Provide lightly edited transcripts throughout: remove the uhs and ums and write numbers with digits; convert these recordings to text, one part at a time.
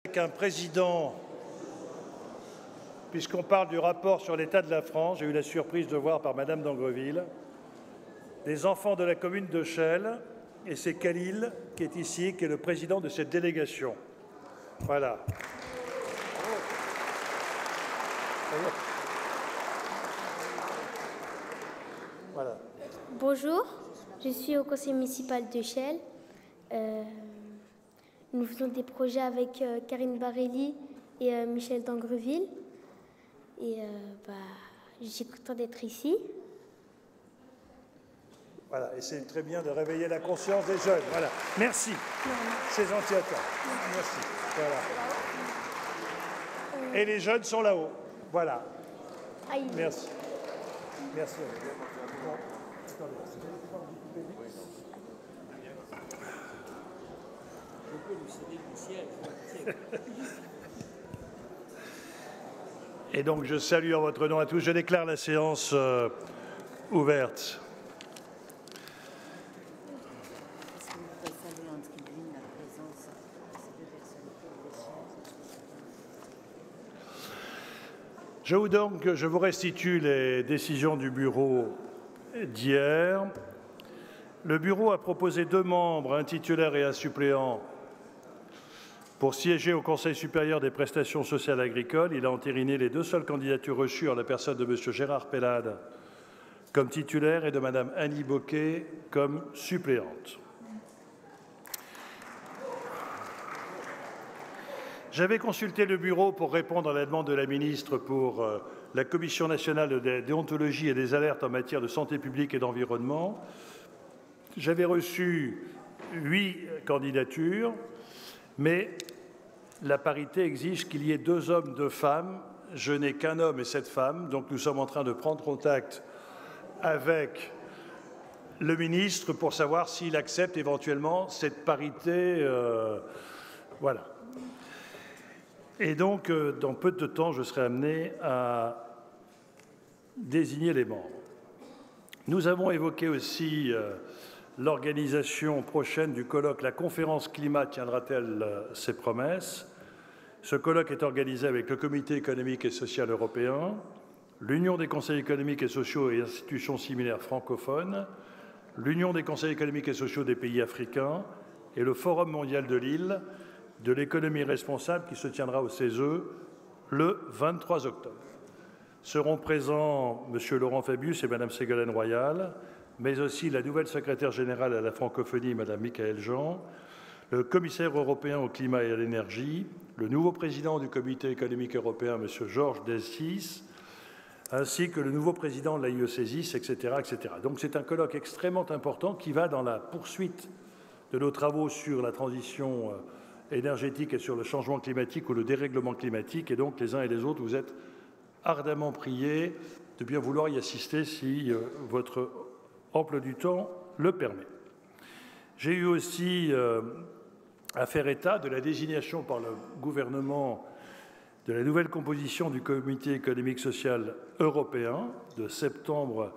Avec un président, puisqu'on parle du rapport sur l'état de la France, j'ai eu la surprise de voir par Madame d'Angreville des enfants de la commune de Chelles, et c'est Khalil qui est ici, qui est le président de cette délégation. Voilà. Voilà. Bonjour, je suis au conseil municipal de Chelles. Nous faisons des projets avec Karine Barelli et Michel d'Angreville. Et je suis contente d'être ici. Voilà, et c'est très bien de réveiller la conscience des jeunes. Voilà. Merci. C'est gentil à toi. Merci. Voilà. Et les jeunes sont là-haut. Voilà. Merci. Merci. Et donc, je salue en votre nom à tous. Je déclare la séance ouverte. Je vous restitue les décisions du bureau d'hier. Le bureau a proposé 2 membres, un titulaire et un suppléant, pour siéger au Conseil supérieur des prestations sociales agricoles. Il a entériné les 2 seules candidatures reçues en la personne de M. Gérard Pellade comme titulaire et de Mme Annie Bocquet comme suppléante. J'avais consulté le bureau pour répondre à la demande de la ministre pour la Commission nationale de la déontologie et des alertes en matière de santé publique et d'environnement. J'avais reçu 8 candidatures, mais la parité exige qu'il y ait 2 hommes, 2 femmes. Je n'ai qu'un homme et 7 femmes, donc nous sommes en train de prendre contact avec le ministre pour savoir s'il accepte éventuellement cette parité. Voilà. Et donc, dans peu de temps, je serai amené à désigner les membres. Nous avons évoqué aussi l'organisation prochaine du colloque. La conférence climat tiendra-t-elle ses promesses? Ce colloque est organisé avec le Comité économique et social européen, l'Union des conseils économiques et sociaux et institutions similaires francophones, l'Union des conseils économiques et sociaux des pays africains et le Forum mondial de l'île de l'économie responsable qui se tiendra au CESE le 23 octobre. Seront présents M. Laurent Fabius et Mme Ségolène Royal, mais aussi la nouvelle secrétaire générale à la francophonie, Mme Michaëlle Jean, le commissaire européen au climat et à l'énergie, le nouveau président du Comité économique européen, M. Georges Dessis, ainsi que le nouveau président de l'AIECESIS, etc., etc. Donc c'est un colloque extrêmement important qui va dans la poursuite de nos travaux sur la transition énergétique et sur le changement climatique ou le dérèglement climatique. Et donc les uns et les autres, vous êtes ardemment priés de bien vouloir y assister si votre emploi du temps le permet. J'ai eu aussi à faire état de la désignation par le gouvernement de la nouvelle composition du Comité économique social européen de septembre.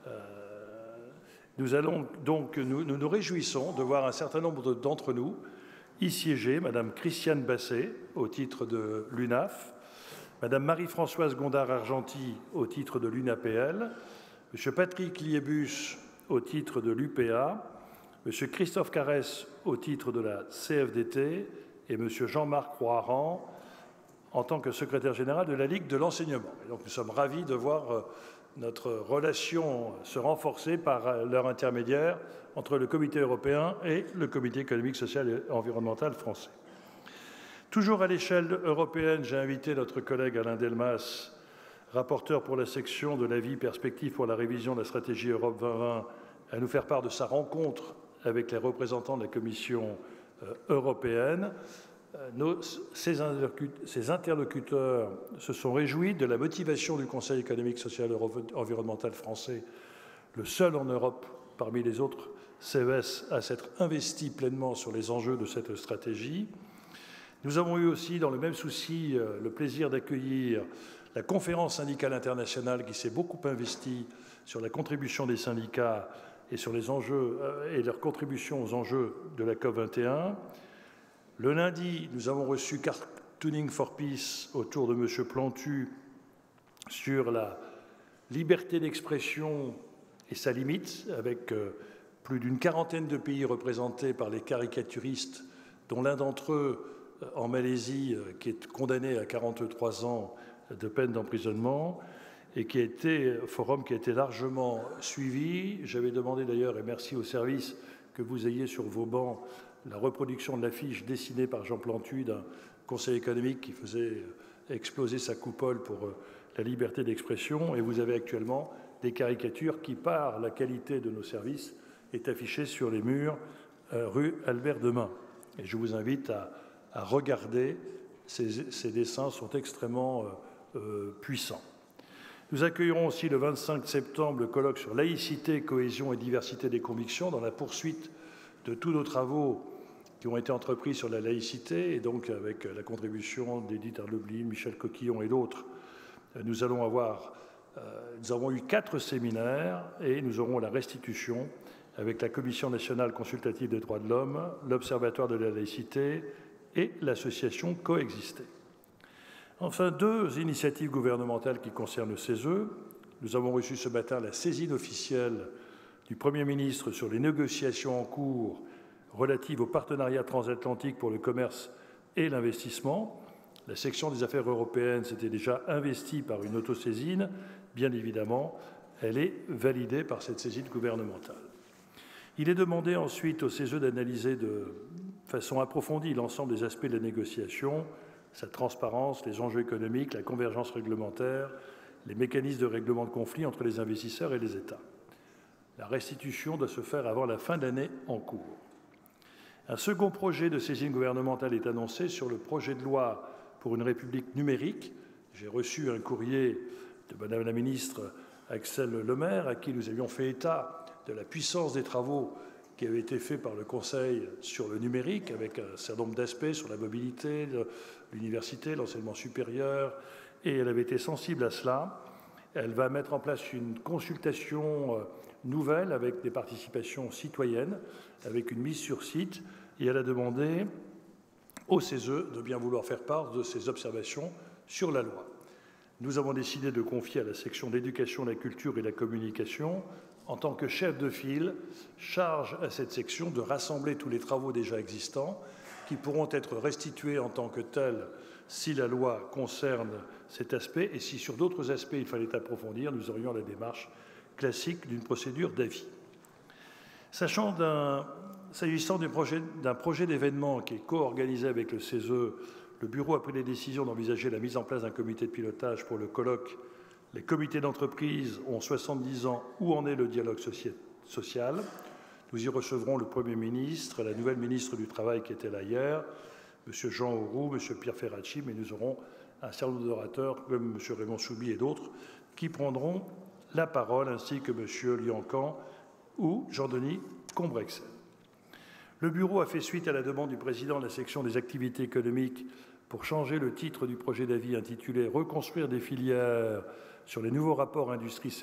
Nous nous réjouissons de voir un certain nombre d'entre nous y siéger. Madame Christiane Basset au titre de l'UNAF, Madame Marie-Françoise Gondard-Argenty au titre de l'UNAPL, Monsieur Patrick Liébus au titre de l'UPA, Monsieur Christophe Carès au titre de la CFDT et Monsieur Jean-Marc Roaran en tant que secrétaire général de la Ligue de l'enseignement. Et donc nous sommes ravis de voir notre relation se renforcer par leur intermédiaire entre le Comité européen et le Comité économique, social et environnemental français. Toujours à l'échelle européenne, j'ai invité notre collègue Alain Delmas, rapporteur pour la section de l'avis perspective pour la révision de la stratégie Europe 2020, à nous faire part de sa rencontre avec les représentants de la Commission européenne. Ces interlocuteurs se sont réjouis de la motivation du Conseil économique, social et environnemental français, le seul en Europe parmi les autres CES à s'être investi pleinement sur les enjeux de cette stratégie. Nous avons eu aussi, dans le même souci, le plaisir d'accueillir la conférence syndicale internationale qui s'est beaucoup investie sur la contribution des syndicats et sur les enjeux et leur contribution aux enjeux de la COP21. Le lundi, nous avons reçu Tuning for Peace autour de M. Plantu sur la liberté d'expression et sa limite, avec plus d'une quarantaine de pays représentés par les caricaturistes, dont l'un d'entre eux en Malaisie, qui est condamné à 43 ans de peine d'emprisonnement, et qui a été forum qui a été largement suivi. J'avais demandé d'ailleurs, et merci au service, que vous ayez sur vos bancs la reproduction de l'affiche dessinée par Jean Plantu d'un conseil économique qui faisait exploser sa coupole pour la liberté d'expression. Et vous avez actuellement des caricatures qui, par la qualité de nos services, est affichée sur les murs rue Albert Demain. Et je vous invite à regarder, ces dessins sont extrêmement puissants. Nous accueillerons aussi le 25 septembre le colloque sur laïcité, cohésion et diversité des convictions dans la poursuite de tous nos travaux qui ont été entrepris sur la laïcité et donc avec la contribution d'Edith Arleblin, Michel Coquillon et d'autres. Nous avons eu 4 séminaires et nous aurons la restitution avec la Commission nationale consultative des droits de l'homme, l'Observatoire de la laïcité et l'association Coexister. Enfin, 2 initiatives gouvernementales qui concernent le CESE. Nous avons reçu ce matin la saisine officielle du Premier ministre sur les négociations en cours relatives au partenariat transatlantique pour le commerce et l'investissement. La section des affaires européennes s'était déjà investie par une autosaisine. Bien évidemment, elle est validée par cette saisine gouvernementale. Il est demandé ensuite au CESE d'analyser de façon approfondie l'ensemble des aspects de la négociation, sa transparence, les enjeux économiques, la convergence réglementaire, les mécanismes de règlement de conflits entre les investisseurs et les États. La restitution doit se faire avant la fin de l'année en cours. Un second projet de saisine gouvernementale est annoncé sur le projet de loi pour une République numérique. J'ai reçu un courrier de Madame la ministre Axelle Lemaire, à qui nous avions fait état de la puissance des travaux qui avaient été faits par le Conseil sur le numérique, avec un certain nombre d'aspects sur la mobilité, l'université, l'enseignement supérieur, et elle avait été sensible à cela. Elle va mettre en place une consultation nouvelle avec des participations citoyennes, avec une mise sur site, et elle a demandé au CESE de bien vouloir faire part de ses observations sur la loi. Nous avons décidé de confier à la section d'éducation, la culture et la communication, en tant que chef de file, charge à cette section de rassembler tous les travaux déjà existants qui pourront être restitués en tant que tels si la loi concerne cet aspect et si sur d'autres aspects il fallait approfondir, nous aurions la démarche classique d'une procédure d'avis. S'agissant d'un projet d'événement qui est co-organisé avec le CESE, le Bureau a pris la décision d'envisager la mise en place d'un comité de pilotage pour le colloque « Les comités d'entreprise ont 70 ans, où en est le dialogue social ?» Nous y recevrons le Premier ministre, la nouvelle ministre du Travail qui était là hier, M. Jean Auroux, M. Pierre Ferracci, mais nous aurons un certain nombre d'orateurs comme M. Raymond Choubi et d'autres qui prendront la parole, ainsi que M. Liancan ou Jean-Denis Combrexel. Le Bureau a fait suite à la demande du président de la section des activités économiques pour changer le titre du projet d'avis intitulé « Reconstruire des filières sur les nouveaux rapports industrie-services »,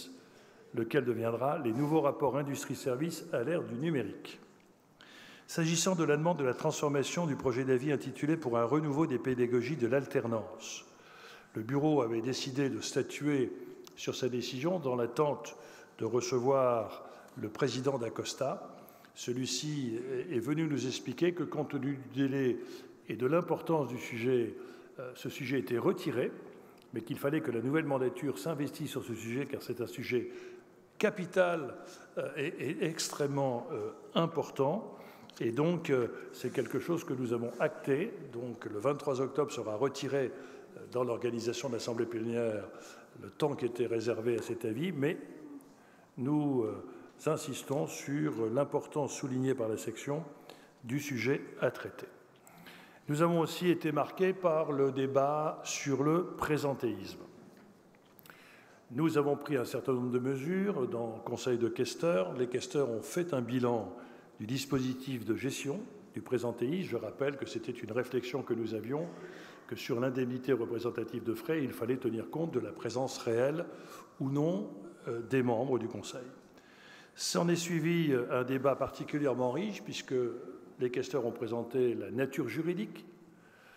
lequel deviendra « Les nouveaux rapports industrie-services à l'ère du numérique ». S'agissant de la demande de la transformation du projet d'avis intitulé « Pour un renouveau des pédagogies de l'alternance », le Bureau avait décidé de statuer sur sa décision dans l'attente de recevoir le président d'Acosta. Celui-ci est venu nous expliquer que, compte tenu du délai et de l'importance du sujet, ce sujet était retiré, mais qu'il fallait que la nouvelle mandature s'investisse sur ce sujet, car c'est un sujet capital et extrêmement important. Et donc, c'est quelque chose que nous avons acté. Donc, le 23 octobre sera retiré dans l'organisation de l'Assemblée plénière le temps qui était réservé à cet avis, mais nous insistons sur l'importance soulignée par la section du sujet à traiter. Nous avons aussi été marqués par le débat sur le présentéisme. Nous avons pris un certain nombre de mesures dans le Conseil de questeurs. Les questeurs ont fait un bilan du dispositif de gestion du présentéisme. Je rappelle que c'était une réflexion que nous avions, que sur l'indemnité représentative de frais, il fallait tenir compte de la présence réelle ou non des membres du Conseil. S'en est suivi un débat particulièrement riche, puisque les questeurs ont présenté la nature juridique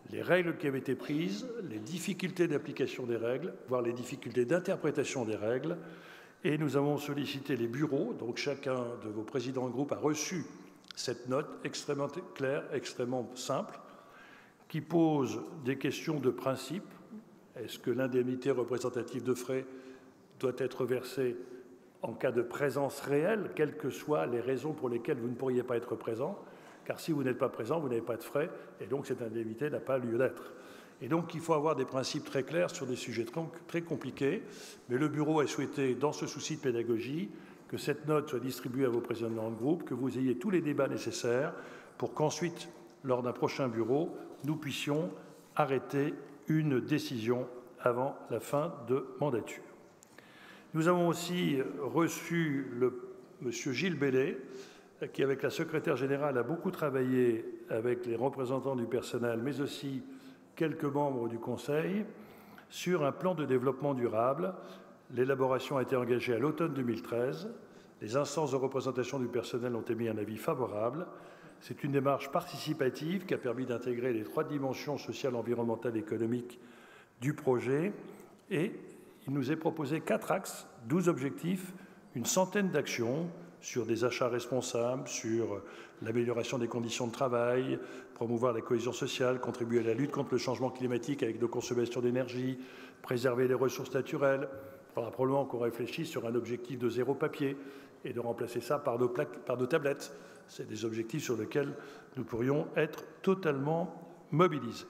les règles qui avaient été prises, les difficultés d'application des règles, voire les difficultés d'interprétation des règles. Et nous avons sollicité les bureaux, donc chacun de vos présidents de groupe a reçu cette note extrêmement claire, extrêmement simple, qui pose des questions de principe. Est-ce que l'indemnité représentative de frais doit être versée en cas de présence réelle, quelles que soient les raisons pour lesquelles vous ne pourriez pas être présent? Car si vous n'êtes pas présent, vous n'avez pas de frais, et donc cette indemnité n'a pas lieu d'être. Et donc il faut avoir des principes très clairs sur des sujets très compliqués, mais le bureau a souhaité, dans ce souci de pédagogie, que cette note soit distribuée à vos présidents de groupe, que vous ayez tous les débats nécessaires pour qu'ensuite, lors d'un prochain bureau, nous puissions arrêter une décision avant la fin de mandature. Nous avons aussi reçu M. Gilles Bellet, qui, avec la secrétaire générale, a beaucoup travaillé avec les représentants du personnel, mais aussi quelques membres du Conseil, sur un plan de développement durable. L'élaboration a été engagée à l'automne 2013. Les instances de représentation du personnel ont émis un avis favorable. C'est une démarche participative qui a permis d'intégrer les 3 dimensions sociales, environnementales et économiques du projet. Et il nous est proposé 4 axes, 12 objectifs, une centaine d'actions sur des achats responsables, sur l'amélioration des conditions de travail, promouvoir la cohésion sociale, contribuer à la lutte contre le changement climatique avec nos consommations d'énergie, préserver les ressources naturelles. Il faudra probablement qu'on réfléchisse sur un objectif de 0 papier et de remplacer ça par nos tablettes. C'est des objectifs sur lesquels nous pourrions être totalement mobilisés.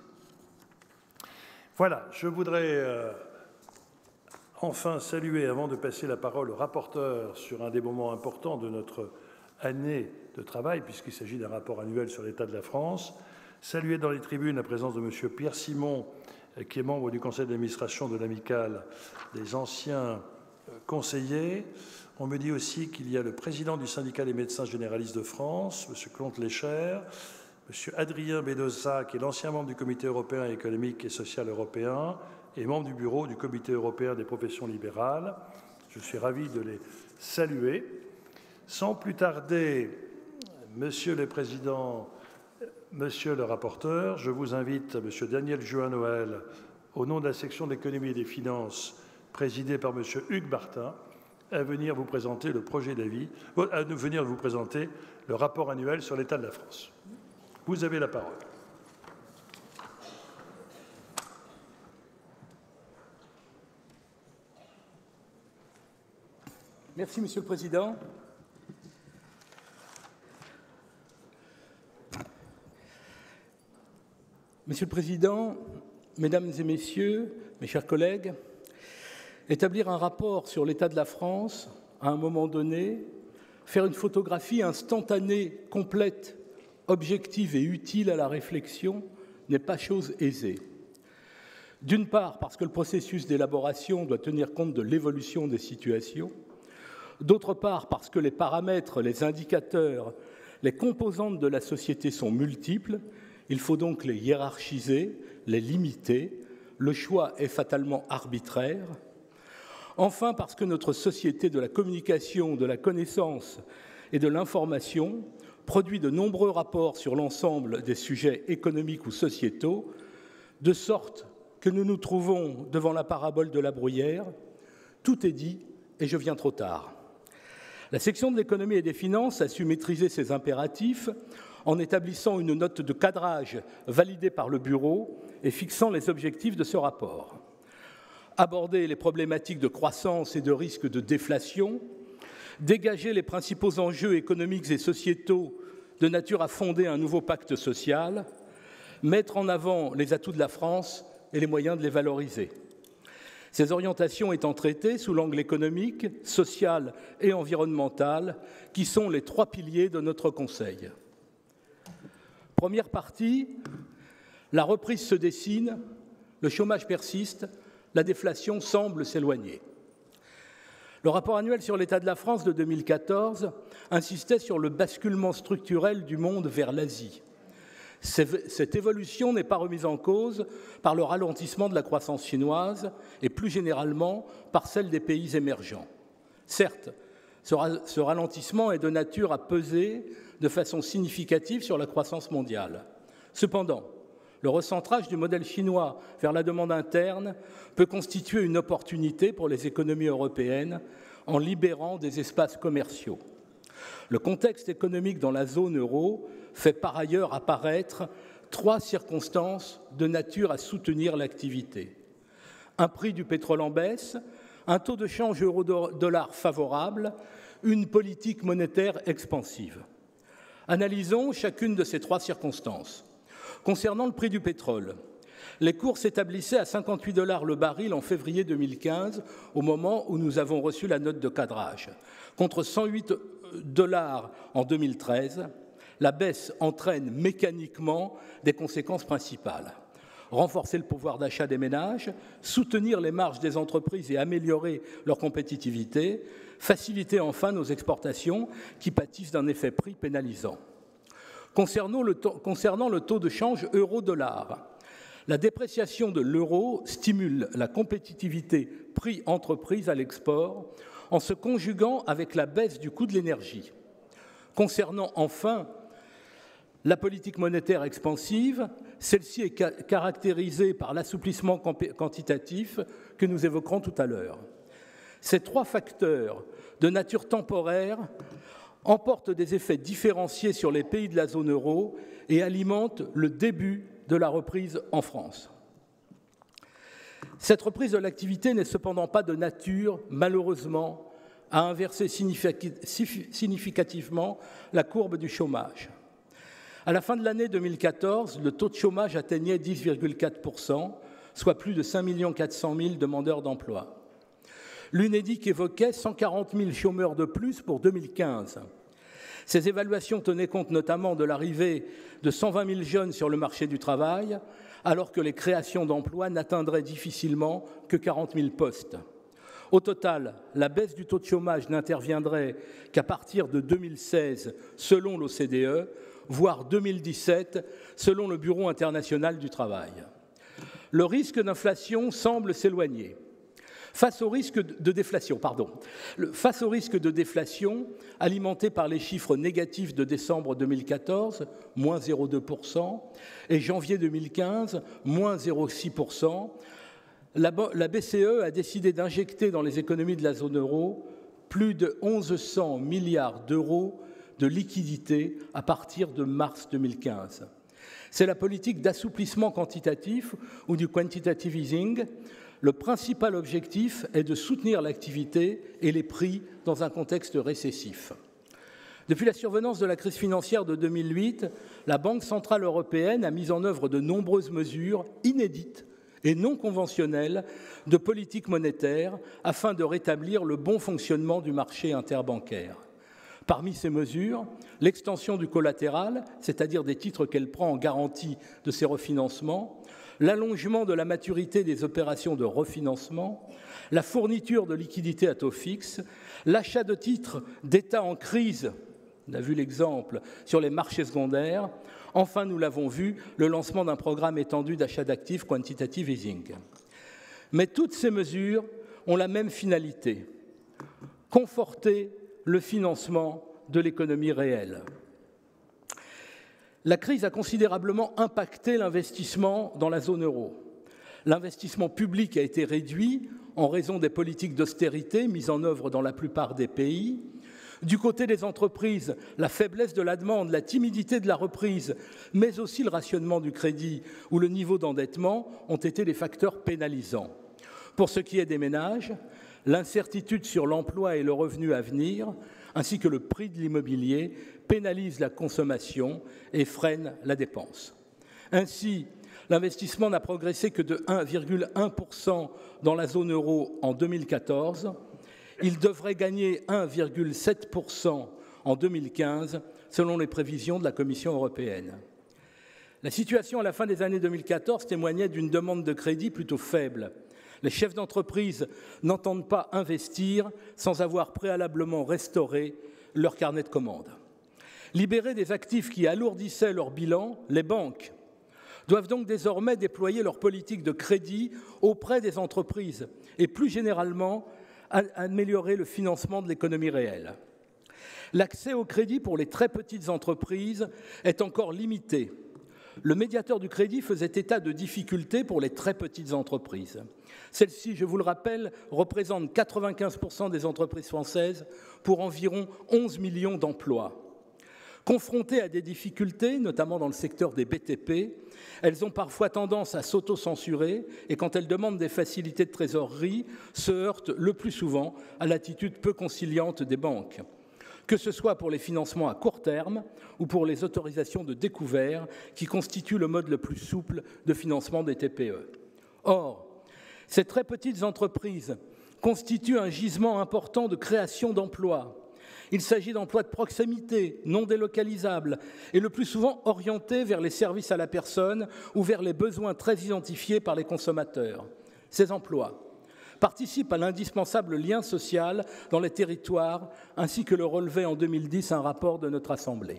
Voilà, je voudrais enfin saluer, avant de passer la parole au rapporteur sur un des moments importants de notre année de travail, puisqu'il s'agit d'un rapport annuel sur l'état de la France, saluer dans les tribunes la présence de M. Pierre Simon, qui est membre du conseil d'administration de l'Amicale des anciens conseillers. On me dit aussi qu'il y a le président du syndicat des médecins généralistes de France, M. Claude Lécher, M. Adrien Bedossa, qui est l'ancien membre du Comité européen économique et social européen, et membre du bureau du Comité européen des professions libérales. Je suis ravi de les saluer. Sans plus tarder, Monsieur le Président, Monsieur le rapporteur, je vous invite, Monsieur Daniel Juin-Noël, au nom de la section de l'économie et des finances, présidée par Monsieur Hugues Martin, à venir vous présenter le projet d'avis, à venir vous présenter le rapport annuel sur l'état de la France. Vous avez la parole. Merci, Monsieur le Président. Monsieur le Président, Mesdames et Messieurs, mes chers collègues, établir un rapport sur l'état de la France, à un moment donné, faire une photographie instantanée, complète, objective et utile à la réflexion, n'est pas chose aisée. D'une part, parce que le processus d'élaboration doit tenir compte de l'évolution des situations. D'autre part, parce que les paramètres, les indicateurs, les composantes de la société sont multiples, il faut donc les hiérarchiser, les limiter. Le choix est fatalement arbitraire. Enfin, parce que notre société de la communication, de la connaissance et de l'information produit de nombreux rapports sur l'ensemble des sujets économiques ou sociétaux, de sorte que nous nous trouvons devant la parabole de la bruyère. Tout est dit et je viens trop tard. La section de l'économie et des finances a su maîtriser ces impératifs en établissant une note de cadrage validée par le Bureau et fixant les objectifs de ce rapport. Aborder les problématiques de croissance et de risque de déflation, dégager les principaux enjeux économiques et sociétaux de nature à fonder un nouveau pacte social, mettre en avant les atouts de la France et les moyens de les valoriser. Ces orientations étant traitées sous l'angle économique, social et environnemental, qui sont les 3 piliers de notre Conseil. Première partie, la reprise se dessine, le chômage persiste, la déflation semble s'éloigner. Le rapport annuel sur l'état de la France de 2014 insistait sur le basculement structurel du monde vers l'Asie. Cette évolution n'est pas remise en cause par le ralentissement de la croissance chinoise et plus généralement par celle des pays émergents. Certes, ce ralentissement est de nature à peser de façon significative sur la croissance mondiale. Cependant, le recentrage du modèle chinois vers la demande interne peut constituer une opportunité pour les économies européennes en libérant des espaces commerciaux. Le contexte économique dans la zone euro fait par ailleurs apparaître 3 circonstances de nature à soutenir l'activité. Un prix du pétrole en baisse, un taux de change euro-dollar favorable, une politique monétaire expansive. Analysons chacune de ces 3 circonstances. Concernant le prix du pétrole, les cours s'établissaient à 58 $ le baril en février 2015, au moment où nous avons reçu la note de cadrage, contre 108 $ en 2013. La baisse entraîne mécaniquement des conséquences principales. Renforcer le pouvoir d'achat des ménages, soutenir les marges des entreprises et améliorer leur compétitivité, faciliter enfin nos exportations qui pâtissent d'un effet prix pénalisant. Concernant le taux de change euro-dollar, la dépréciation de l'euro stimule la compétitivité prix-entreprise à l'export en se conjuguant avec la baisse du coût de l'énergie. Concernant enfin la politique monétaire expansive, celle-ci est caractérisée par l'assouplissement quantitatif que nous évoquerons tout à l'heure. Ces 3 facteurs de nature temporaire emportent des effets différenciés sur les pays de la zone euro et alimentent le début de la reprise en France. Cette reprise de l'activité n'est cependant pas de nature, malheureusement, à inverser significativement la courbe du chômage. À la fin de l'année 2014, le taux de chômage atteignait 10,4 %, soit plus de 5 400 000 demandeurs d'emploi. L'UNEDIC évoquait 140 000 chômeurs de plus pour 2015. Ces évaluations tenaient compte notamment de l'arrivée de 120 000 jeunes sur le marché du travail, alors que les créations d'emplois n'atteindraient difficilement que 40 000 postes. Au total, la baisse du taux de chômage n'interviendrait qu'à partir de 2016, selon l'OCDE, voire 2017, selon le Bureau international du travail. Le risque d'inflation semble s'éloigner. Face au risque de déflation, alimenté par les chiffres négatifs de décembre 2014, moins 0,2 %, et janvier 2015, moins 0,6 %, la BCE a décidé d'injecter dans les économies de la zone euro plus de 1 100 milliards d'euros de liquidités à partir de mars 2015. C'est la politique d'assouplissement quantitatif ou du quantitative easing. Le principal objectif est de soutenir l'activité et les prix dans un contexte récessif. Depuis la survenance de la crise financière de 2008, la Banque centrale européenne a mis en œuvre de nombreuses mesures inédites et non conventionnelles de politique monétaire afin de rétablir le bon fonctionnement du marché interbancaire. Parmi ces mesures, l'extension du collatéral, c'est-à-dire des titres qu'elle prend en garantie de ses refinancements, l'allongement de la maturité des opérations de refinancement, la fourniture de liquidités à taux fixe, l'achat de titres d'État en crise, on a vu l'exemple sur les marchés secondaires, enfin, nous l'avons vu, le lancement d'un programme étendu d'achat d'actifs quantitative easing. Mais toutes ces mesures ont la même finalité, conforter le financement de l'économie réelle. La crise a considérablement impacté l'investissement dans la zone euro. L'investissement public a été réduit en raison des politiques d'austérité mises en œuvre dans la plupart des pays. Du côté des entreprises, la faiblesse de la demande, la timidité de la reprise, mais aussi le rationnement du crédit ou le niveau d'endettement ont été des facteurs pénalisants. Pour ce qui est des ménages, l'incertitude sur l'emploi et le revenu à venir, ainsi que le prix de l'immobilier, pénalisent la consommation et freinent la dépense. Ainsi, l'investissement n'a progressé que de 1,1 % dans la zone euro en 2014. Il devrait gagner 1,7 % en 2015, selon les prévisions de la Commission européenne. La situation à la fin des années 2014 témoignait d'une demande de crédit plutôt faible. Les chefs d'entreprise n'entendent pas investir sans avoir préalablement restauré leur carnet de commandes. Libérées des actifs qui alourdissaient leur bilan, les banques doivent donc désormais déployer leur politique de crédit auprès des entreprises et plus généralement améliorer le financement de l'économie réelle. L'accès au crédit pour les très petites entreprises est encore limité. Le médiateur du crédit faisait état de difficultés pour les très petites entreprises. Celles-ci, je vous le rappelle, représentent 95% des entreprises françaises pour environ 11 millions d'emplois. Confrontées à des difficultés, notamment dans le secteur des BTP, elles ont parfois tendance à s'auto-censurer et quand elles demandent des facilités de trésorerie, se heurtent le plus souvent à l'attitude peu conciliante des banques, que ce soit pour les financements à court terme ou pour les autorisations de découvert qui constituent le mode le plus souple de financement des TPE. Or, ces très petites entreprises constituent un gisement important de création d'emplois. Il s'agit d'emplois de proximité, non délocalisables, et le plus souvent orientés vers les services à la personne ou vers les besoins très identifiés par les consommateurs. Ces emplois participent à l'indispensable lien social dans les territoires, ainsi que le relevait en 2010 un rapport de notre Assemblée.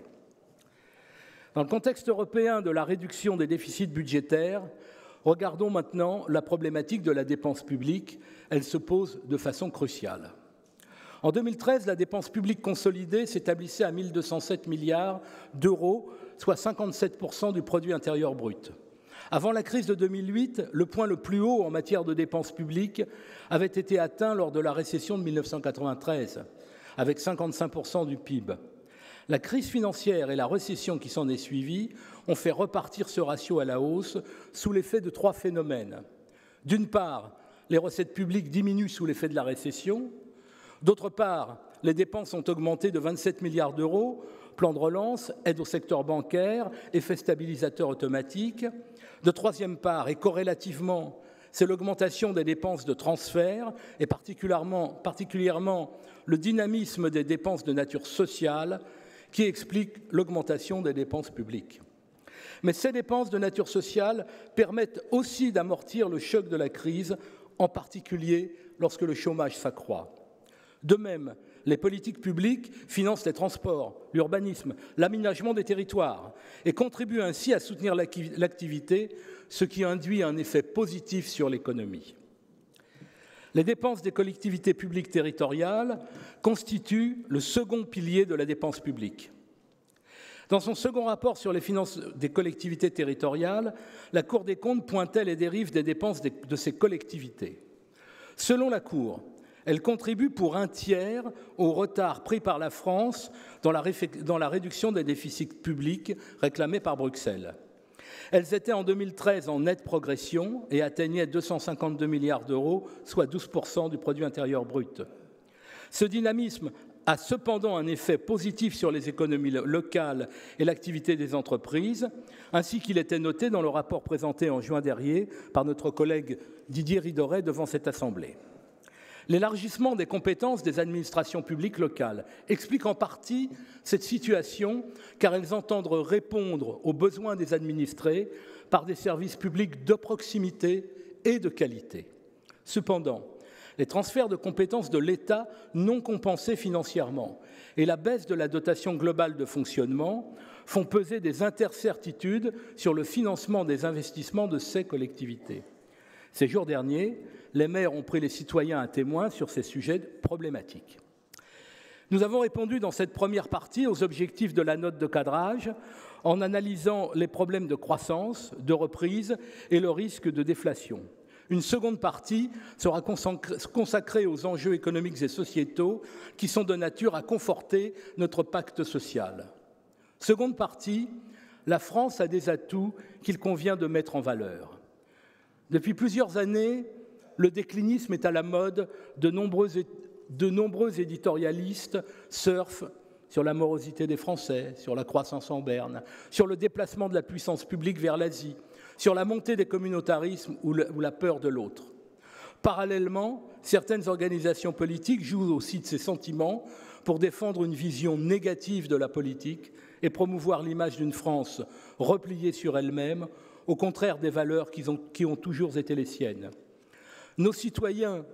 Dans le contexte européen de la réduction des déficits budgétaires, regardons maintenant la problématique de la dépense publique. Elle se pose de façon cruciale. En 2013, la dépense publique consolidée s'établissait à 1 207 milliards d'euros, soit 57% du produit intérieur brut. Avant la crise de 2008, le point le plus haut en matière de dépenses publiques avait été atteint lors de la récession de 1993, avec 55% du PIB. La crise financière et la récession qui s'en est suivie ont fait repartir ce ratio à la hausse sous l'effet de 3 phénomènes. D'une part, les recettes publiques diminuent sous l'effet de la récession. D'autre part, les dépenses ont augmenté de 27 milliards d'euros, plan de relance, aide au secteur bancaire, effet stabilisateur automatique. De troisième part, et corrélativement, c'est l'augmentation des dépenses de transfert et particulièrement le dynamisme des dépenses de nature sociale qui explique l'augmentation des dépenses publiques. Mais ces dépenses de nature sociale permettent aussi d'amortir le choc de la crise, en particulier lorsque le chômage s'accroît. De même, les politiques publiques financent les transports, l'urbanisme, l'aménagement des territoires et contribuent ainsi à soutenir l'activité, ce qui induit un effet positif sur l'économie. Les dépenses des collectivités publiques territoriales constituent le second pilier de la dépense publique. Dans son second rapport sur les finances des collectivités territoriales, la Cour des comptes pointait les dérives des dépenses de ces collectivités. Selon la Cour, elles contribuent pour 1/3 au retard pris par la France dans la réduction des déficits publics réclamés par Bruxelles. Elles étaient en 2013 en nette progression et atteignaient 252 milliards d'euros, soit 12% du produit intérieur brut. Ce dynamisme a cependant un effet positif sur les économies locales et l'activité des entreprises, ainsi qu'il était noté dans le rapport présenté en juin dernier par notre collègue Didier Ridoret devant cette Assemblée. L'élargissement des compétences des administrations publiques locales explique en partie cette situation, car elles entendent répondre aux besoins des administrés par des services publics de proximité et de qualité. Cependant, les transferts de compétences de l'État non compensés financièrement et la baisse de la dotation globale de fonctionnement font peser des incertitudes sur le financement des investissements de ces collectivités. Ces jours derniers, les maires ont pris les citoyens à témoin sur ces sujets problématiques. Nous avons répondu dans cette première partie aux objectifs de la note de cadrage en analysant les problèmes de croissance, de reprise et le risque de déflation. Une seconde partie sera consacrée aux enjeux économiques et sociétaux qui sont de nature à conforter notre pacte social. Seconde partie, la France a des atouts qu'il convient de mettre en valeur. Depuis plusieurs années, le déclinisme est à la mode, de nombreux éditorialistes surfent sur la morosité des Français, sur la croissance en berne, sur le déplacement de la puissance publique vers l'Asie, sur la montée des communautarismes ou la peur de l'autre. Parallèlement, certaines organisations politiques jouent aussi de ces sentiments pour défendre une vision négative de la politique et promouvoir l'image d'une France repliée sur elle-même, au contraire des valeurs qui ont toujours été les siennes. Nos concitoyens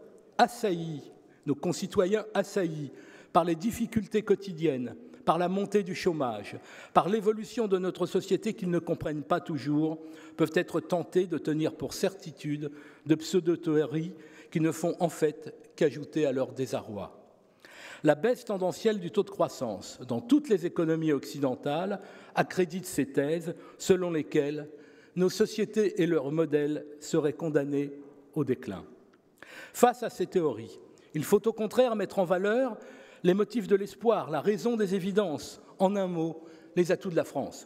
assaillis par les difficultés quotidiennes, par la montée du chômage, par l'évolution de notre société qu'ils ne comprennent pas toujours, peuvent être tentés de tenir pour certitude de pseudo-théories qui ne font en fait qu'ajouter à leur désarroi. La baisse tendancielle du taux de croissance dans toutes les économies occidentales accrédite ces thèses selon lesquelles nos sociétés et leurs modèles seraient condamnés au déclin. Face à ces théories, il faut au contraire mettre en valeur les motifs de l'espoir, la raison des évidences, en un mot, les atouts de la France.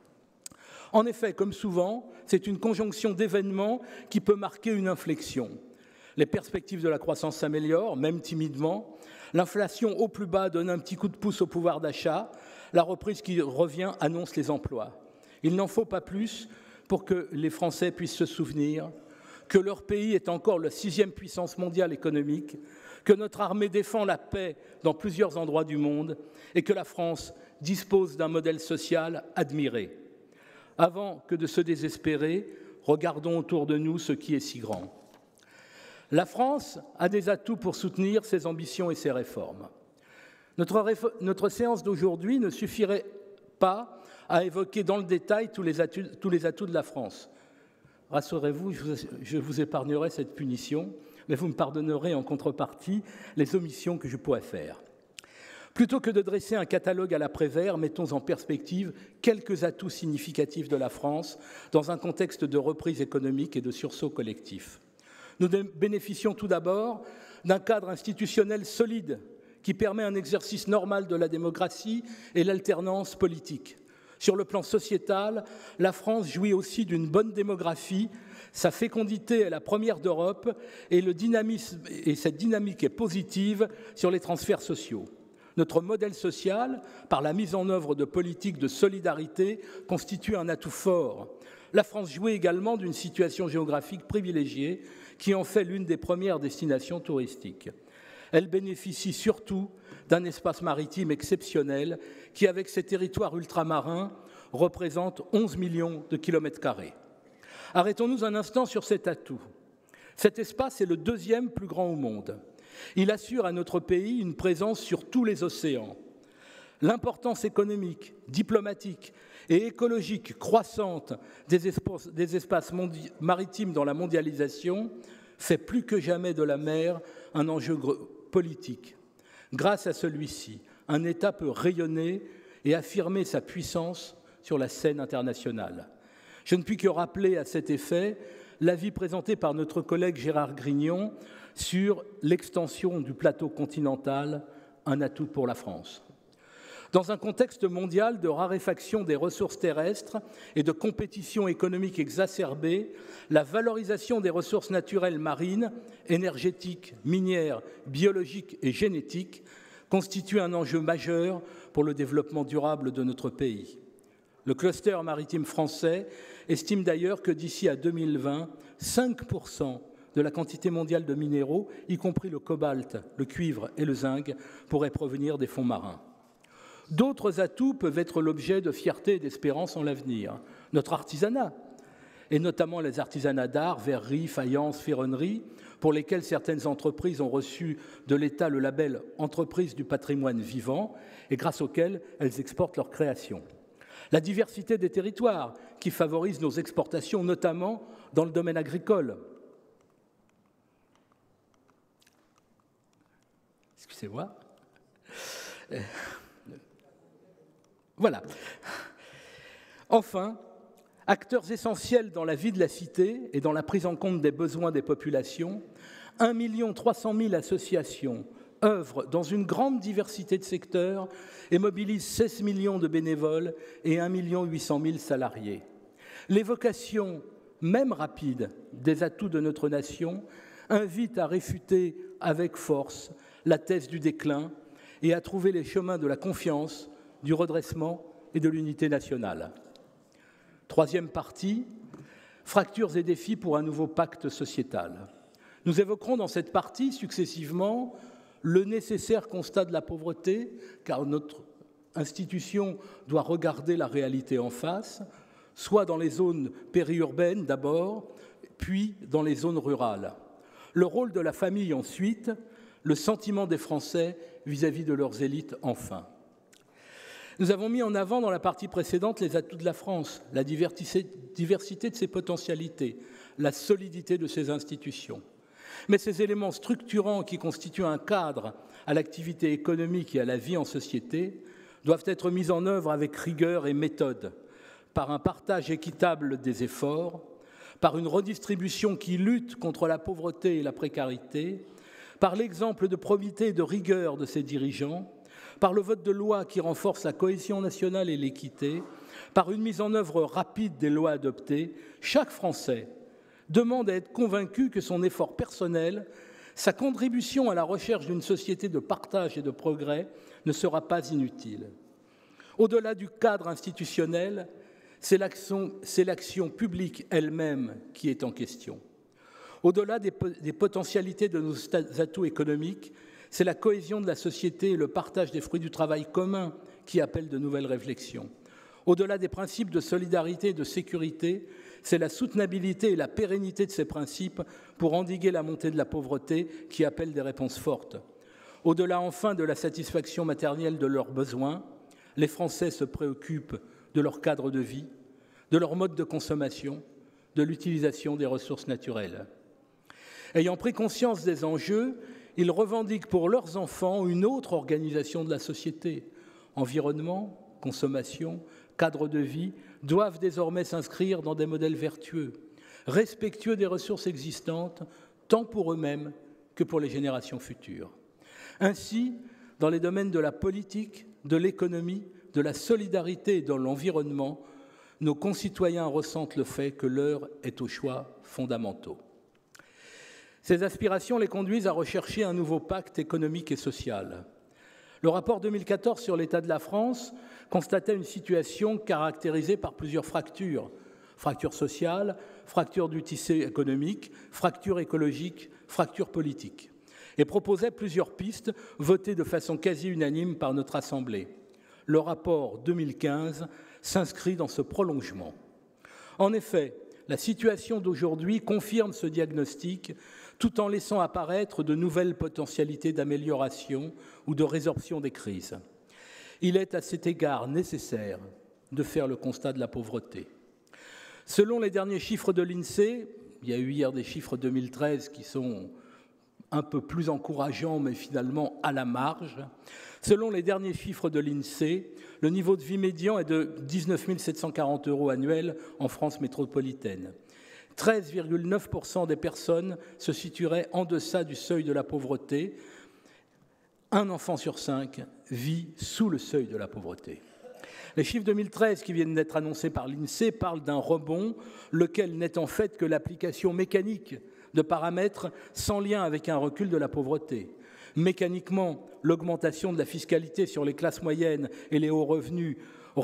En effet, comme souvent, c'est une conjonction d'événements qui peut marquer une inflexion. Les perspectives de la croissance s'améliorent, même timidement. L'inflation au plus bas donne un petit coup de pouce au pouvoir d'achat. La reprise qui revient annonce les emplois. Il n'en faut pas plus pour que les Français puissent se souvenir que leur pays est encore la 6e puissance mondiale économique, que notre armée défend la paix dans plusieurs endroits du monde et que la France dispose d'un modèle social admiré. Avant que de se désespérer, regardons autour de nous ce qui est si grand. La France a des atouts pour soutenir ses ambitions et ses réformes. Notre séance d'aujourd'hui ne suffirait pas à évoquer dans le détail tous les atouts de la France. Rassurez-vous, je vous épargnerai cette punition, mais vous me pardonnerez en contrepartie les omissions que je pourrais faire. Plutôt que de dresser un catalogue à la Prévert, mettons en perspective quelques atouts significatifs de la France dans un contexte de reprise économique et de sursaut collectif. Nous bénéficions tout d'abord d'un cadre institutionnel solide qui permet un exercice normal de la démocratie et l'alternance politique. Sur le plan sociétal, la France jouit aussi d'une bonne démographie. Sa fécondité est la première d'Europe et cette dynamique est positive sur les transferts sociaux. Notre modèle social, par la mise en œuvre de politiques de solidarité, constitue un atout fort. La France jouit également d'une situation géographique privilégiée qui en fait l'une des premières destinations touristiques. Elle bénéficie surtout d'un espace maritime exceptionnel qui, avec ses territoires ultramarins, représente 11 millions de kilomètres carrés. Arrêtons-nous un instant sur cet atout. Cet espace est le 2e plus grand au monde. Il assure à notre pays une présence sur tous les océans. L'importance économique, diplomatique et écologique croissante des espaces maritimes dans la mondialisation fait plus que jamais de la mer un enjeu politique. Grâce à celui-ci, un État peut rayonner et affirmer sa puissance sur la scène internationale. Je ne puis que rappeler à cet effet l'avis présenté par notre collègue Gérard Grignon sur l'extension du plateau continental, un atout pour la France. Dans un contexte mondial de raréfaction des ressources terrestres et de compétition économique exacerbée, la valorisation des ressources naturelles marines, énergétiques, minières, biologiques et génétiques constitue un enjeu majeur pour le développement durable de notre pays. Le cluster maritime français estime d'ailleurs que d'ici à 2020, 5% de la quantité mondiale de minéraux, y compris le cobalt, le cuivre et le zinc, pourraient provenir des fonds marins. D'autres atouts peuvent être l'objet de fierté et d'espérance en l'avenir. Notre artisanat, et notamment les artisanats d'art, verrerie, faïence, ferronnerie, pour lesquels certaines entreprises ont reçu de l'État le label « Entreprise du patrimoine vivant » et grâce auquel elles exportent leurs créations. La diversité des territoires qui favorise nos exportations, notamment dans le domaine agricole. Excusez-moi. Voilà. Enfin, acteurs essentiels dans la vie de la cité et dans la prise en compte des besoins des populations, 1 300 000 associations œuvrent dans une grande diversité de secteurs et mobilisent 16 millions de bénévoles et 1 800 000 salariés. L'évocation, même rapide, des atouts de notre nation invite à réfuter avec force la thèse du déclin et à trouver les chemins de la confiance, du redressement et de l'unité nationale. Troisième partie, fractures et défis pour un nouveau pacte sociétal. Nous évoquerons dans cette partie successivement le nécessaire constat de la pauvreté, car notre institution doit regarder la réalité en face, soit dans les zones périurbaines d'abord, puis dans les zones rurales. Le rôle de la famille ensuite, le sentiment des Français vis-à-vis de leurs élites enfin. Nous avons mis en avant dans la partie précédente les atouts de la France, la diversité de ses potentialités, la solidité de ses institutions. Mais ces éléments structurants qui constituent un cadre à l'activité économique et à la vie en société doivent être mis en œuvre avec rigueur et méthode, par un partage équitable des efforts, par une redistribution qui lutte contre la pauvreté et la précarité, par l'exemple de probité et de rigueur de ses dirigeants, par le vote de lois qui renforcent la cohésion nationale et l'équité, par une mise en œuvre rapide des lois adoptées. Chaque Français demande à être convaincu que son effort personnel, sa contribution à la recherche d'une société de partage et de progrès ne sera pas inutile. Au-delà du cadre institutionnel, c'est l'action publique elle-même qui est en question. Au-delà des potentialités de nos atouts économiques, c'est la cohésion de la société et le partage des fruits du travail commun qui appellent de nouvelles réflexions. Au-delà des principes de solidarité et de sécurité, c'est la soutenabilité et la pérennité de ces principes pour endiguer la montée de la pauvreté qui appellent des réponses fortes. Au-delà enfin de la satisfaction matérielle de leurs besoins, les Français se préoccupent de leur cadre de vie, de leur mode de consommation, de l'utilisation des ressources naturelles. Ayant pris conscience des enjeux, ils revendiquent pour leurs enfants une autre organisation de la société. Environnement, consommation, cadre de vie doivent désormais s'inscrire dans des modèles vertueux, respectueux des ressources existantes, tant pour eux-mêmes que pour les générations futures. Ainsi, dans les domaines de la politique, de l'économie, de la solidarité et de l'environnement, nos concitoyens ressentent le fait que l'heure est aux choix fondamentaux. Ces aspirations les conduisent à rechercher un nouveau pacte économique et social. Le rapport 2014 sur l'état de la France constatait une situation caractérisée par plusieurs fractures. Fracture sociale, fracture du tissu économique, fracture écologique, fracture politique. Et proposait plusieurs pistes votées de façon quasi unanime par notre Assemblée. Le rapport 2015 s'inscrit dans ce prolongement. En effet, la situation d'aujourd'hui confirme ce diagnostic tout en laissant apparaître de nouvelles potentialités d'amélioration ou de résorption des crises. Il est à cet égard nécessaire de faire le constat de la pauvreté. Selon les derniers chiffres de l'INSEE, il y a eu hier des chiffres 2013 qui sont un peu plus encourageants, mais finalement à la marge. Selon les derniers chiffres de l'INSEE, le niveau de vie médian est de 19 740 € annuels en France métropolitaine. 13,9% des personnes se situeraient en deçà du seuil de la pauvreté. Un enfant sur 5 vit sous le seuil de la pauvreté. Les chiffres 2013 qui viennent d'être annoncés par l'INSEE parlent d'un rebond, lequel n'est en fait que l'application mécanique de paramètres sans lien avec un recul de la pauvreté. Mécaniquement, l'augmentation de la fiscalité sur les classes moyennes et les hauts revenus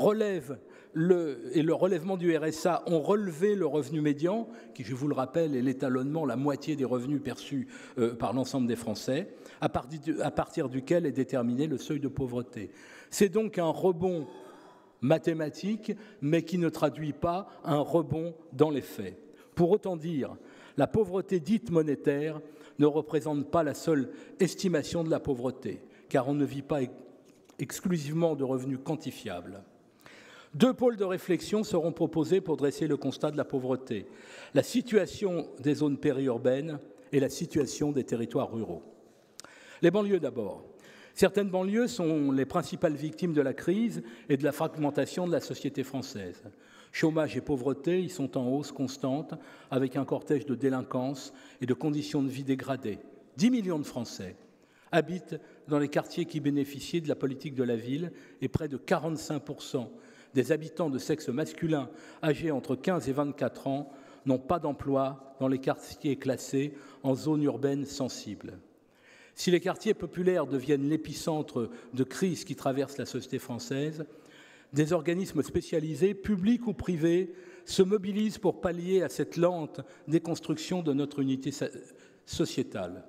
et le relèvement du RSA ont relevé le revenu médian, qui, je vous le rappelle, est l'étalonnement, la moitié des revenus perçus par l'ensemble des Français, à partir duquel est déterminé le seuil de pauvreté. C'est donc un rebond mathématique, mais qui ne traduit pas un rebond dans les faits. Pour autant dire, la pauvreté dite monétaire ne représente pas la seule estimation de la pauvreté, car on ne vit pas exclusivement de revenus quantifiables. 2 pôles de réflexion seront proposés pour dresser le constat de la pauvreté: la situation des zones périurbaines et la situation des territoires ruraux. Les banlieues d'abord. Certaines banlieues sont les principales victimes de la crise et de la fragmentation de la société française. Chômage et pauvreté y sont en hausse constante, avec un cortège de délinquance et de conditions de vie dégradées. 10 millions de Français habitent dans les quartiers qui bénéficiaient de la politique de la ville et près de 45% des habitants de sexe masculin âgés entre 15 et 24 ans n'ont pas d'emploi dans les quartiers classés en zone urbaine sensible. Si les quartiers populaires deviennent l'épicentre de crises qui traversent la société française, des organismes spécialisés, publics ou privés, se mobilisent pour pallier à cette lente déconstruction de notre unité sociétale.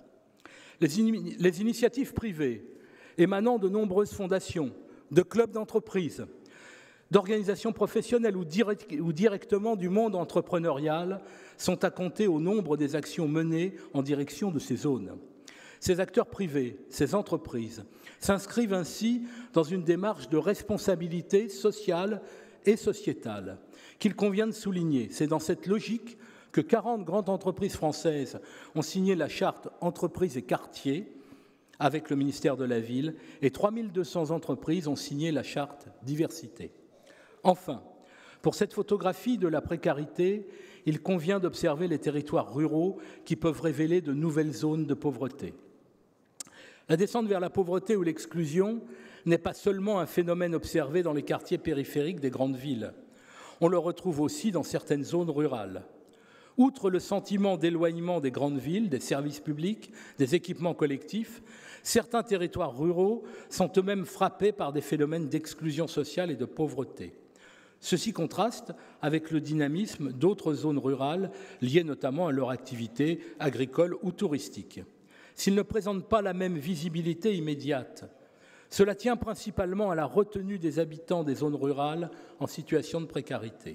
Les initiatives privées émanant de nombreuses fondations, de clubs d'entreprise, d'organisations professionnelles ou directement du monde entrepreneurial sont à compter au nombre des actions menées en direction de ces zones. Ces acteurs privés, ces entreprises, s'inscrivent ainsi dans une démarche de responsabilité sociale et sociétale qu'il convient de souligner. C'est dans cette logique que 40 grandes entreprises françaises ont signé la charte entreprises et quartiers avec le ministère de la Ville et 3200 entreprises ont signé la charte diversité. Enfin, pour cette photographie de la précarité, il convient d'observer les territoires ruraux qui peuvent révéler de nouvelles zones de pauvreté. La descente vers la pauvreté ou l'exclusion n'est pas seulement un phénomène observé dans les quartiers périphériques des grandes villes. On le retrouve aussi dans certaines zones rurales. Outre le sentiment d'éloignement des grandes villes, des services publics, des équipements collectifs, certains territoires ruraux sont eux-mêmes frappés par des phénomènes d'exclusion sociale et de pauvreté. Ceci contraste avec le dynamisme d'autres zones rurales liées notamment à leur activité agricole ou touristique. S'ils ne présentent pas la même visibilité immédiate, cela tient principalement à la retenue des habitants des zones rurales en situation de précarité.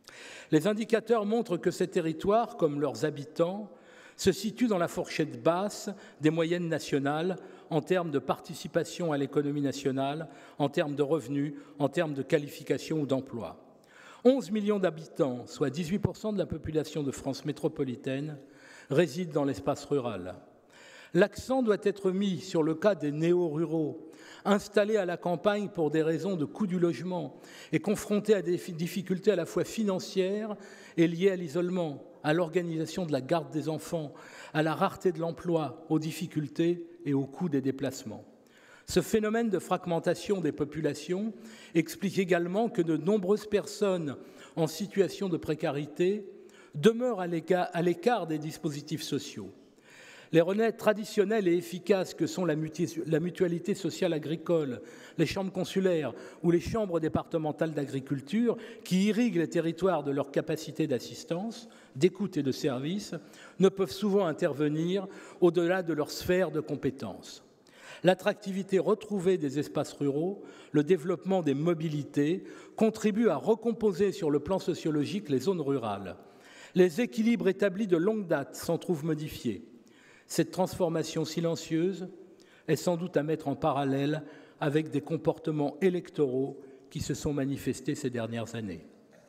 Les indicateurs montrent que ces territoires, comme leurs habitants, se situent dans la fourchette basse des moyennes nationales en termes de participation à l'économie nationale, en termes de revenus, en termes de qualification ou d'emploi. 11 millions d'habitants, soit 18% de la population de France métropolitaine, résident dans l'espace rural. L'accent doit être mis sur le cas des néo-ruraux, installés à la campagne pour des raisons de coût du logement et confrontés à des difficultés à la fois financières et liées à l'isolement, à l'organisation de la garde des enfants, à la rareté de l'emploi, aux difficultés et au coût des déplacements. Ce phénomène de fragmentation des populations explique également que de nombreuses personnes en situation de précarité demeurent à l'écart des dispositifs sociaux. Les relais traditionnels et efficaces que sont la mutualité sociale agricole, les chambres consulaires ou les chambres départementales d'agriculture, qui irriguent les territoires de leur capacité d'assistance, d'écoute et de service, ne peuvent souvent intervenir au-delà de leur sphère de compétences. L'attractivité retrouvée des espaces ruraux, le développement des mobilités contribuent à recomposer sur le plan sociologique les zones rurales. Les équilibres établis de longue date s'en trouvent modifiés. Cette transformation silencieuse est sans doute à mettre en parallèle avec des comportements électoraux qui se sont manifestés ces dernières années.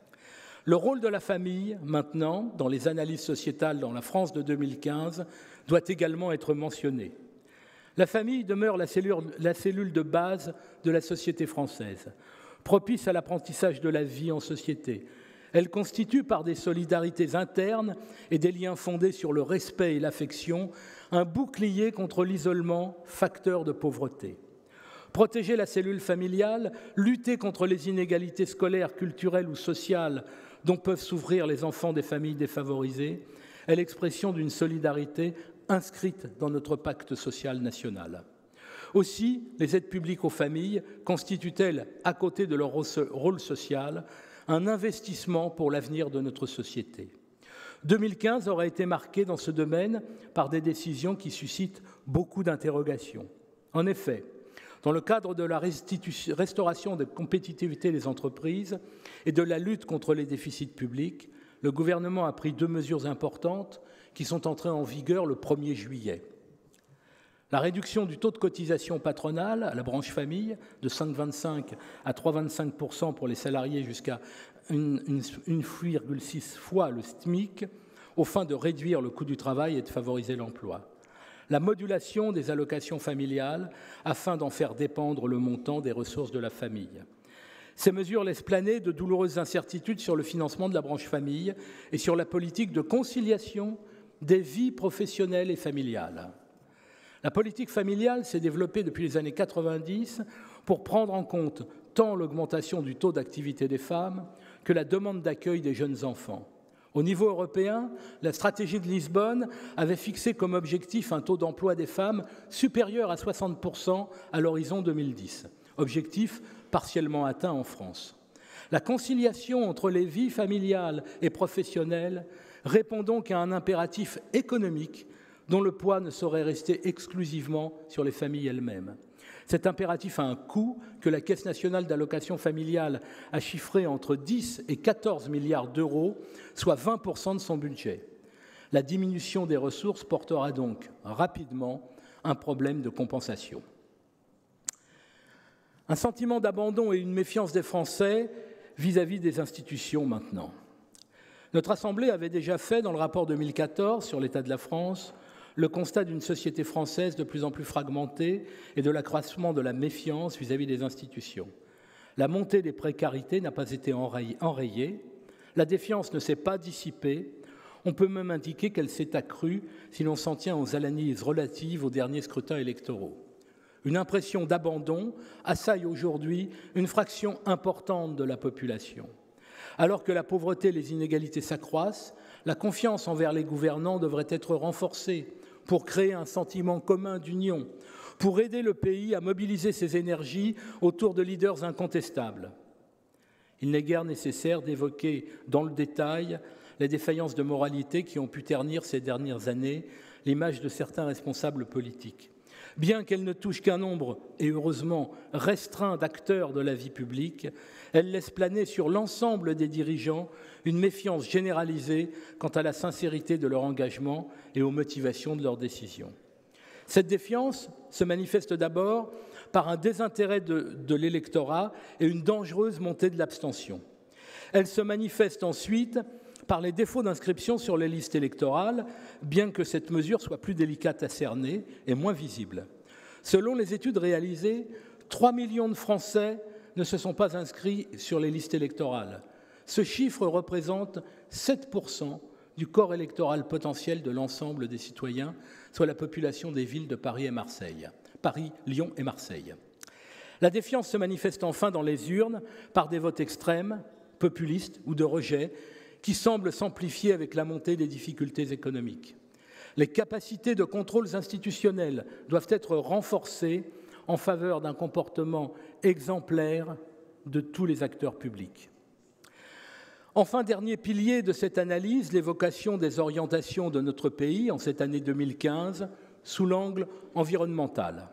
Le rôle de la famille, maintenant, dans les analyses sociétales dans la France de 2015, doit également être mentionné. La famille demeure la cellule de base de la société française, propice à l'apprentissage de la vie en société. Elle constitue, par des solidarités internes et des liens fondés sur le respect et l'affection, un bouclier contre l'isolement, facteur de pauvreté. Protéger la cellule familiale, lutter contre les inégalités scolaires, culturelles ou sociales dont peuvent souffrir les enfants des familles défavorisées, est l'expression d'une solidarité inscrite dans notre pacte social national. Aussi, les aides publiques aux familles constituent-elles, à côté de leur rôle social, un investissement pour l'avenir de notre société. 2015 aura été marqué dans ce domaine par des décisions qui suscitent beaucoup d'interrogations. En effet, dans le cadre de la restauration de la compétitivité des entreprises et de la lutte contre les déficits publics, le gouvernement a pris 2 mesures importantes qui sont entrées en vigueur le 1er juillet. La réduction du taux de cotisation patronale à la branche famille de 5,25 à 3,25% pour les salariés jusqu'à 1,6 fois le SMIC, aux fins de réduire le coût du travail et de favoriser l'emploi. La modulation des allocations familiales afin d'en faire dépendre le montant des ressources de la famille. Ces mesures laissent planer de douloureuses incertitudes sur le financement de la branche famille et sur la politique de conciliation des vies professionnelles et familiales. La politique familiale s'est développée depuis les années 90 pour prendre en compte tant l'augmentation du taux d'activité des femmes que la demande d'accueil des jeunes enfants. Au niveau européen, la stratégie de Lisbonne avait fixé comme objectif un taux d'emploi des femmes supérieur à 60% à l'horizon 2010, objectif partiellement atteint en France. La conciliation entre les vies familiales et professionnelles répond donc à un impératif économique dont le poids ne saurait rester exclusivement sur les familles elles-mêmes. Cet impératif a un coût que la Caisse nationale d'allocation familiale a chiffré entre 10 et 14 milliards d'euros, soit 20% de son budget. La diminution des ressources portera donc rapidement un problème de compensation. Un sentiment d'abandon et une méfiance des Français vis-à-vis des institutions maintenant. Notre Assemblée avait déjà fait, dans le rapport 2014 sur l'état de la France, le constat d'une société française de plus en plus fragmentée et de l'accroissement de la méfiance vis-à-vis des institutions. La montée des précarités n'a pas été enrayée, la défiance ne s'est pas dissipée, on peut même indiquer qu'elle s'est accrue si l'on s'en tient aux analyses relatives aux derniers scrutins électoraux. Une impression d'abandon assaille aujourd'hui une fraction importante de la population. Alors que la pauvreté et les inégalités s'accroissent, la confiance envers les gouvernants devrait être renforcée pour créer un sentiment commun d'union, pour aider le pays à mobiliser ses énergies autour de leaders incontestables. Il n'est guère nécessaire d'évoquer dans le détail les défaillances de moralité qui ont pu ternir ces dernières années l'image de certains responsables politiques. Bien qu'elle ne touche qu'un nombre, et heureusement restreint, d'acteurs de la vie publique, elle laisse planer sur l'ensemble des dirigeants une méfiance généralisée quant à la sincérité de leur engagement et aux motivations de leurs décisions. Cette défiance se manifeste d'abord par un désintérêt de l'électorat et une dangereuse montée de l'abstention. Elle se manifeste ensuite par les défauts d'inscription sur les listes électorales, bien que cette mesure soit plus délicate à cerner et moins visible. Selon les études réalisées, 3 millions de Français ne se sont pas inscrits sur les listes électorales. Ce chiffre représente 7% du corps électoral potentiel de l'ensemble des citoyens, soit la population des villes de Paris, Lyon et Marseille. La défiance se manifeste enfin dans les urnes par des votes extrêmes, populistes ou de rejet, qui semblent s'amplifier avec la montée des difficultés économiques. Les capacités de contrôles institutionnels doivent être renforcées en faveur d'un comportement exemplaire de tous les acteurs publics. Enfin, dernier pilier de cette analyse, l'évocation des orientations de notre pays en cette année 2015 sous l'angle environnemental.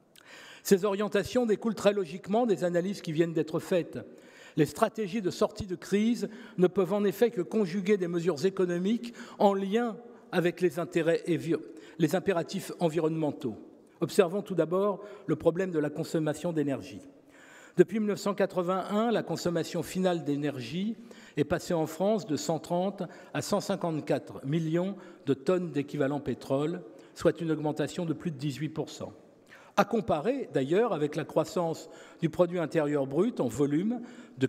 Ces orientations découlent très logiquement des analyses qui viennent d'être faites. Les stratégies de sortie de crise ne peuvent en effet que conjuguer des mesures économiques en lien avec les impératifs environnementaux. Observons tout d'abord le problème de la consommation d'énergie. Depuis 1981, la consommation finale d'énergie est passée en France de 130 à 154 millions de tonnes d'équivalent pétrole, soit une augmentation de plus de 18%. À comparer d'ailleurs avec la croissance du produit intérieur brut en volume de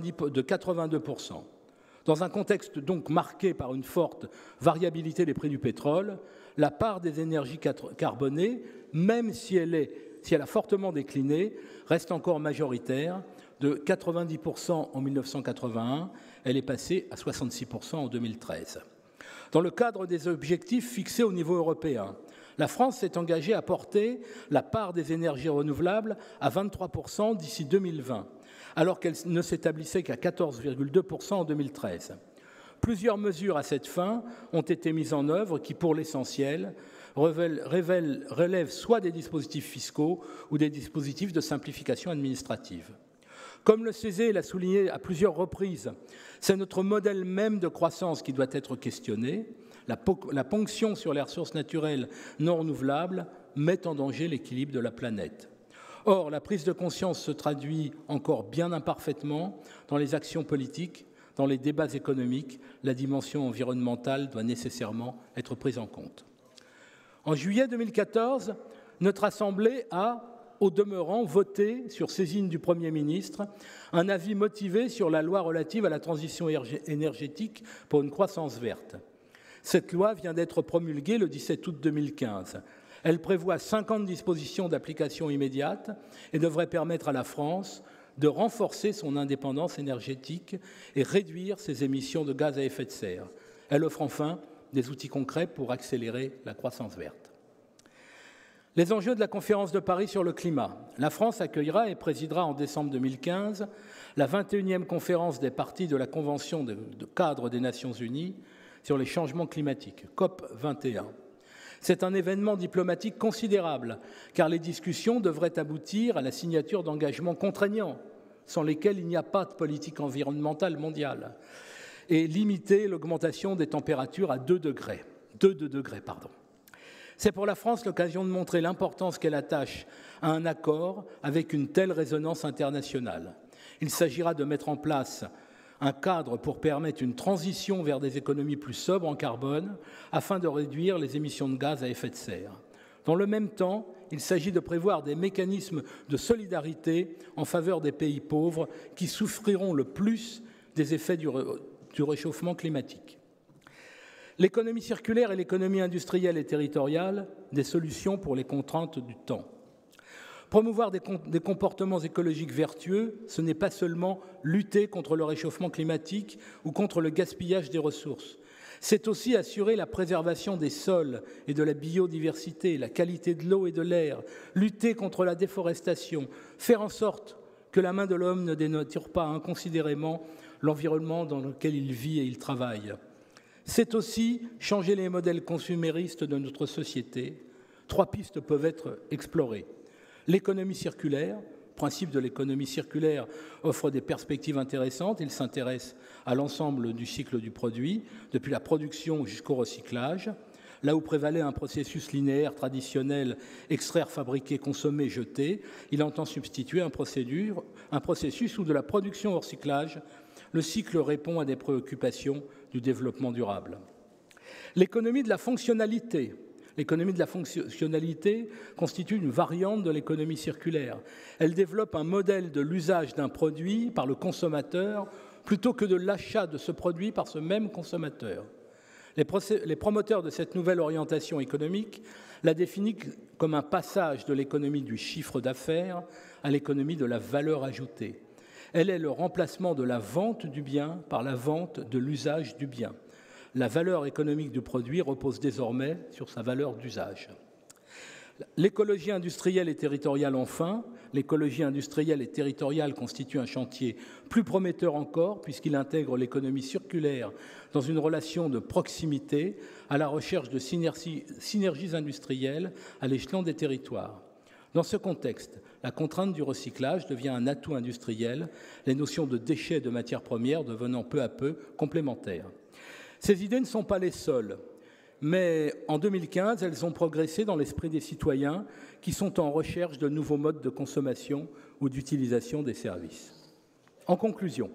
82%. Dans un contexte donc marqué par une forte variabilité des prix du pétrole, la part des énergies carbonées, même si elle a fortement décliné, reste encore majoritaire. De 90% en 1981, elle est passée à 66% en 2013. Dans le cadre des objectifs fixés au niveau européen, la France s'est engagée à porter la part des énergies renouvelables à 23% d'ici 2020, alors qu'elle ne s'établissait qu'à 14,2% en 2013. Plusieurs mesures à cette fin ont été mises en œuvre qui, pour l'essentiel, relèvent soit des dispositifs fiscaux ou des dispositifs de simplification administrative. Comme le CESE l'a souligné à plusieurs reprises, c'est notre modèle même de croissance qui doit être questionné. La ponction sur les ressources naturelles non renouvelables met en danger l'équilibre de la planète. Or, la prise de conscience se traduit encore bien imparfaitement dans les actions politiques, dans les débats économiques. La dimension environnementale doit nécessairement être prise en compte. En juillet 2014, notre Assemblée a, au demeurant, voté, sur saisine du Premier ministre, un avis motivé sur la loi relative à la transition énergétique pour une croissance verte. Cette loi vient d'être promulguée le 17 août 2015. Elle prévoit 50 dispositions d'application immédiate et devrait permettre à la France de renforcer son indépendance énergétique et réduire ses émissions de gaz à effet de serre. Elle offre enfin des outils concrets pour accélérer la croissance verte. Les enjeux de la conférence de Paris sur le climat. La France accueillera et présidera en décembre 2015 la 21e conférence des parties de la Convention de cadre des Nations Unies sur les changements climatiques, COP21. C'est un événement diplomatique considérable, car les discussions devraient aboutir à la signature d'engagements contraignants, sans lesquels il n'y a pas de politique environnementale mondiale, et limiter l'augmentation des températures à 2 degrés. C'est pour la France l'occasion de montrer l'importance qu'elle attache à un accord avec une telle résonance internationale. Il s'agira de mettre en place un cadre pour permettre une transition vers des économies plus sobres en carbone afin de réduire les émissions de gaz à effet de serre. Dans le même temps, il s'agit de prévoir des mécanismes de solidarité en faveur des pays pauvres qui souffriront le plus des effets du réchauffement climatique. L'économie circulaire et l'économie industrielle et territoriale, des solutions pour les contraintes du temps. Promouvoir des comportements écologiques vertueux, ce n'est pas seulement lutter contre le réchauffement climatique ou contre le gaspillage des ressources. C'est aussi assurer la préservation des sols et de la biodiversité, la qualité de l'eau et de l'air, lutter contre la déforestation, faire en sorte que la main de l'homme ne dénature pas inconsidérément l'environnement dans lequel il vit et il travaille. C'est aussi changer les modèles consuméristes de notre société. 3 pistes peuvent être explorées. L'économie circulaire, le principe de l'économie circulaire offre des perspectives intéressantes. Il s'intéresse à l'ensemble du cycle du produit, depuis la production jusqu'au recyclage. Là où prévalait un processus linéaire traditionnel, extraire, fabriquer, consommer, jeter, il entend substituer un processus où de la production au recyclage, le cycle répond à des préoccupations du développement durable. L'économie de la fonctionnalité. L'économie de la fonctionnalité constitue une variante de l'économie circulaire. Elle développe un modèle de l'usage d'un produit par le consommateur plutôt que de l'achat de ce produit par ce même consommateur. Les promoteurs de cette nouvelle orientation économique la définissent comme un passage de l'économie du chiffre d'affaires à l'économie de la valeur ajoutée. Elle est le remplacement de la vente du bien par la vente de l'usage du bien. La valeur économique du produit repose désormais sur sa valeur d'usage. L'écologie industrielle et territoriale enfin. L'écologie industrielle et territoriale constitue un chantier plus prometteur encore puisqu'il intègre l'économie circulaire dans une relation de proximité à la recherche de synergies industrielles à l'échelon des territoires. Dans ce contexte, la contrainte du recyclage devient un atout industriel, les notions de déchets et de matières premières devenant peu à peu complémentaires. Ces idées ne sont pas les seules, mais en 2015, elles ont progressé dans l'esprit des citoyens qui sont en recherche de nouveaux modes de consommation ou d'utilisation des services. En conclusion,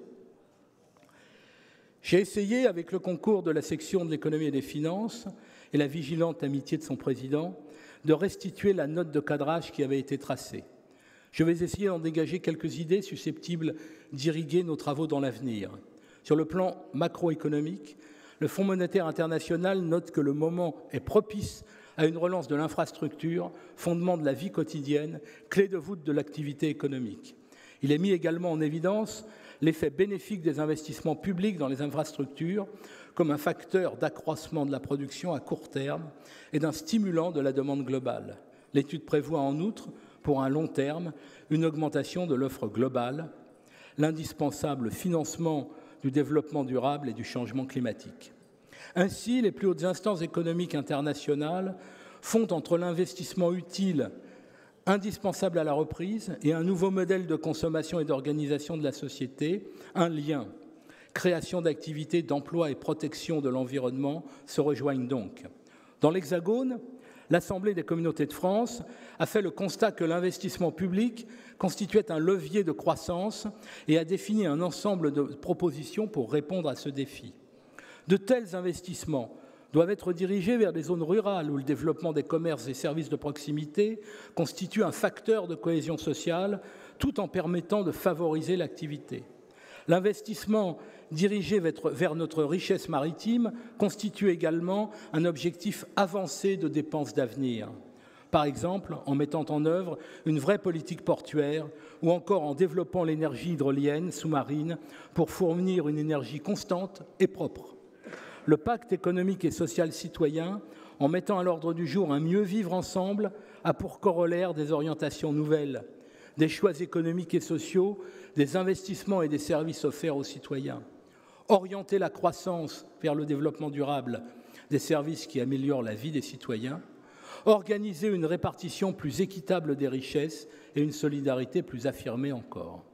j'ai essayé, avec le concours de la section de l'économie et des finances et la vigilante amitié de son président, de restituer la note de cadrage qui avait été tracée. Je vais essayer d'en dégager quelques idées susceptibles d'irriguer nos travaux dans l'avenir. Sur le plan macroéconomique, le Fonds monétaire international note que le moment est propice à une relance de l'infrastructure, fondement de la vie quotidienne, clé de voûte de l'activité économique. Il est mis également en évidence l'effet bénéfique des investissements publics dans les infrastructures comme un facteur d'accroissement de la production à court terme et d'un stimulant de la demande globale. L'étude prévoit en outre, pour un long terme, une augmentation de l'offre globale, l'indispensable financement du développement durable et du changement climatique. Ainsi, les plus hautes instances économiques internationales font entre l'investissement utile, indispensable à la reprise, et un nouveau modèle de consommation et d'organisation de la société, un lien. Création d'activités, d'emplois et protection de l'environnement se rejoignent donc. Dans l'Hexagone, l'Assemblée des communautés de France a fait le constat que l'investissement public constituait un levier de croissance et a défini un ensemble de propositions pour répondre à ce défi. De tels investissements doivent être dirigés vers des zones rurales où le développement des commerces et services de proximité constitue un facteur de cohésion sociale tout en permettant de favoriser l'activité. L'investissement dirigé vers notre richesse maritime constitue également un objectif avancé de dépenses d'avenir. Par exemple, en mettant en œuvre une vraie politique portuaire ou encore en développant l'énergie hydrolienne sous-marine pour fournir une énergie constante et propre. Le pacte économique et social citoyen, en mettant à l'ordre du jour un mieux vivre ensemble, a pour corollaire des orientations nouvelles, des choix économiques et sociaux, des investissements et des services offerts aux citoyens. Orienter la croissance vers le développement durable, des services qui améliorent la vie des citoyens. Organiser une répartition plus équitable des richesses et une solidarité plus affirmée encore.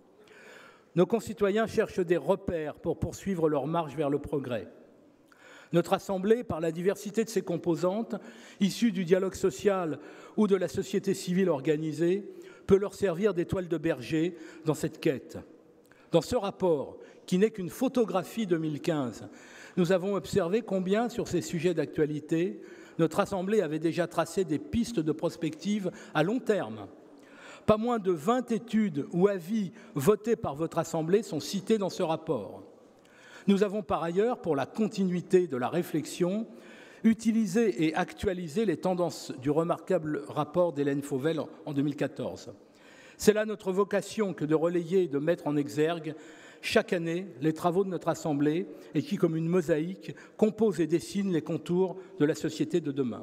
Nos concitoyens cherchent des repères pour poursuivre leur marche vers le progrès. Notre Assemblée, par la diversité de ses composantes, issues du dialogue social ou de la société civile organisée, peut leur servir d'étoile de berger dans cette quête. Dans ce rapport, qui n'est qu'une photographie 2015, nous avons observé combien, sur ces sujets d'actualité, notre Assemblée avait déjà tracé des pistes de prospective à long terme. Pas moins de 20 études ou avis votés par votre Assemblée sont cités dans ce rapport. Nous avons par ailleurs, pour la continuité de la réflexion, utilisé et actualisé les tendances du remarquable rapport d'Hélène Fauvel en 2014. C'est là notre vocation que de relayer et de mettre en exergue chaque année les travaux de notre Assemblée et qui, comme une mosaïque, composent et dessinent les contours de la société de demain.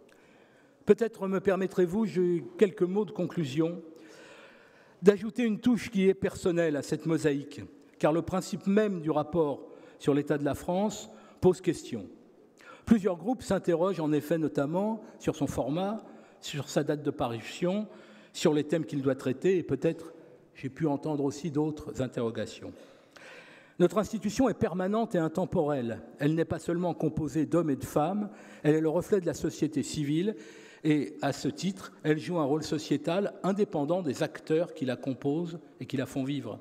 Peut-être me permettrez-vous, quelques mots de conclusion, d'ajouter une touche qui est personnelle à cette mosaïque, car le principe même du rapport sur l'état de la France pose question. Plusieurs groupes s'interrogent en effet notamment sur son format, sur sa date de parution, sur les thèmes qu'il doit traiter et peut-être j'ai pu entendre aussi d'autres interrogations. Notre institution est permanente et intemporelle. Elle n'est pas seulement composée d'hommes et de femmes, elle est le reflet de la société civile et, à ce titre, elle joue un rôle sociétal indépendant des acteurs qui la composent et qui la font vivre.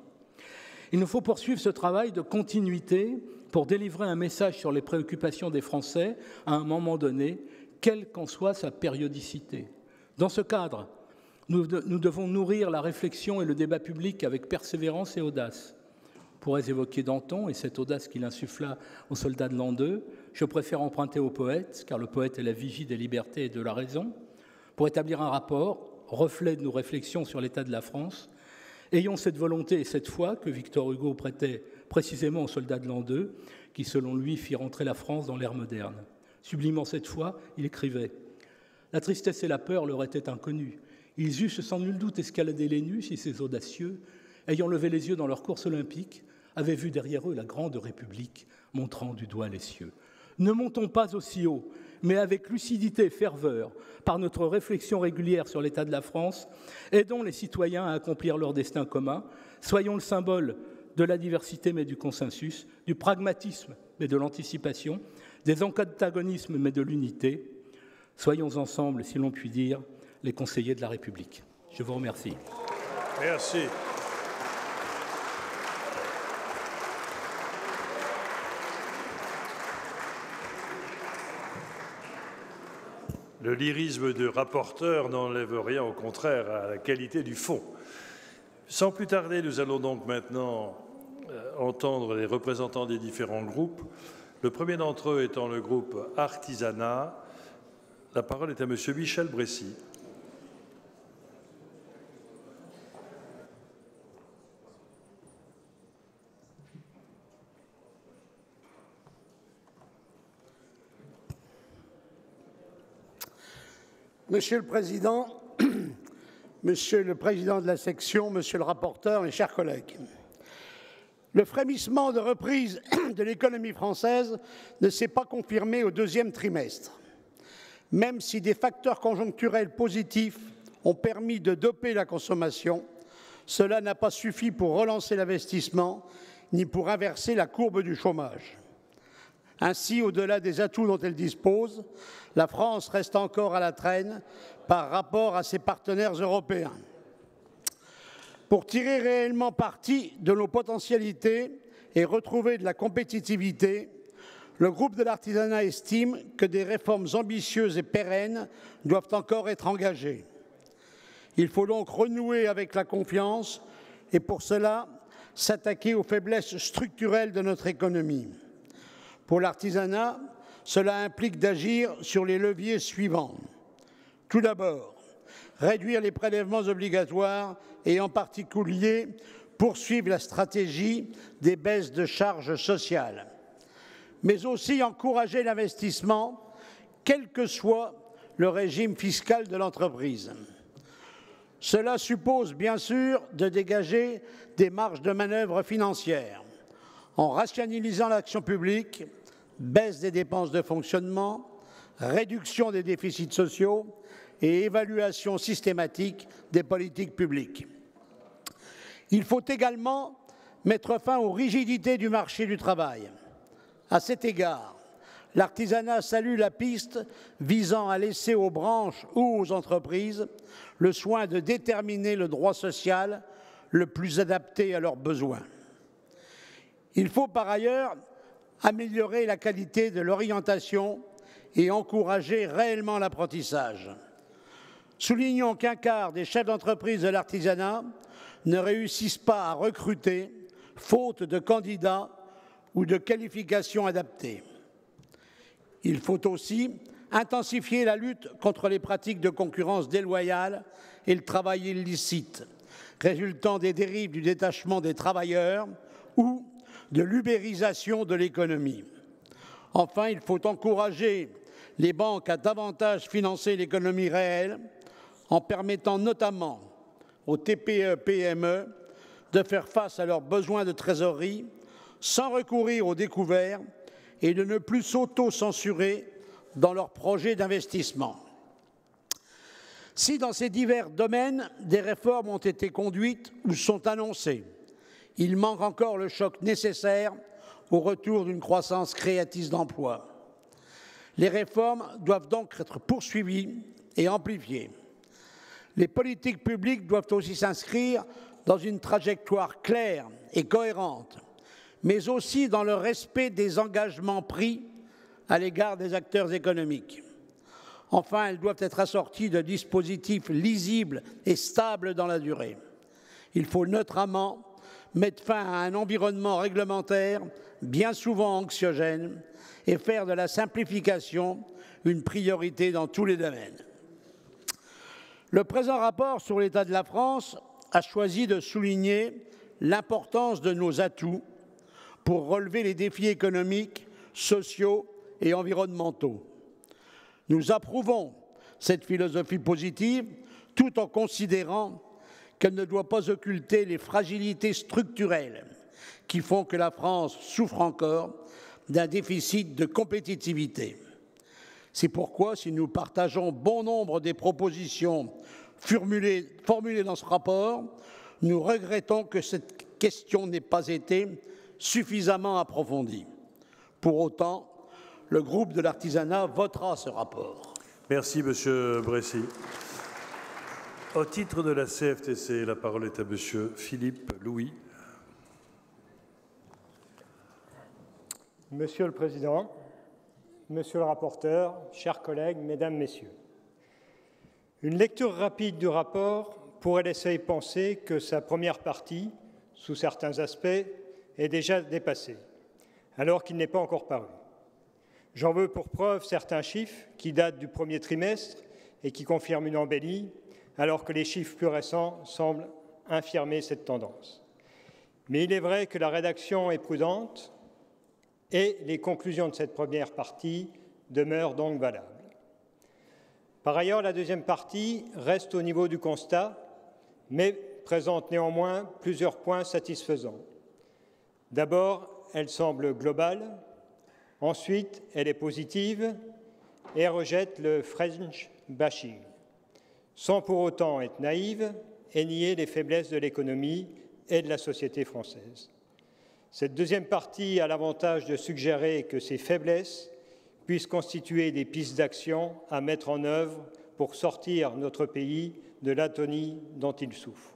Il nous faut poursuivre ce travail de continuité pour délivrer un message sur les préoccupations des Français à un moment donné, quelle qu'en soit sa périodicité. Dans ce cadre, nous devons nourrir la réflexion et le débat public avec persévérance et audace. On pourrait évoquer Danton et cette audace qu'il insuffla aux soldats de l'an 2. Je préfère emprunter au poète, car le poète est la vigie des libertés et de la raison, pour établir un rapport, reflet de nos réflexions sur l'état de la France. Ayons cette volonté et cette foi que Victor Hugo prêtait précisément aux soldats de l'an 2, qui, selon lui, fit rentrer la France dans l'ère moderne. Sublimant cette foi, il écrivait « La tristesse et la peur leur étaient inconnues. Ils eussent sans nul doute escaladé les nues si ces audacieux, ayant levé les yeux dans leur course olympique, avaient vu derrière eux la grande République montrant du doigt les cieux. Ne montons pas aussi haut, mais avec lucidité et ferveur, par notre réflexion régulière sur l'état de la France, aidons les citoyens à accomplir leur destin commun, soyons le symbole de la diversité mais du consensus, du pragmatisme mais de l'anticipation, des antagonismes mais de l'unité. Soyons ensemble, si l'on peut dire, les conseillers de la République. Je vous remercie. Merci. Le lyrisme de rapporteur n'enlève rien, au contraire, à la qualité du fond. Sans plus tarder, nous allons donc maintenant entendre les représentants des différents groupes. Le premier d'entre eux étant le groupe Artisanat. La parole est à M. Michel Brécy. Monsieur le Président, Monsieur le Président de la section, Monsieur le rapporteur, mes chers collègues, le frémissement de reprise de l'économie française ne s'est pas confirmé au deuxième trimestre. Même si des facteurs conjoncturels positifs ont permis de doper la consommation, cela n'a pas suffi pour relancer l'investissement ni pour inverser la courbe du chômage. Ainsi, au-delà des atouts dont elle dispose, la France reste encore à la traîne par rapport à ses partenaires européens. Pour tirer réellement parti de nos potentialités et retrouver de la compétitivité, le groupe de l'artisanat estime que des réformes ambitieuses et pérennes doivent encore être engagées. Il faut donc renouer avec la confiance et pour cela s'attaquer aux faiblesses structurelles de notre économie. Pour l'artisanat, cela implique d'agir sur les leviers suivants. Tout d'abord, réduire les prélèvements obligatoires et en particulier poursuivre la stratégie des baisses de charges sociales, mais aussi encourager l'investissement, quel que soit le régime fiscal de l'entreprise. Cela suppose bien sûr de dégager des marges de manœuvre financières en rationalisant l'action publique, baisse des dépenses de fonctionnement, réduction des déficits sociaux et évaluation systématique des politiques publiques. Il faut également mettre fin aux rigidités du marché du travail. À cet égard, l'artisanat salue la piste visant à laisser aux branches ou aux entreprises le soin de déterminer le droit social le plus adapté à leurs besoins. Il faut par ailleurs améliorer la qualité de l'orientation et encourager réellement l'apprentissage. Soulignons qu'un quart des chefs d'entreprise de l'artisanat ne réussissent pas à recruter, faute de candidats ou de qualifications adaptées. Il faut aussi intensifier la lutte contre les pratiques de concurrence déloyale et le travail illicite, résultant des dérives du détachement des travailleurs ou de l'ubérisation de l'économie. Enfin, il faut encourager les banques à davantage financer l'économie réelle en permettant notamment aux TPE-PME de faire face à leurs besoins de trésorerie sans recourir au découvert et de ne plus s'auto-censurer dans leurs projets d'investissement. Si dans ces divers domaines, des réformes ont été conduites ou sont annoncées, il manque encore le choc nécessaire au retour d'une croissance créatrice d'emplois. Les réformes doivent donc être poursuivies et amplifiées. Les politiques publiques doivent aussi s'inscrire dans une trajectoire claire et cohérente, mais aussi dans le respect des engagements pris à l'égard des acteurs économiques. Enfin, elles doivent être assorties de dispositifs lisibles et stables dans la durée. Il faut notamment mettre fin à un environnement réglementaire bien souvent anxiogène et faire de la simplification une priorité dans tous les domaines. Le présent rapport sur l'état de la France a choisi de souligner l'importance de nos atouts pour relever les défis économiques, sociaux et environnementaux. Nous approuvons cette philosophie positive tout en considérant qu'elle ne doit pas occulter les fragilités structurelles qui font que la France souffre encore d'un déficit de compétitivité. C'est pourquoi, si nous partageons bon nombre des propositions formulées dans ce rapport, nous regrettons que cette question n'ait pas été suffisamment approfondie. Pour autant, le groupe de l'artisanat votera ce rapport. Merci, Monsieur Brécy. Au titre de la CFTC, la parole est à Monsieur Philippe Louis. Monsieur le Président, Monsieur le rapporteur, chers collègues, Mesdames, Messieurs, une lecture rapide du rapport pourrait laisser penser que sa première partie, sous certains aspects, est déjà dépassée, alors qu'il n'est pas encore paru. J'en veux pour preuve certains chiffres qui datent du premier trimestre et qui confirment une embellie, alors que les chiffres plus récents semblent infirmer cette tendance. Mais il est vrai que la rédaction est prudente et les conclusions de cette première partie demeurent donc valables. Par ailleurs, la deuxième partie reste au niveau du constat, mais présente néanmoins plusieurs points satisfaisants. D'abord, elle semble globale. Ensuite, elle est positive et rejette le French bashing, sans pour autant être naïve et nier les faiblesses de l'économie et de la société française. Cette deuxième partie a l'avantage de suggérer que ces faiblesses puissent constituer des pistes d'action à mettre en œuvre pour sortir notre pays de l'atonie dont il souffre.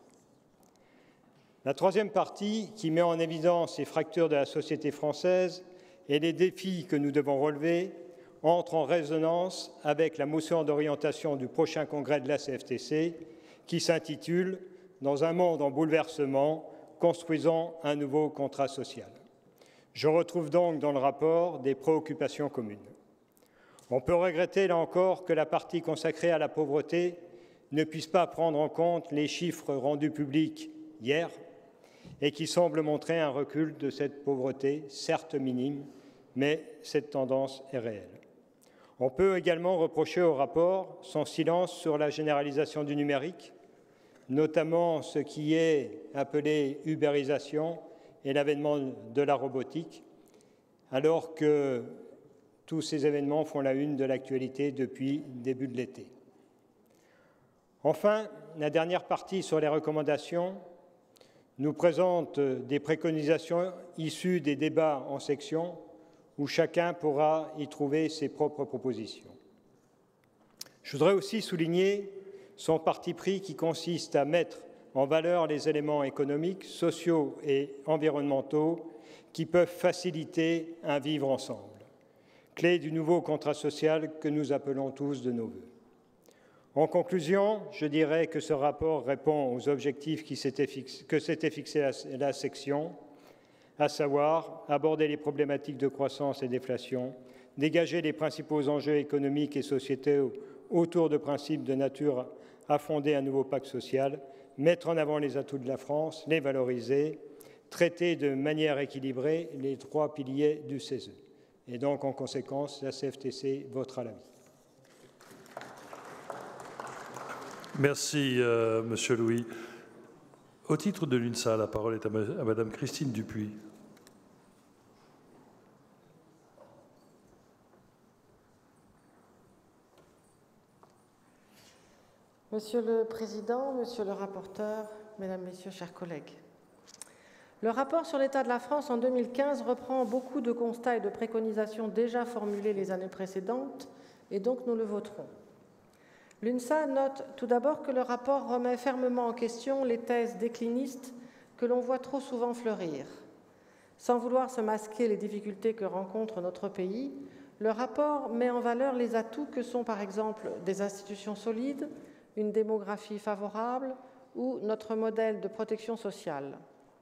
La troisième partie, qui met en évidence les fractures de la société française et les défis que nous devons relever, entre en résonance avec la motion d'orientation du prochain congrès de la CFTC qui s'intitule « Dans un monde en bouleversement, construisons un nouveau contrat social ». Je retrouve donc dans le rapport des préoccupations communes. On peut regretter là encore que la partie consacrée à la pauvreté ne puisse pas prendre en compte les chiffres rendus publics hier et qui semblent montrer un recul de cette pauvreté, certes minime, mais cette tendance est réelle. On peut également reprocher au rapport son silence sur la généralisation du numérique, notamment ce qui est appelé ubérisation et l'avènement de la robotique, alors que tous ces événements font la une de l'actualité depuis le début de l'été. Enfin, la dernière partie sur les recommandations nous présente des préconisations issues des débats en section où chacun pourra y trouver ses propres propositions. Je voudrais aussi souligner son parti pris qui consiste à mettre en valeur les éléments économiques, sociaux et environnementaux qui peuvent faciliter un vivre ensemble, clé du nouveau contrat social que nous appelons tous de nos vœux. En conclusion, je dirais que ce rapport répond aux objectifs que s'était fixé la section, à savoir aborder les problématiques de croissance et d'inflation, dégager les principaux enjeux économiques et sociétaux autour de principes de nature à fonder un nouveau pacte social, mettre en avant les atouts de la France, les valoriser, traiter de manière équilibrée les 3 piliers du CESE. Et donc, en conséquence, la CFTC votera l'avis. Merci, Monsieur Louis. Au titre de l'UNSA, la parole est à Madame Christine Dupuis. Monsieur le Président, Monsieur le rapporteur, Mesdames, Messieurs, chers collègues. Le rapport sur l'état de la France en 2015 reprend beaucoup de constats et de préconisations déjà formulés les années précédentes, et donc nous le voterons. L'UNSA note tout d'abord que le rapport remet fermement en question les thèses déclinistes que l'on voit trop souvent fleurir. Sans vouloir se masquer les difficultés que rencontre notre pays, le rapport met en valeur les atouts que sont par exemple des institutions solides, une démographie favorable ou notre modèle de protection sociale.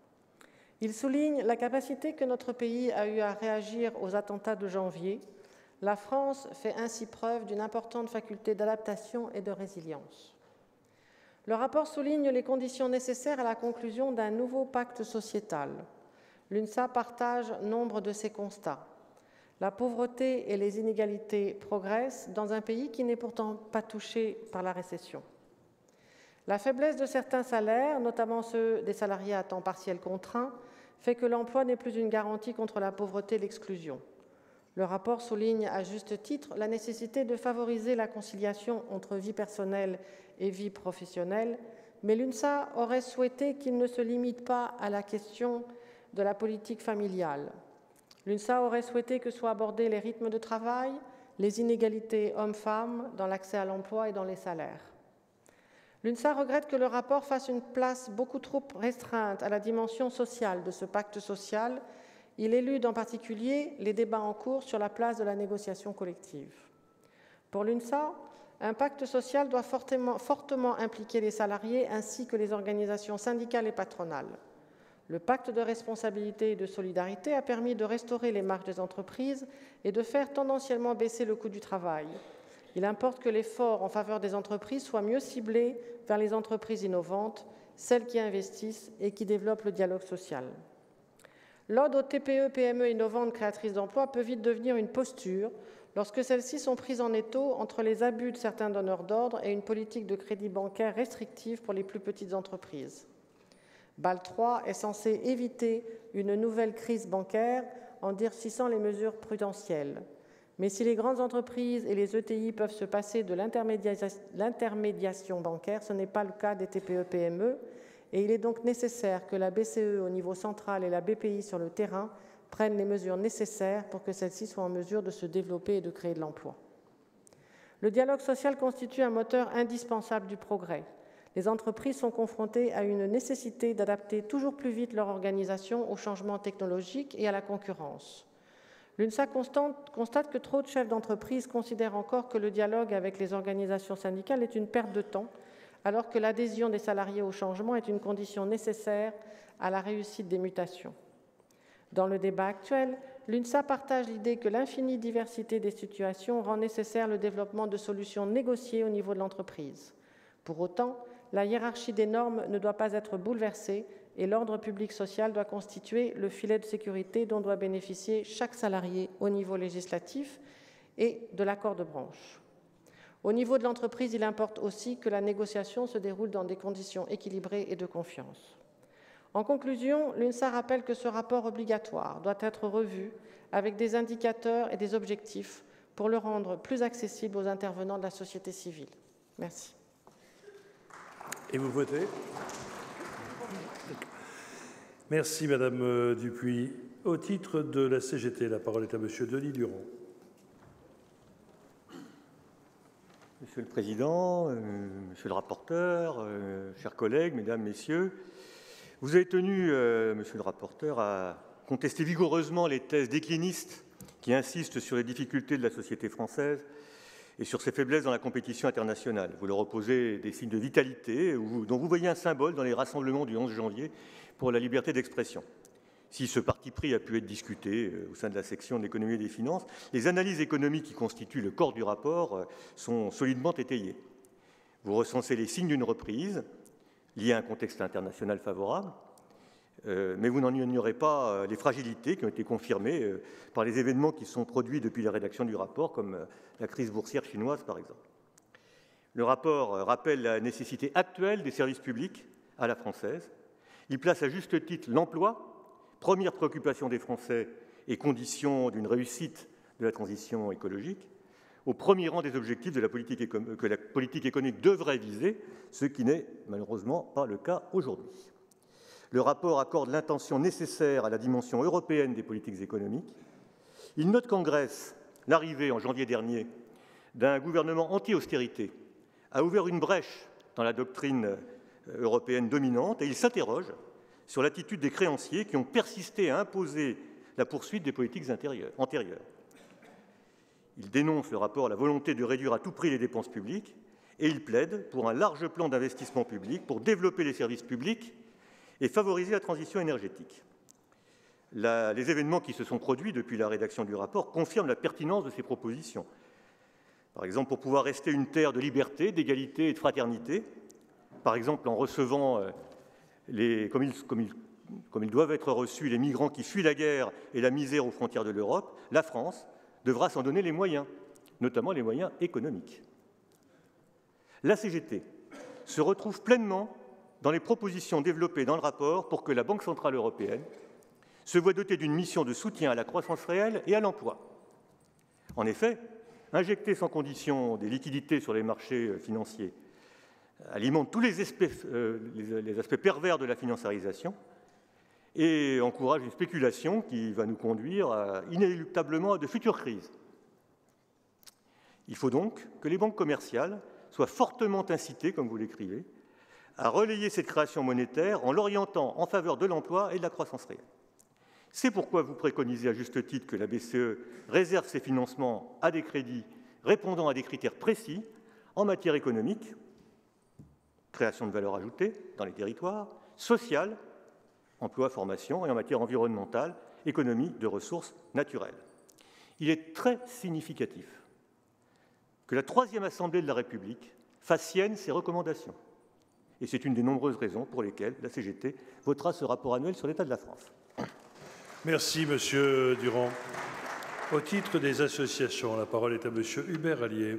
Il souligne la capacité que notre pays a eu à réagir aux attentats de janvier. La France fait ainsi preuve d'une importante faculté d'adaptation et de résilience. Le rapport souligne les conditions nécessaires à la conclusion d'un nouveau pacte sociétal. L'UNSA partage nombre de ces constats. La pauvreté et les inégalités progressent dans un pays qui n'est pourtant pas touché par la récession. La faiblesse de certains salaires, notamment ceux des salariés à temps partiel contraint, fait que l'emploi n'est plus une garantie contre la pauvreté et l'exclusion. Le rapport souligne à juste titre la nécessité de favoriser la conciliation entre vie personnelle et vie professionnelle, mais l'UNSA aurait souhaité qu'il ne se limite pas à la question de la politique familiale. L'UNSA aurait souhaité que soient abordés les rythmes de travail, les inégalités hommes-femmes dans l'accès à l'emploi et dans les salaires. L'UNSA regrette que le rapport fasse une place beaucoup trop restreinte à la dimension sociale de ce pacte social. Il élude en particulier les débats en cours sur la place de la négociation collective. Pour l'UNSA, un pacte social doit fortement impliquer les salariés ainsi que les organisations syndicales et patronales. Le pacte de responsabilité et de solidarité a permis de restaurer les marges des entreprises et de faire tendanciellement baisser le coût du travail. Il importe que l'effort en faveur des entreprises soit mieux ciblé vers les entreprises innovantes, celles qui investissent et qui développent le dialogue social. L'ode aux TPE-PME innovantes créatrices d'emplois peut vite devenir une posture lorsque celles-ci sont prises en étau entre les abus de certains donneurs d'ordre et une politique de crédit bancaire restrictive pour les plus petites entreprises. Bâle III est censé éviter une nouvelle crise bancaire en durcissant les mesures prudentielles. Mais si les grandes entreprises et les ETI peuvent se passer de l'intermédiation bancaire, ce n'est pas le cas des TPE-PME, et il est donc nécessaire que la BCE au niveau central et la BPI sur le terrain prennent les mesures nécessaires pour que celles-ci soient en mesure de se développer et de créer de l'emploi. Le dialogue social constitue un moteur indispensable du progrès. Les entreprises sont confrontées à une nécessité d'adapter toujours plus vite leur organisation aux changements technologiques et à la concurrence. L'UNSA constate que trop de chefs d'entreprise considèrent encore que le dialogue avec les organisations syndicales est une perte de temps, alors que l'adhésion des salariés au changement est une condition nécessaire à la réussite des mutations. Dans le débat actuel, l'UNSA partage l'idée que l'infinie diversité des situations rend nécessaire le développement de solutions négociées au niveau de l'entreprise. Pour autant, la hiérarchie des normes ne doit pas être bouleversée et l'ordre public social doit constituer le filet de sécurité dont doit bénéficier chaque salarié au niveau législatif et de l'accord de branche. Au niveau de l'entreprise, il importe aussi que la négociation se déroule dans des conditions équilibrées et de confiance. En conclusion, l'UNSA rappelle que ce rapport obligatoire doit être revu avec des indicateurs et des objectifs pour le rendre plus accessible aux intervenants de la société civile. Merci. Et vous votez ? Merci, Madame Dupuis. Au titre de la CGT, la parole est à Monsieur Denis Durand. Monsieur le Président, Monsieur le rapporteur, chers collègues, Mesdames, Messieurs, vous avez tenu, Monsieur le rapporteur, à contesté vigoureusement les thèses déclinistes qui insistent sur les difficultés de la société française et sur ses faiblesses dans la compétition internationale. Vous leur opposez des signes de vitalité dont vous voyez un symbole dans les rassemblements du 11 janvier pour la liberté d'expression. Si ce parti pris a pu être discuté au sein de la section de l'économie et des finances, les analyses économiques qui constituent le corps du rapport sont solidement étayées. Vous recensez les signes d'une reprise liée à un contexte international favorable, mais vous n'en ignorez pas les fragilités qui ont été confirmées par les événements qui sont produits depuis la rédaction du rapport, comme la crise boursière chinoise, par exemple. Le rapport rappelle la nécessité actuelle des services publics à la française. Il place à juste titre l'emploi, première préoccupation des Français et condition d'une réussite de la transition écologique, au premier rang des objectifs de que la politique économique devrait viser, ce qui n'est malheureusement pas le cas aujourd'hui. Le rapport accorde l'intention nécessaire à la dimension européenne des politiques économiques. Il note qu'en Grèce, l'arrivée en janvier dernier d'un gouvernement anti-austérité a ouvert une brèche dans la doctrine européenne dominante et il s'interroge sur l'attitude des créanciers qui ont persisté à imposer la poursuite des politiques antérieures. Il dénonce, le rapport, la volonté de réduire à tout prix les dépenses publiques et il plaide pour un large plan d'investissement public pour développer les services publics et favoriser la transition énergétique. Les événements qui se sont produits depuis la rédaction du rapport confirment la pertinence de ces propositions. Par exemple, pour pouvoir rester une terre de liberté, d'égalité et de fraternité, par exemple en recevant comme ils doivent être reçus les migrants qui fuient la guerre et la misère aux frontières de l'Europe, la France devra s'en donner les moyens, notamment les moyens économiques. La CGT se retrouve pleinement dans les propositions développées dans le rapport pour que la Banque centrale européenne se voit dotée d'une mission de soutien à la croissance réelle et à l'emploi. En effet, injecter sans condition des liquidités sur les marchés financiers alimente tous les aspects pervers de la financiarisation et encourage une spéculation qui va nous conduire inéluctablement à de futures crises. Il faut donc que les banques commerciales soient fortement incitées, comme vous l'écrivez, à relayer cette création monétaire en l'orientant en faveur de l'emploi et de la croissance réelle. C'est pourquoi vous préconisez à juste titre que la BCE réserve ses financements à des crédits répondant à des critères précis en matière économique, création de valeur ajoutée dans les territoires, sociale, emploi, formation, et en matière environnementale, économie de ressources naturelles. Il est très significatif que la troisième Assemblée de la République fasse sienne ces recommandations. Et c'est une des nombreuses raisons pour lesquelles la CGT votera ce rapport annuel sur l'état de la France. Merci, Monsieur Durand. Au titre des associations, la parole est à Monsieur Hubert Allier.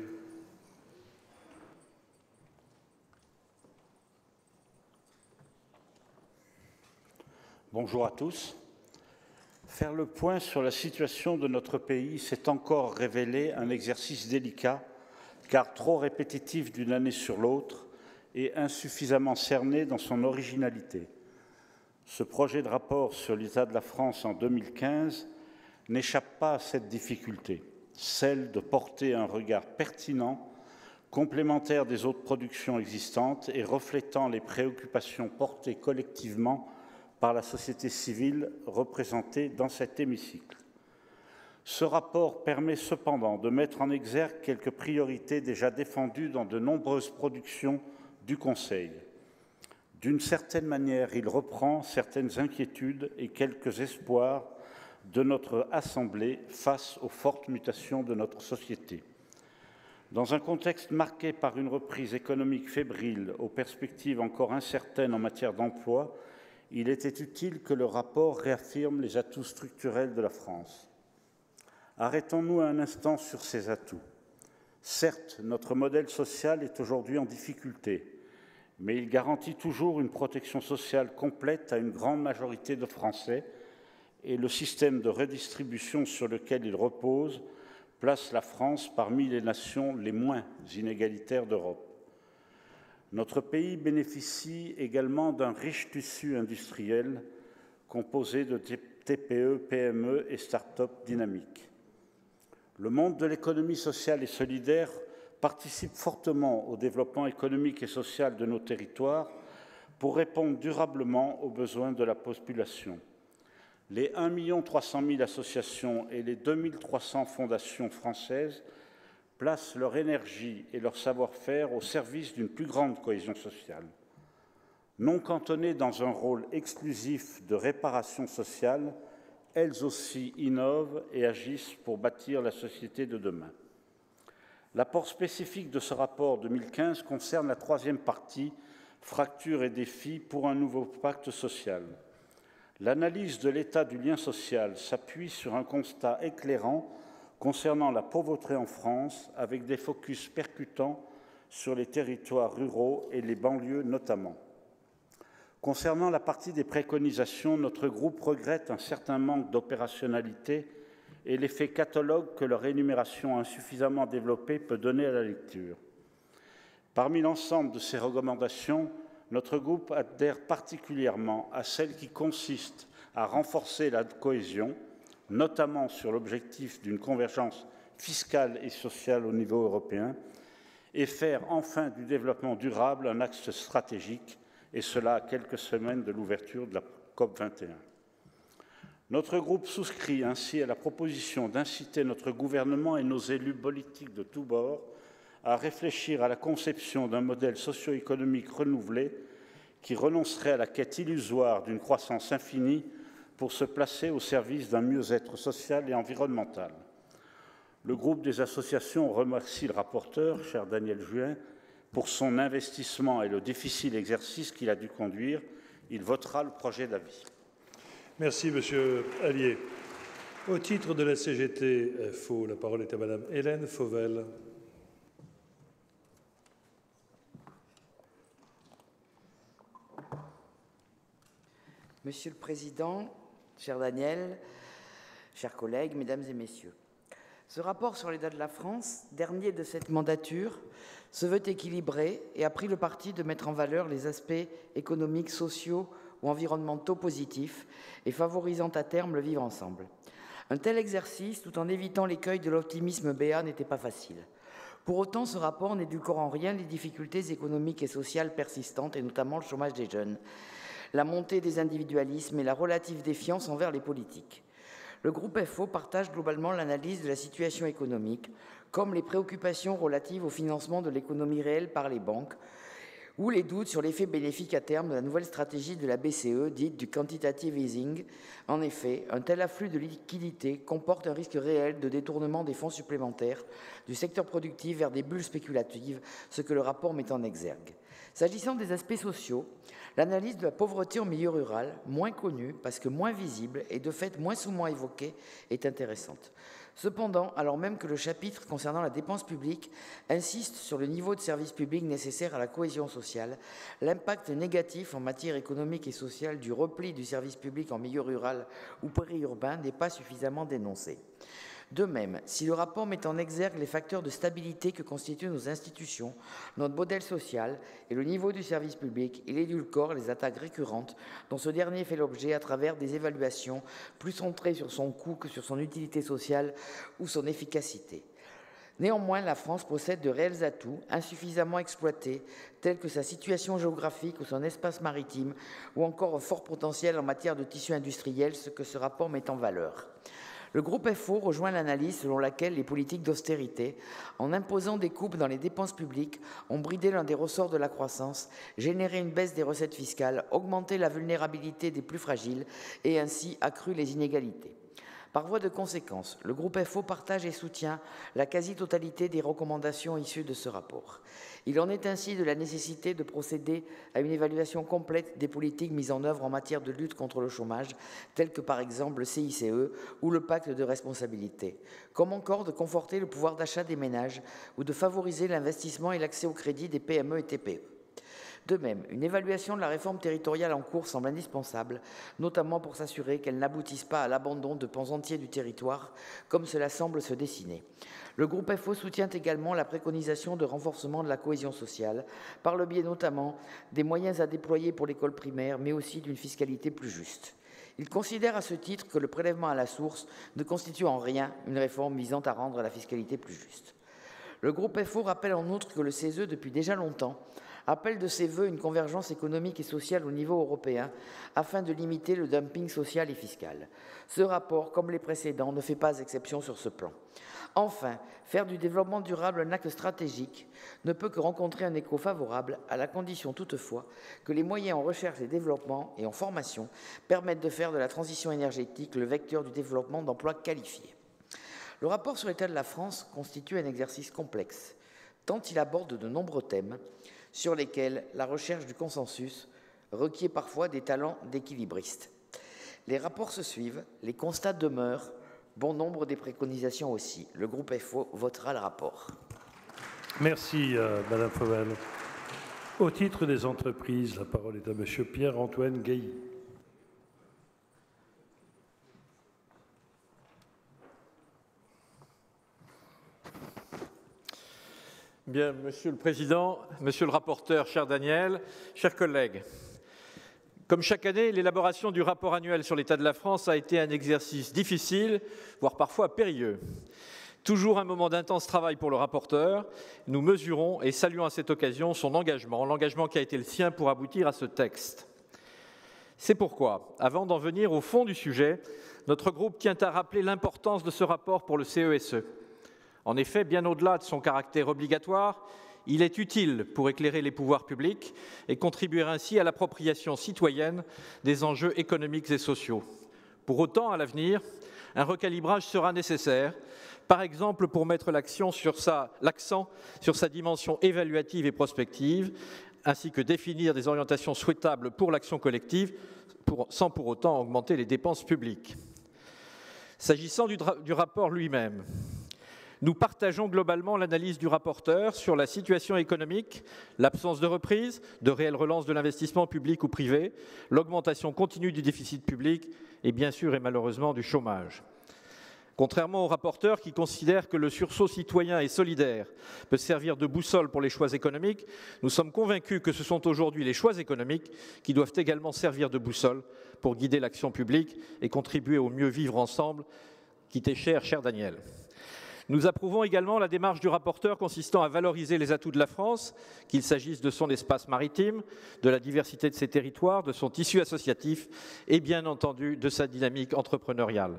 Bonjour à tous. Faire le point sur la situation de notre pays s'est encore révélé un exercice délicat, car trop répétitif d'une année sur l'autre et insuffisamment cerné dans son originalité. Ce projet de rapport sur l'état de la France en 2015 n'échappe pas à cette difficulté, celle de porter un regard pertinent, complémentaire des autres productions existantes et reflétant les préoccupations portées collectivement par la société civile représentée dans cet hémicycle. Ce rapport permet cependant de mettre en exergue quelques priorités déjà défendues dans de nombreuses productions du Conseil. D'une certaine manière, il reprend certaines inquiétudes et quelques espoirs de notre Assemblée face aux fortes mutations de notre société. Dans un contexte marqué par une reprise économique fébrile, aux perspectives encore incertaines en matière d'emploi, il était utile que le rapport réaffirme les atouts structurels de la France. Arrêtons-nous un instant sur ces atouts. Certes, notre modèle social est aujourd'hui en difficulté, mais il garantit toujours une protection sociale complète à une grande majorité de Français et le système de redistribution sur lequel il repose place la France parmi les nations les moins inégalitaires d'Europe. Notre pays bénéficie également d'un riche tissu industriel composé de TPE, PME et start-up dynamiques. Le monde de l'économie sociale et solidaire participe fortement au développement économique et social de nos territoires pour répondre durablement aux besoins de la population. Les 1 300 000 associations et les 2 300 fondations françaises placent leur énergie et leur savoir-faire au service d'une plus grande cohésion sociale. Non cantonnées dans un rôle exclusif de réparation sociale, elles aussi innovent et agissent pour bâtir la société de demain. L'apport spécifique de ce rapport 2015 concerne la troisième partie, fractures et défis pour un nouveau pacte social. L'analyse de l'état du lien social s'appuie sur un constat éclairant concernant la pauvreté en France, avec des focus percutants sur les territoires ruraux et les banlieues notamment. Concernant la partie des préconisations, notre groupe regrette un certain manque d'opérationnalité et l'effet catalogue que leur énumération insuffisamment développée peut donner à la lecture. Parmi l'ensemble de ces recommandations, notre groupe adhère particulièrement à celle qui consiste à renforcer la cohésion, notamment sur l'objectif d'une convergence fiscale et sociale au niveau européen, et faire enfin du développement durable un axe stratégique, et cela à quelques semaines de l'ouverture de la COP21. Notre groupe souscrit ainsi à la proposition d'inciter notre gouvernement et nos élus politiques de tous bords à réfléchir à la conception d'un modèle socio-économique renouvelé qui renoncerait à la quête illusoire d'une croissance infinie pour se placer au service d'un mieux-être social et environnemental. Le groupe des associations remercie le rapporteur, cher Daniel Juin, pour son investissement et le difficile exercice qu'il a dû conduire. Il votera le projet d'avis. Merci, Monsieur Allier. Au titre de la CGT-FO, la parole est à Madame Hélène Fauvel. Monsieur le Président, cher Daniel, chers collègues, Mesdames et Messieurs, ce rapport sur l'état de la France, dernier de cette mandature, se veut équilibré et a pris le parti de mettre en valeur les aspects économiques, sociaux ou environnementaux positifs et favorisant à terme le vivre ensemble. Un tel exercice, tout en évitant l'écueil de l'optimisme béat, n'était pas facile. Pour autant, ce rapport n'édulcore en rien les difficultés économiques et sociales persistantes, et notamment le chômage des jeunes, la montée des individualismes et la relative défiance envers les politiques. Le groupe FO partage globalement l'analyse de la situation économique, comme les préoccupations relatives au financement de l'économie réelle par les banques, ou les doutes sur l'effet bénéfique à terme de la nouvelle stratégie de la BCE, dite du quantitative easing. En effet, un tel afflux de liquidités comporte un risque réel de détournement des fonds supplémentaires du secteur productif vers des bulles spéculatives, ce que le rapport met en exergue. S'agissant des aspects sociaux, l'analyse de la pauvreté en milieu rural, moins connue parce que moins visible et de fait moins souvent évoquée, est intéressante. Cependant, alors même que le chapitre concernant la dépense publique insiste sur le niveau de service public nécessaire à la cohésion sociale, l'impact négatif en matière économique et sociale du repli du service public en milieu rural ou périurbain n'est pas suffisamment dénoncé. De même, si le rapport met en exergue les facteurs de stabilité que constituent nos institutions, notre modèle social et le niveau du service public, il édulcore les attaques récurrentes dont ce dernier fait l'objet à travers des évaluations plus centrées sur son coût que sur son utilité sociale ou son efficacité. Néanmoins, la France possède de réels atouts insuffisamment exploités, tels que sa situation géographique ou son espace maritime, ou encore un fort potentiel en matière de tissu industriel, ce que ce rapport met en valeur. Le groupe FO rejoint l'analyse selon laquelle les politiques d'austérité, en imposant des coupes dans les dépenses publiques, ont bridé l'un des ressorts de la croissance, généré une baisse des recettes fiscales, augmenté la vulnérabilité des plus fragiles et ainsi accru les inégalités. Par voie de conséquence, le groupe FO partage et soutient la quasi-totalité des recommandations issues de ce rapport. Il en est ainsi de la nécessité de procéder à une évaluation complète des politiques mises en œuvre en matière de lutte contre le chômage, telles que par exemple le CICE ou le pacte de responsabilité, comme encore de conforter le pouvoir d'achat des ménages ou de favoriser l'investissement et l'accès au crédit des PME et TPE. De même, une évaluation de la réforme territoriale en cours semble indispensable, notamment pour s'assurer qu'elle n'aboutisse pas à l'abandon de pans entiers du territoire, comme cela semble se dessiner. Le groupe FO soutient également la préconisation de renforcement de la cohésion sociale, par le biais notamment des moyens à déployer pour l'école primaire, mais aussi d'une fiscalité plus juste. Il considère à ce titre que le prélèvement à la source ne constitue en rien une réforme visant à rendre la fiscalité plus juste. Le groupe FO rappelle en outre que le CESE, depuis déjà longtemps, appelle de ses vœux une convergence économique et sociale au niveau européen afin de limiter le dumping social et fiscal. Ce rapport, comme les précédents, ne fait pas exception sur ce plan. Enfin, faire du développement durable un acte stratégique ne peut que rencontrer un écho favorable, à la condition toutefois que les moyens en recherche et développement et en formation permettent de faire de la transition énergétique le vecteur du développement d'emplois qualifiés. Le rapport sur l'état de la France constitue un exercice complexe, tant il aborde de nombreux thèmes sur lesquels la recherche du consensus requiert parfois des talents d'équilibristes. Les rapports se suivent, les constats demeurent, bon nombre des préconisations aussi. Le groupe FO votera le rapport. Merci, Madame Fauvel. Au titre des entreprises, la parole est à Monsieur Pierre-Antoine Gailly. Bien, Monsieur le Président, Monsieur le rapporteur, cher Daniel, chers collègues, comme chaque année, l'élaboration du rapport annuel sur l'état de la France a été un exercice difficile, voire parfois périlleux. Toujours un moment d'intense travail pour le rapporteur, nous mesurons et saluons à cette occasion son engagement, l'engagement qui a été le sien pour aboutir à ce texte. C'est pourquoi, avant d'en venir au fond du sujet, notre groupe tient à rappeler l'importance de ce rapport pour le CESE. En effet, bien au-delà de son caractère obligatoire, il est utile pour éclairer les pouvoirs publics et contribuer ainsi à l'appropriation citoyenne des enjeux économiques et sociaux. Pour autant, à l'avenir, un recalibrage sera nécessaire, par exemple pour mettre l'accent sur sa dimension évaluative et prospective, ainsi que définir des orientations souhaitables pour l'action collective, sans pour autant augmenter les dépenses publiques. S'agissant du rapport lui-même, nous partageons globalement l'analyse du rapporteur sur la situation économique, l'absence de reprise, de réelle relance de l'investissement public ou privé, l'augmentation continue du déficit public et bien sûr et malheureusement du chômage. Contrairement au rapporteur qui considère que le sursaut citoyen et solidaire peut servir de boussole pour les choix économiques, nous sommes convaincus que ce sont aujourd'hui les choix économiques qui doivent également servir de boussole pour guider l'action publique et contribuer au mieux vivre ensemble qui t'est cher Daniel. Nous approuvons également la démarche du rapporteur consistant à valoriser les atouts de la France, qu'il s'agisse de son espace maritime, de la diversité de ses territoires, de son tissu associatif et bien entendu de sa dynamique entrepreneuriale.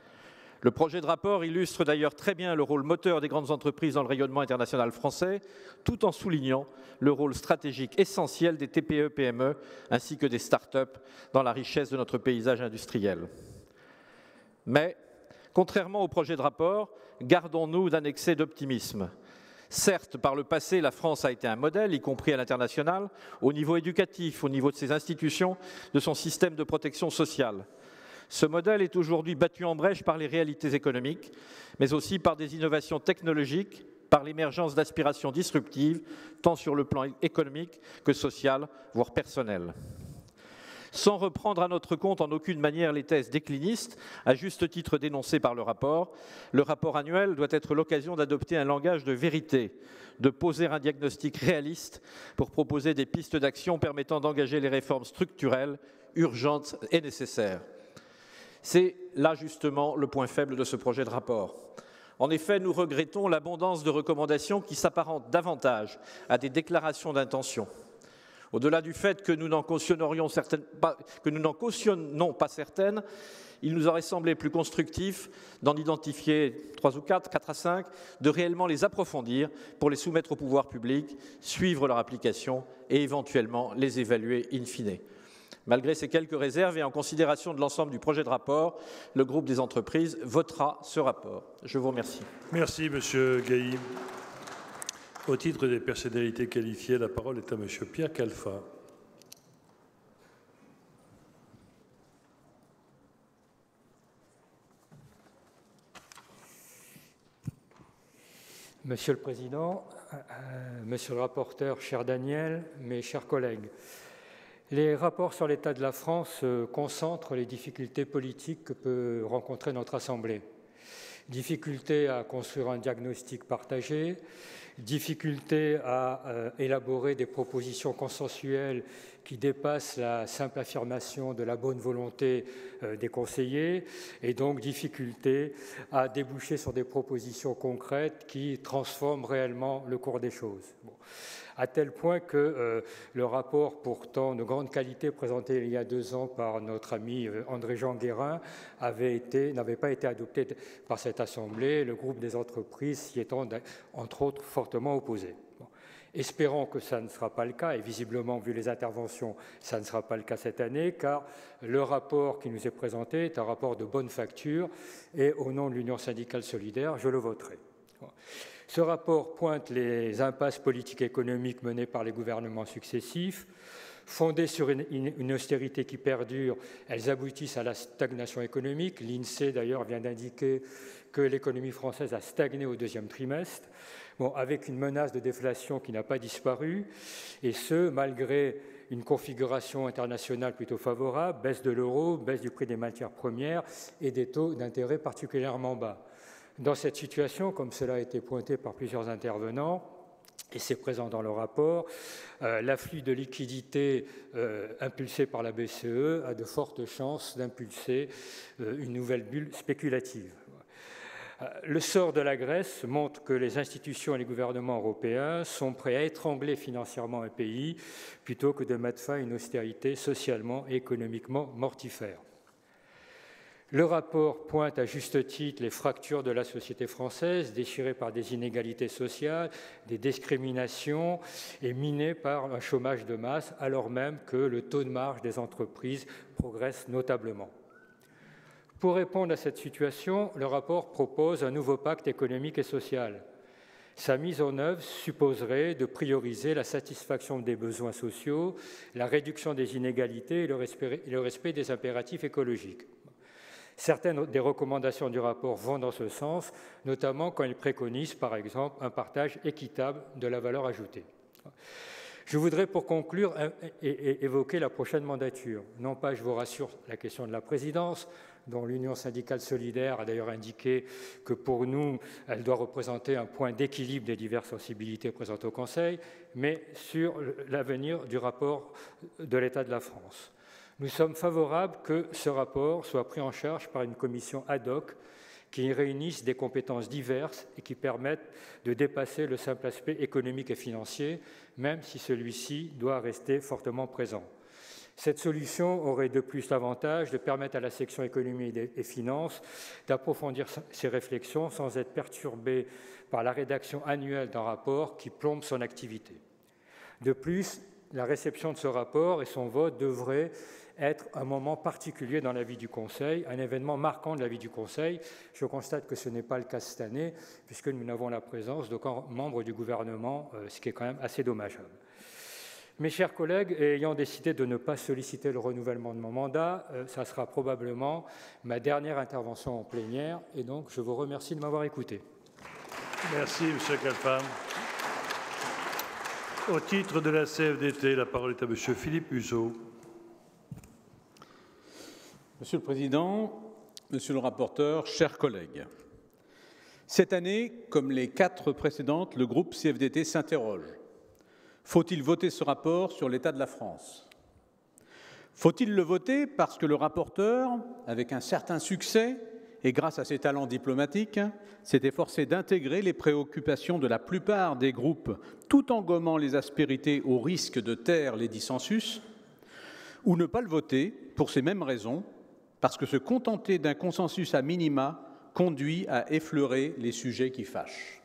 Le projet de rapport illustre d'ailleurs très bien le rôle moteur des grandes entreprises dans le rayonnement international français, tout en soulignant le rôle stratégique essentiel des TPE-PME ainsi que des start-up dans la richesse de notre paysage industriel. Mais, contrairement au projet de rapport, gardons-nous d'un excès d'optimisme. Certes, par le passé, la France a été un modèle, y compris à l'international, au niveau éducatif, au niveau de ses institutions, de son système de protection sociale. Ce modèle est aujourd'hui battu en brèche par les réalités économiques, mais aussi par des innovations technologiques, par l'émergence d'aspirations disruptives, tant sur le plan économique que social, voire personnel. Sans reprendre à notre compte en aucune manière les thèses déclinistes, à juste titre dénoncées par le rapport annuel doit être l'occasion d'adopter un langage de vérité, de poser un diagnostic réaliste pour proposer des pistes d'action permettant d'engager les réformes structurelles, urgentes et nécessaires. C'est là justement le point faible de ce projet de rapport. En effet, nous regrettons l'abondance de recommandations qui s'apparentent davantage à des déclarations d'intention. Au-delà du fait que nous n'en cautionnons pas certaines, il nous aurait semblé plus constructif d'en identifier 3 ou 4 à 5, de réellement les approfondir pour les soumettre au pouvoir public, suivre leur application et éventuellement les évaluer in fine. Malgré ces quelques réserves et en considération de l'ensemble du projet de rapport, le groupe des entreprises votera ce rapport. Je vous remercie. Merci, Monsieur Gailly. Au titre des personnalités qualifiées, la parole est à Monsieur Pierre Calfa. Monsieur le Président, Monsieur le rapporteur, cher Daniel, mes chers collègues, les rapports sur l'état de la France concentrent les difficultés politiques que peut rencontrer notre Assemblée. Difficulté à construire un diagnostic partagé, difficulté à élaborer des propositions consensuelles qui dépassent la simple affirmation de la bonne volonté des conseillers, et donc difficulté à déboucher sur des propositions concrètes qui transforment réellement le cours des choses. Bon. À tel point que le rapport pourtant de grande qualité présenté il y a 2 ans par notre ami André-Jean Guérin n'avait pas été adopté par cette Assemblée, le groupe des entreprises s'y étant entre autres fortement opposé. Bon. Espérons que ça ne sera pas le cas, et visiblement, vu les interventions, ça ne sera pas le cas cette année, car le rapport qui nous est présenté est un rapport de bonne facture, et au nom de l'Union syndicale solidaire, je le voterai. Bon. Ce rapport pointe les impasses politiques et économiques menées par les gouvernements successifs. Fondées sur une austérité qui perdure, elles aboutissent à la stagnation économique. L'INSEE, d'ailleurs, vient d'indiquer que l'économie française a stagné au 2e trimestre, bon, avec une menace de déflation qui n'a pas disparu, et ce, malgré une configuration internationale plutôt favorable, baisse de l'euro, baisse du prix des matières premières et des taux d'intérêt particulièrement bas. Dans cette situation, comme cela a été pointé par plusieurs intervenants, et c'est présent dans le rapport, l'afflux de liquidités impulsé par la BCE a de fortes chances d'impulser une nouvelle bulle spéculative. Le sort de la Grèce montre que les institutions et les gouvernements européens sont prêts à étrangler financièrement un pays plutôt que de mettre fin à une austérité socialement et économiquement mortifère. Le rapport pointe à juste titre les fractures de la société française, déchirée par des inégalités sociales, des discriminations et minée par un chômage de masse, alors même que le taux de marge des entreprises progresse notablement. Pour répondre à cette situation, le rapport propose un nouveau pacte économique et social. Sa mise en œuvre supposerait de prioriser la satisfaction des besoins sociaux, la réduction des inégalités et le respect des impératifs écologiques. Certaines des recommandations du rapport vont dans ce sens, notamment quand il préconise, par exemple, un partage équitable de la valeur ajoutée. Je voudrais, pour conclure, évoquer la prochaine mandature. Non pas, je vous rassure, la question de la présidence, dont l'Union syndicale solidaire a d'ailleurs indiqué que pour nous, elle doit représenter un point d'équilibre des diverses sensibilités présentes au Conseil, mais sur l'avenir du rapport de l'État de la France. Nous sommes favorables que ce rapport soit pris en charge par une commission ad hoc qui réunisse des compétences diverses et qui permettent de dépasser le simple aspect économique et financier, même si celui-ci doit rester fortement présent. Cette solution aurait de plus l'avantage de permettre à la section économie et finances d'approfondir ses réflexions sans être perturbée par la rédaction annuelle d'un rapport qui plombe son activité. De plus, la réception de ce rapport et son vote devraient être un moment particulier dans la vie du Conseil, un événement marquant de la vie du Conseil. Je constate que ce n'est pas le cas cette année, puisque nous n'avons la présence d'aucun membre du gouvernement, ce qui est quand même assez dommageable. Mes chers collègues, ayant décidé de ne pas solliciter le renouvellement de mon mandat, ça sera probablement ma dernière intervention en plénière, et donc je vous remercie de m'avoir écouté. Merci, M. Khalfan. Au titre de la CFDT, la parole est à M. Philippe Museau. Monsieur le Président, Monsieur le rapporteur, chers collègues, cette année, comme les 4 précédentes, le groupe CFDT s'interroge. Faut-il voter ce rapport sur l'état de la France? Faut-il le voter parce que le rapporteur, avec un certain succès et grâce à ses talents diplomatiques, s'est efforcé d'intégrer les préoccupations de la plupart des groupes tout en gommant les aspérités au risque de taire les dissensus, ou ne pas le voter pour ces mêmes raisons, parce que se contenter d'un consensus à minima conduit à effleurer les sujets qui fâchent.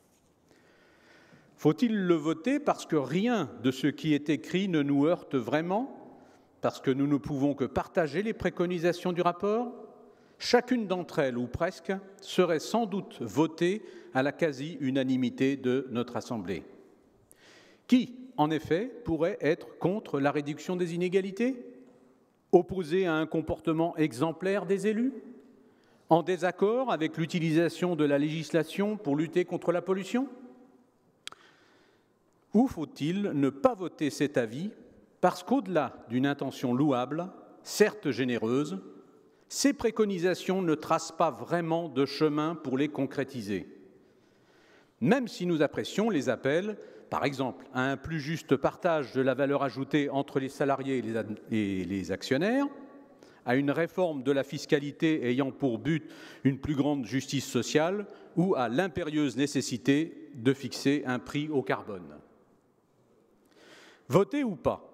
Faut-il le voter parce que rien de ce qui est écrit ne nous heurte vraiment, parce que nous ne pouvons que partager les préconisations du rapport? Chacune d'entre elles, ou presque, serait sans doute votée à la quasi-unanimité de notre Assemblée. Qui, en effet, pourrait être contre la réduction des inégalités? Opposé à un comportement exemplaire des élus? En désaccord avec l'utilisation de la législation pour lutter contre la pollution? Ou faut-il ne pas voter cet avis parce qu'au-delà d'une intention louable, certes généreuse, ces préconisations ne tracent pas vraiment de chemin pour les concrétiser? même si nous apprécions les appels, par exemple, à un plus juste partage de la valeur ajoutée entre les salariés et les actionnaires, à une réforme de la fiscalité ayant pour but une plus grande justice sociale ou à l'impérieuse nécessité de fixer un prix au carbone. Voter ou pas?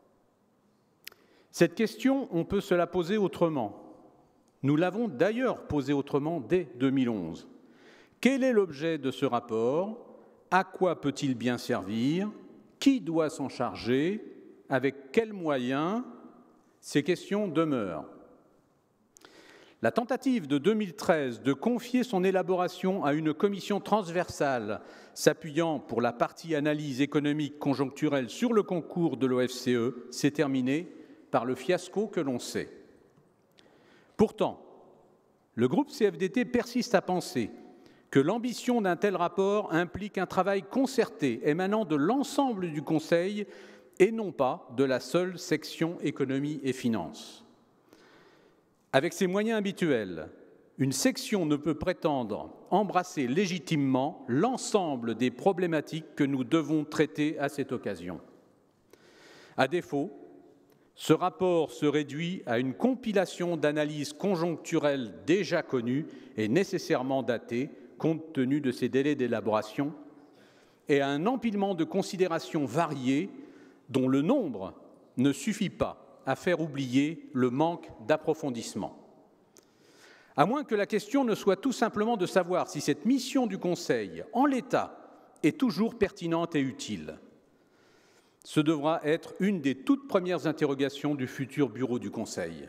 Cette question, on peut se la poser autrement. Nous l'avons d'ailleurs posée autrement dès 2011. Quel est l'objet de ce rapport? À quoi peut-il bien servir? Qui doit s'en charger? Avec quels moyens? Ces questions demeurent. La tentative de 2013 de confier son élaboration à une commission transversale s'appuyant pour la partie analyse économique conjoncturelle sur le concours de l'OFCE s'est terminée par le fiasco que l'on sait. Pourtant, le groupe CFDT persiste à penser que l'ambition d'un tel rapport implique un travail concerté émanant de l'ensemble du Conseil et non pas de la seule section économie et finances. Avec ses moyens habituels, une section ne peut prétendre embrasser légitimement l'ensemble des problématiques que nous devons traiter à cette occasion. À défaut, ce rapport se réduit à une compilation d'analyses conjoncturelles déjà connues et nécessairement datées, compte tenu de ses délais d'élaboration, et à un empilement de considérations variées dont le nombre ne suffit pas à faire oublier le manque d'approfondissement. À moins que la question ne soit tout simplement de savoir si cette mission du Conseil, en l'état, est toujours pertinente et utile. Ce devra être une des toutes premières interrogations du futur bureau du Conseil.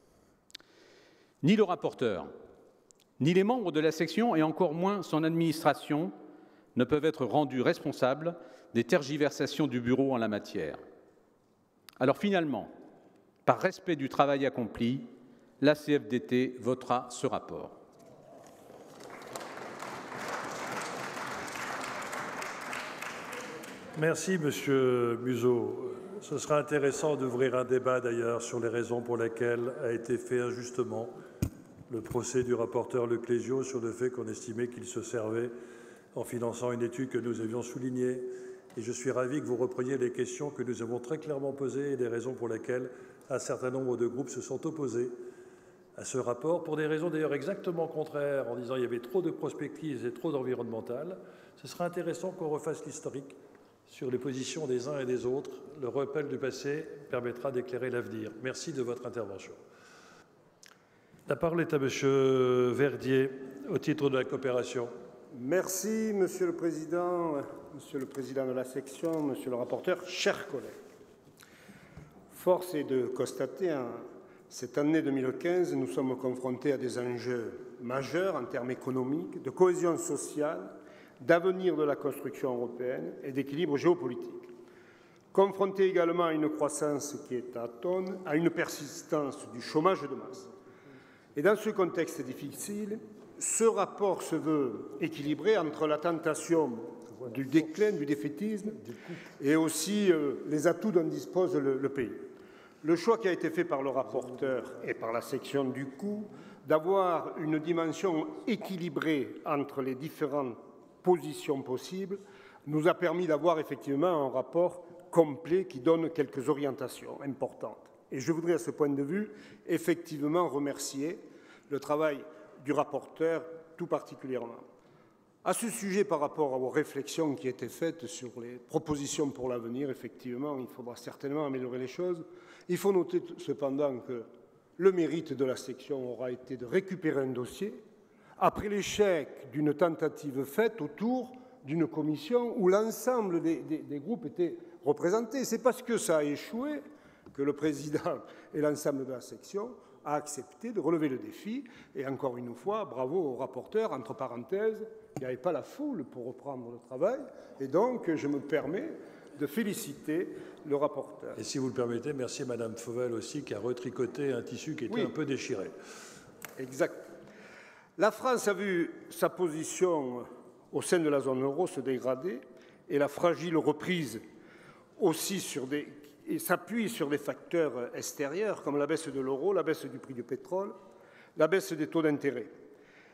Ni le rapporteur, ni les membres de la section, et encore moins son administration, ne peuvent être rendus responsables des tergiversations du bureau en la matière. Alors finalement, par respect du travail accompli, la CFDT votera ce rapport. Merci, Monsieur Museau. Ce sera intéressant d'ouvrir un débat d'ailleurs sur les raisons pour lesquelles a été fait injustement le procès du rapporteur Leclésio sur le fait qu'on estimait qu'il se servait en finançant une étude que nous avions soulignée. Et je suis ravi que vous repreniez les questions que nous avons très clairement posées et les raisons pour lesquelles un certain nombre de groupes se sont opposés à ce rapport, pour des raisons d'ailleurs exactement contraires, en disant qu'il y avait trop de prospectives et trop d'environnemental. Ce sera intéressant qu'on refasse l'historique sur les positions des uns et des autres. Le rappel du passé permettra d'éclairer l'avenir. Merci de votre intervention. La parole est à Monsieur Verdier, au titre de la coopération. Merci, Monsieur le Président de la section, Monsieur le rapporteur, chers collègues. Force est de constater, cette année 2015, nous sommes confrontés à des enjeux majeurs en termes économiques, de cohésion sociale, d'avenir de la construction européenne et d'équilibre géopolitique. Confrontés également à une croissance qui est atone, à une persistance du chômage de masse. Et dans ce contexte difficile, ce rapport se veut équilibré entre la tentation du déclin, du défaitisme et aussi les atouts dont dispose le pays. Le choix qui a été fait par le rapporteur et par la section du coût d'avoir une dimension équilibrée entre les différentes positions possibles nous a permis d'avoir effectivement un rapport complet qui donne quelques orientations importantes. Et je voudrais à ce point de vue effectivement remercier le travail du rapporteur tout particulièrement. À ce sujet, par rapport aux réflexions qui étaient faites sur les propositions pour l'avenir, effectivement, il faudra certainement améliorer les choses. Il faut noter cependant que le mérite de la section aura été de récupérer un dossier après l'échec d'une tentative faite autour d'une commission où l'ensemble des groupes étaient représentés. C'est parce que ça a échoué que le président et l'ensemble de la section a accepté de relever le défi. Et encore une fois, bravo au rapporteur. Entre parenthèses, il n'y avait pas la foule pour reprendre le travail. Et donc, je me permets de féliciter le rapporteur. Et si vous le permettez, merci à Madame Fauvel aussi, qui a retricoté un tissu qui était un peu déchiré. Exact. La France a vu sa position au sein de la zone euro se dégrader et la fragile reprise aussi s'appuie sur des facteurs extérieurs comme la baisse de l'euro, la baisse du prix du pétrole, la baisse des taux d'intérêt.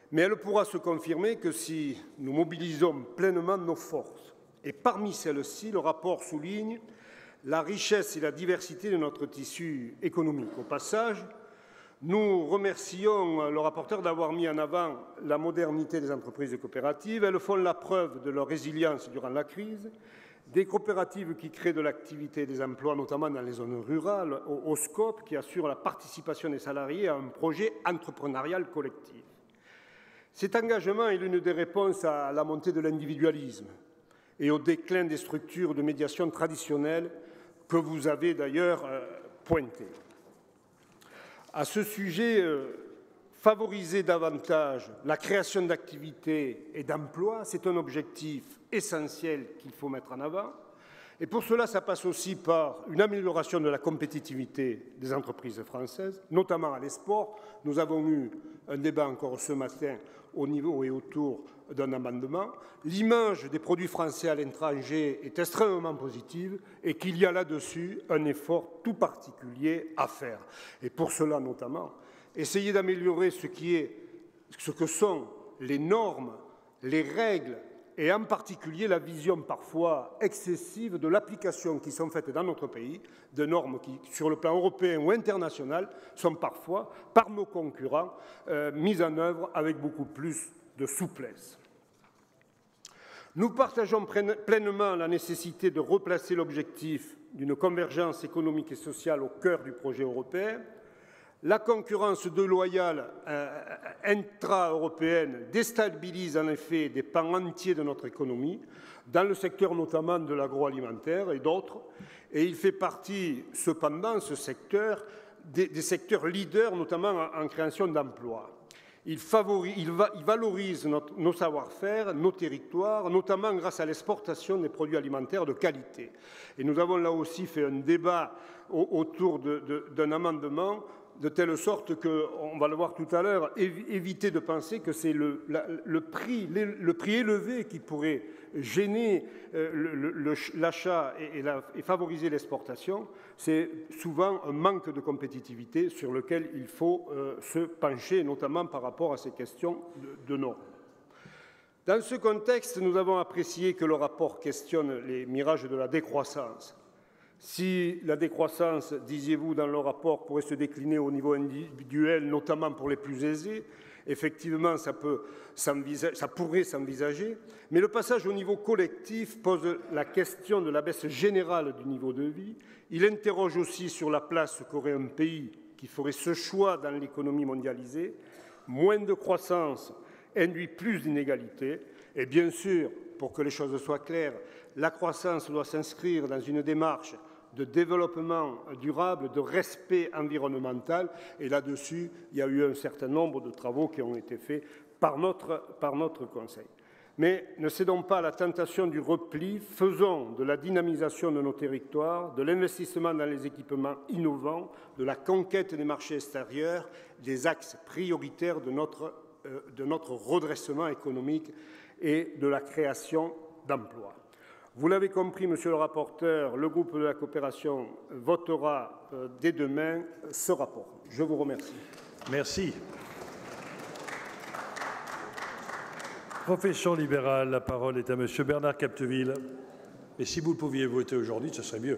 Mais elle pourra se confirmer que si nous mobilisons pleinement nos forces. Et parmi celles-ci, le rapport souligne la richesse et la diversité de notre tissu économique. Au passage, nous remercions le rapporteur d'avoir mis en avant la modernité des entreprises coopératives. Elles font la preuve de leur résilience durant la crise. Des coopératives qui créent de l'activité et des emplois, notamment dans les zones rurales, au SCOP, qui assure la participation des salariés à un projet entrepreneurial collectif. Cet engagement est l'une des réponses à la montée de l'individualisme et au déclin des structures de médiation traditionnelles que vous avez d'ailleurs pointé. À ce sujet, favoriser davantage la création d'activités et d'emplois, c'est un objectif essentiel qu'il faut mettre en avant. Et pour cela, ça passe aussi par une amélioration de la compétitivité des entreprises françaises, notamment à l'export. Nous avons eu un débat encore ce matin au niveau et autour d'un amendement. L'image des produits français à l'étranger est extrêmement positive et qu'il y a là-dessus un effort tout particulier à faire. Et pour cela, notamment, essayer d'améliorer ce que sont les normes, les règles, et en particulier la vision parfois excessive de l'application qui sont faites dans notre pays, de normes qui, sur le plan européen ou international, sont parfois, par nos concurrents, mises en œuvre avec beaucoup plus de souplesse. Nous partageons pleinement la nécessité de replacer l'objectif d'une convergence économique et sociale au cœur du projet européen. La concurrence déloyale intra-européenne déstabilise en effet des pans entiers de notre économie, dans le secteur notamment de l'agroalimentaire et d'autres, et il fait partie cependant, ce secteur, des secteurs leaders, notamment en création d'emplois. Il valorise nos savoir-faire, nos territoires, notamment grâce à l'exportation des produits alimentaires de qualité. Et nous avons là aussi fait un débat autour d'un amendement de telle sorte que, on va le voir tout à l'heure, éviter de penser que c'est le prix élevé qui pourrait gêner l'achat et favoriser l'exportation. C'est souvent un manque de compétitivité sur lequel il faut se pencher, notamment par rapport à ces questions de normes. Dans ce contexte, nous avons apprécié que le rapport questionne les mirages de la décroissance. Si la décroissance, disiez-vous dans le rapport, pourrait se décliner au niveau individuel, notamment pour les plus aisés, effectivement, ça pourrait s'envisager, mais le passage au niveau collectif pose la question de la baisse générale du niveau de vie. Il interroge aussi sur la place qu'aurait un pays qui ferait ce choix dans l'économie mondialisée. Moins de croissance induit plus d'inégalités. Et bien sûr, pour que les choses soient claires, la croissance doit s'inscrire dans une démarche de développement durable, de respect environnemental. Et là-dessus, il y a eu un certain nombre de travaux qui ont été faits par notre Conseil. Mais ne cédons pas à la tentation du repli, faisons de la dynamisation de nos territoires, de l'investissement dans les équipements innovants, de la conquête des marchés extérieurs, des axes prioritaires de notre redressement économique et de la création d'emplois. Vous l'avez compris, Monsieur le rapporteur, le groupe de la coopération votera dès demain ce rapport. Je vous remercie. Merci. Profession libérale, la parole est à Monsieur Bernard Capdeville. Et si vous pouviez voter aujourd'hui, ce serait mieux.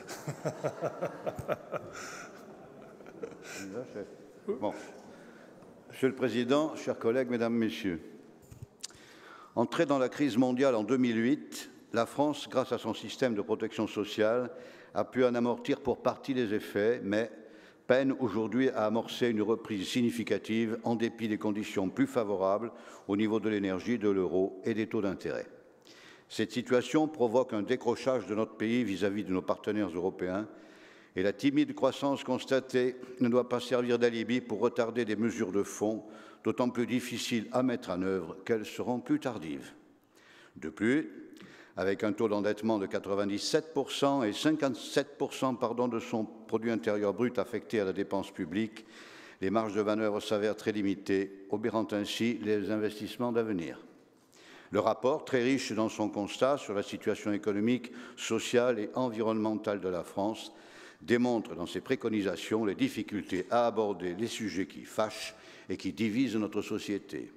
Bon. Monsieur le Président, chers collègues, Mesdames, Messieurs, entrée dans la crise mondiale en 2008, la France, grâce à son système de protection sociale, a pu en amortir pour partie les effets, mais peine aujourd'hui à amorcer une reprise significative en dépit des conditions plus favorables au niveau de l'énergie, de l'euro et des taux d'intérêt. Cette situation provoque un décrochage de notre pays vis-à-vis de nos partenaires européens et la timide croissance constatée ne doit pas servir d'alibi pour retarder des mesures de fond, d'autant plus difficiles à mettre en œuvre qu'elles seront plus tardives. De plus, avec un taux d'endettement de 97% et 57% de son produit intérieur brut affecté à la dépense publique, les marges de manœuvre s'avèrent très limitées, obérant ainsi les investissements d'avenir. Le rapport, très riche dans son constat sur la situation économique, sociale et environnementale de la France, démontre dans ses préconisations les difficultés à aborder les sujets qui fâchent et qui divisent notre société.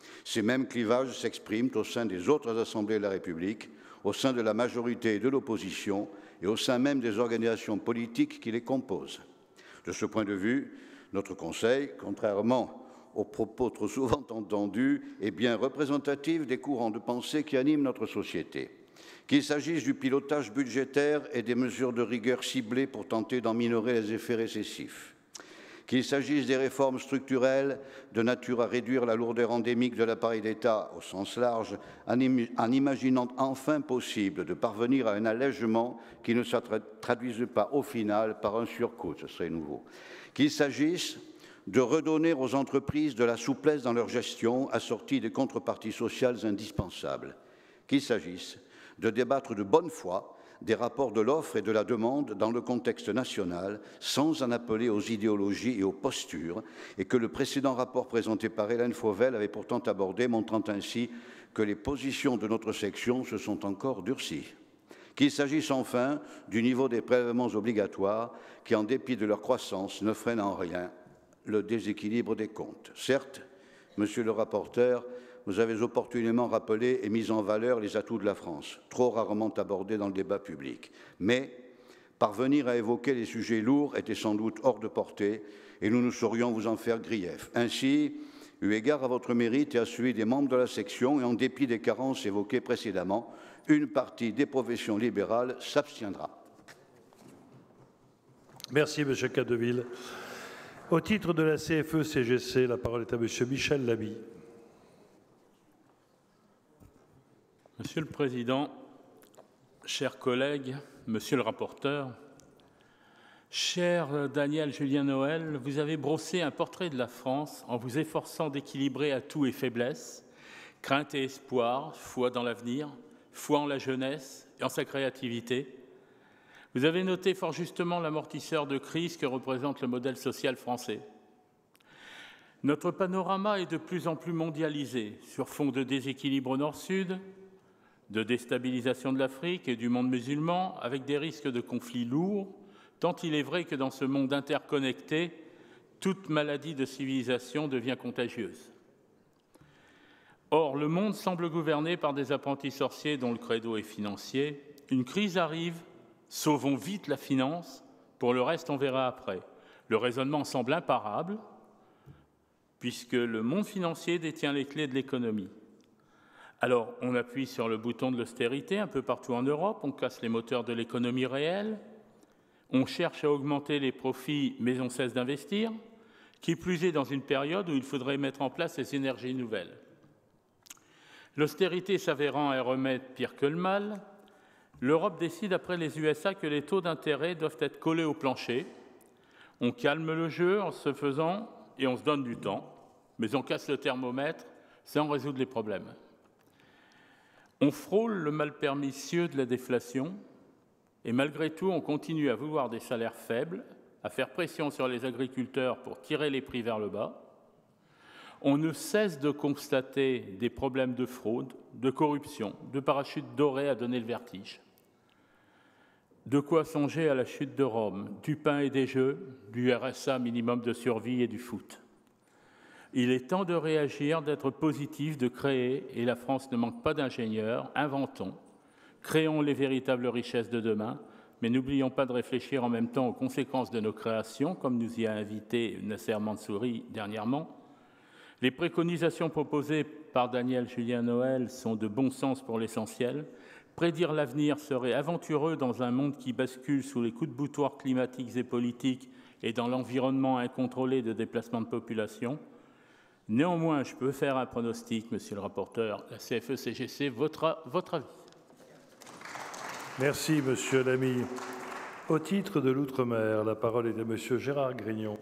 Ces mêmes clivages s'expriment au sein des autres assemblées de la République, au sein de la majorité et de l'opposition, et au sein même des organisations politiques qui les composent. De ce point de vue, notre Conseil, contrairement aux propos trop souvent entendus, est bien représentatif des courants de pensée qui animent notre société. Qu'il s'agisse du pilotage budgétaire et des mesures de rigueur ciblées pour tenter d'en minorer les effets récessifs, qu'il s'agisse des réformes structurelles de nature à réduire la lourdeur endémique de l'appareil d'État au sens large, en imaginant enfin possible de parvenir à un allègement qui ne se traduise pas au final par un surcoût, ce serait nouveau, qu'il s'agisse de redonner aux entreprises de la souplesse dans leur gestion assortie de contreparties sociales indispensables, qu'il s'agisse de débattre de bonne foi des rapports de l'offre et de la demande dans le contexte national, sans en appeler aux idéologies et aux postures, et que le précédent rapport présenté par Hélène Fauvel avait pourtant abordé, montrant ainsi que les positions de notre section se sont encore durcies. Qu'il s'agisse enfin du niveau des prélèvements obligatoires, qui, en dépit de leur croissance, ne freinent en rien le déséquilibre des comptes. Certes, monsieur le rapporteur, vous avez opportunément rappelé et mis en valeur les atouts de la France, trop rarement abordés dans le débat public. Mais parvenir à évoquer les sujets lourds était sans doute hors de portée et nous ne saurions vous en faire grief. Ainsi, eu égard à votre mérite et à celui des membres de la section et en dépit des carences évoquées précédemment, une partie des professions libérales s'abstiendra. Merci, M. Catteville. Au titre de la CFE-CGC, la parole est à M. Michel Labie. Monsieur le Président, chers collègues, Monsieur le rapporteur, cher Daniel Julien Noël, vous avez brossé un portrait de la France en vous efforçant d'équilibrer atouts et faiblesses, crainte et espoir, foi dans l'avenir, foi en la jeunesse et en sa créativité. Vous avez noté fort justement l'amortisseur de crise que représente le modèle social français. Notre panorama est de plus en plus mondialisé, sur fond de déséquilibre nord-sud, de déstabilisation de l'Afrique et du monde musulman, avec des risques de conflits lourds, tant il est vrai que dans ce monde interconnecté, toute maladie de civilisation devient contagieuse. Or, le monde semble gouverné par des apprentis sorciers dont le credo est financier. Une crise arrive, sauvons vite la finance, pour le reste on verra après. Le raisonnement semble imparable, puisque le monde financier détient les clés de l'économie. Alors, on appuie sur le bouton de l'austérité un peu partout en Europe, on casse les moteurs de l'économie réelle, on cherche à augmenter les profits, mais on cesse d'investir, qui plus est dans une période où il faudrait mettre en place les énergies nouvelles. L'austérité s'avérant un remède pire que le mal, l'Europe décide après les USA que les taux d'intérêt doivent être collés au plancher. On calme le jeu en se faisant et on se donne du temps, mais on casse le thermomètre sans résoudre les problèmes. On frôle le mal pernicieux de la déflation et malgré tout, on continue à vouloir des salaires faibles, à faire pression sur les agriculteurs pour tirer les prix vers le bas. On ne cesse de constater des problèmes de fraude, de corruption, de parachutes dorés à donner le vertige. De quoi songer à la chute de Rome, du pain et des jeux, du RSA minimum de survie et du foot. Il est temps de réagir, d'être positif, de créer, et la France ne manque pas d'ingénieurs, inventons, créons les véritables richesses de demain, mais n'oublions pas de réfléchir en même temps aux conséquences de nos créations, comme nous y a invité Nasser Mansouri dernièrement. Les préconisations proposées par Daniel Julien Noël sont de bon sens pour l'essentiel. Prédire l'avenir serait aventureux dans un monde qui bascule sous les coups de boutoir climatiques et politiques et dans l'environnement incontrôlé de déplacement de population. Néanmoins, je peux faire un pronostic, monsieur le rapporteur. La CFE-CGC votera votre avis. Merci, monsieur Lamy. Au titre de l'Outre-mer, la parole est à monsieur Gérard Grignon.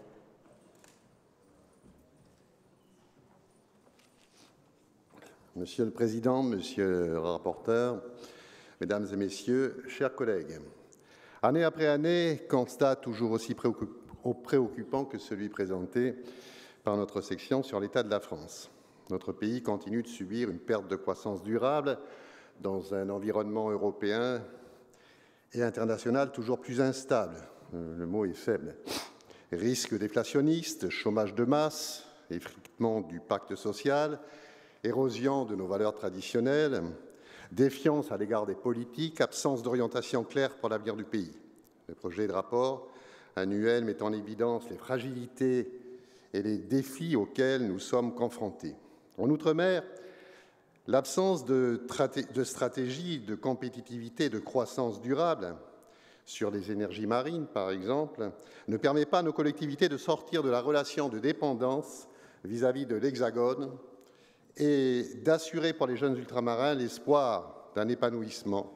Monsieur le Président, monsieur le rapporteur, mesdames et messieurs, chers collègues, année après année, constat toujours aussi préoccupant que celui présenté par notre section sur l'état de la France. Notre pays continue de subir une perte de croissance durable dans un environnement européen et international toujours plus instable. Le mot est faible. Risque déflationniste, chômage de masse, effritement du pacte social érosion de nos valeurs traditionnelles, défiance à l'égard des politiques, absence d'orientation claire pour l'avenir du pays. Le projet de rapport annuel met en évidence les fragilités et les défis auxquels nous sommes confrontés. En Outre-mer, l'absence de stratégie de compétitivité et de croissance durable sur les énergies marines, par exemple, ne permet pas à nos collectivités de sortir de la relation de dépendance vis-à-vis de l'Hexagone et d'assurer pour les jeunes ultramarins l'espoir d'un épanouissement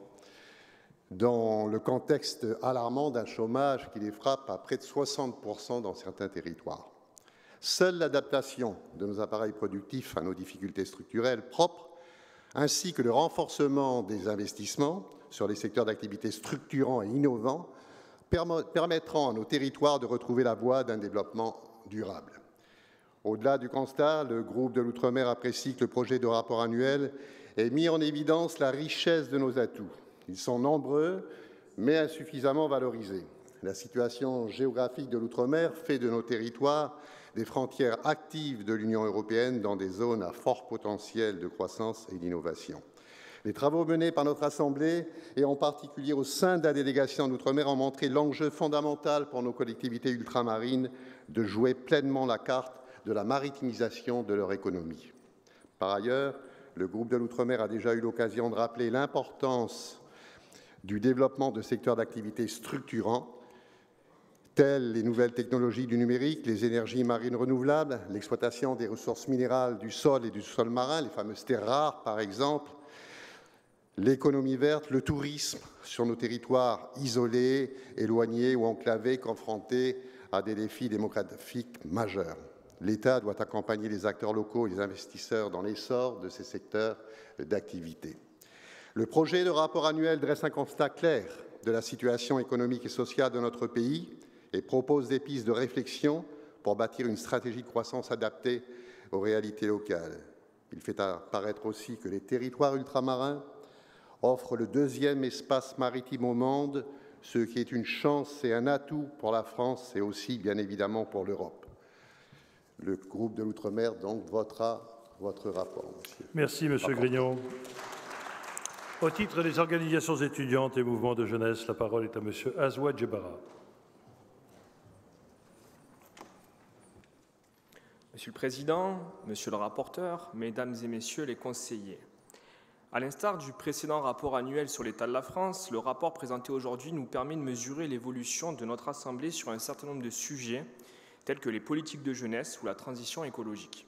dans le contexte alarmant d'un chômage qui les frappe à près de 60% dans certains territoires. Seule l'adaptation de nos appareils productifs à nos difficultés structurelles propres, ainsi que le renforcement des investissements sur les secteurs d'activité structurants et innovants, permettront à nos territoires de retrouver la voie d'un développement durable. Au-delà du constat, le groupe de l'Outre-mer apprécie que le projet de rapport annuel ait mis en évidence la richesse de nos atouts. Ils sont nombreux, mais insuffisamment valorisés. La situation géographique de l'Outre-mer fait de nos territoires des frontières actives de l'Union européenne dans des zones à fort potentiel de croissance et d'innovation. Les travaux menés par notre Assemblée, et en particulier au sein de la délégation d'Outre-mer, ont montré l'enjeu fondamental pour nos collectivités ultramarines de jouer pleinement la carte de la maritimisation de leur économie. Par ailleurs, le groupe de l'Outre-mer a déjà eu l'occasion de rappeler l'importance du développement de secteurs d'activité structurants, telles les nouvelles technologies du numérique, les énergies marines renouvelables, l'exploitation des ressources minérales du sol et du sol marin, les fameuses terres rares par exemple, l'économie verte, le tourisme sur nos territoires isolés, éloignés ou enclavés, confrontés à des défis démographiques majeurs. L'État doit accompagner les acteurs locaux et les investisseurs dans l'essor de ces secteurs d'activité. Le projet de rapport annuel dresse un constat clair de la situation économique et sociale de notre pays et propose des pistes de réflexion pour bâtir une stratégie de croissance adaptée aux réalités locales. Il fait apparaître aussi que les territoires ultramarins offrent le deuxième espace maritime au monde, ce qui est une chance et un atout pour la France et aussi, bien évidemment, pour l'Europe. Le groupe de l'Outre-mer, donc, votera votre rapport, monsieur. Merci, monsieur Grignon. Au titre des organisations étudiantes et mouvements de jeunesse, la parole est à monsieur Azouad Djebara. Monsieur le Président, Monsieur le rapporteur, Mesdames et Messieurs les conseillers, à l'instar du précédent rapport annuel sur l'état de la France, le rapport présenté aujourd'hui nous permet de mesurer l'évolution de notre Assemblée sur un certain nombre de sujets tels que les politiques de jeunesse ou la transition écologique.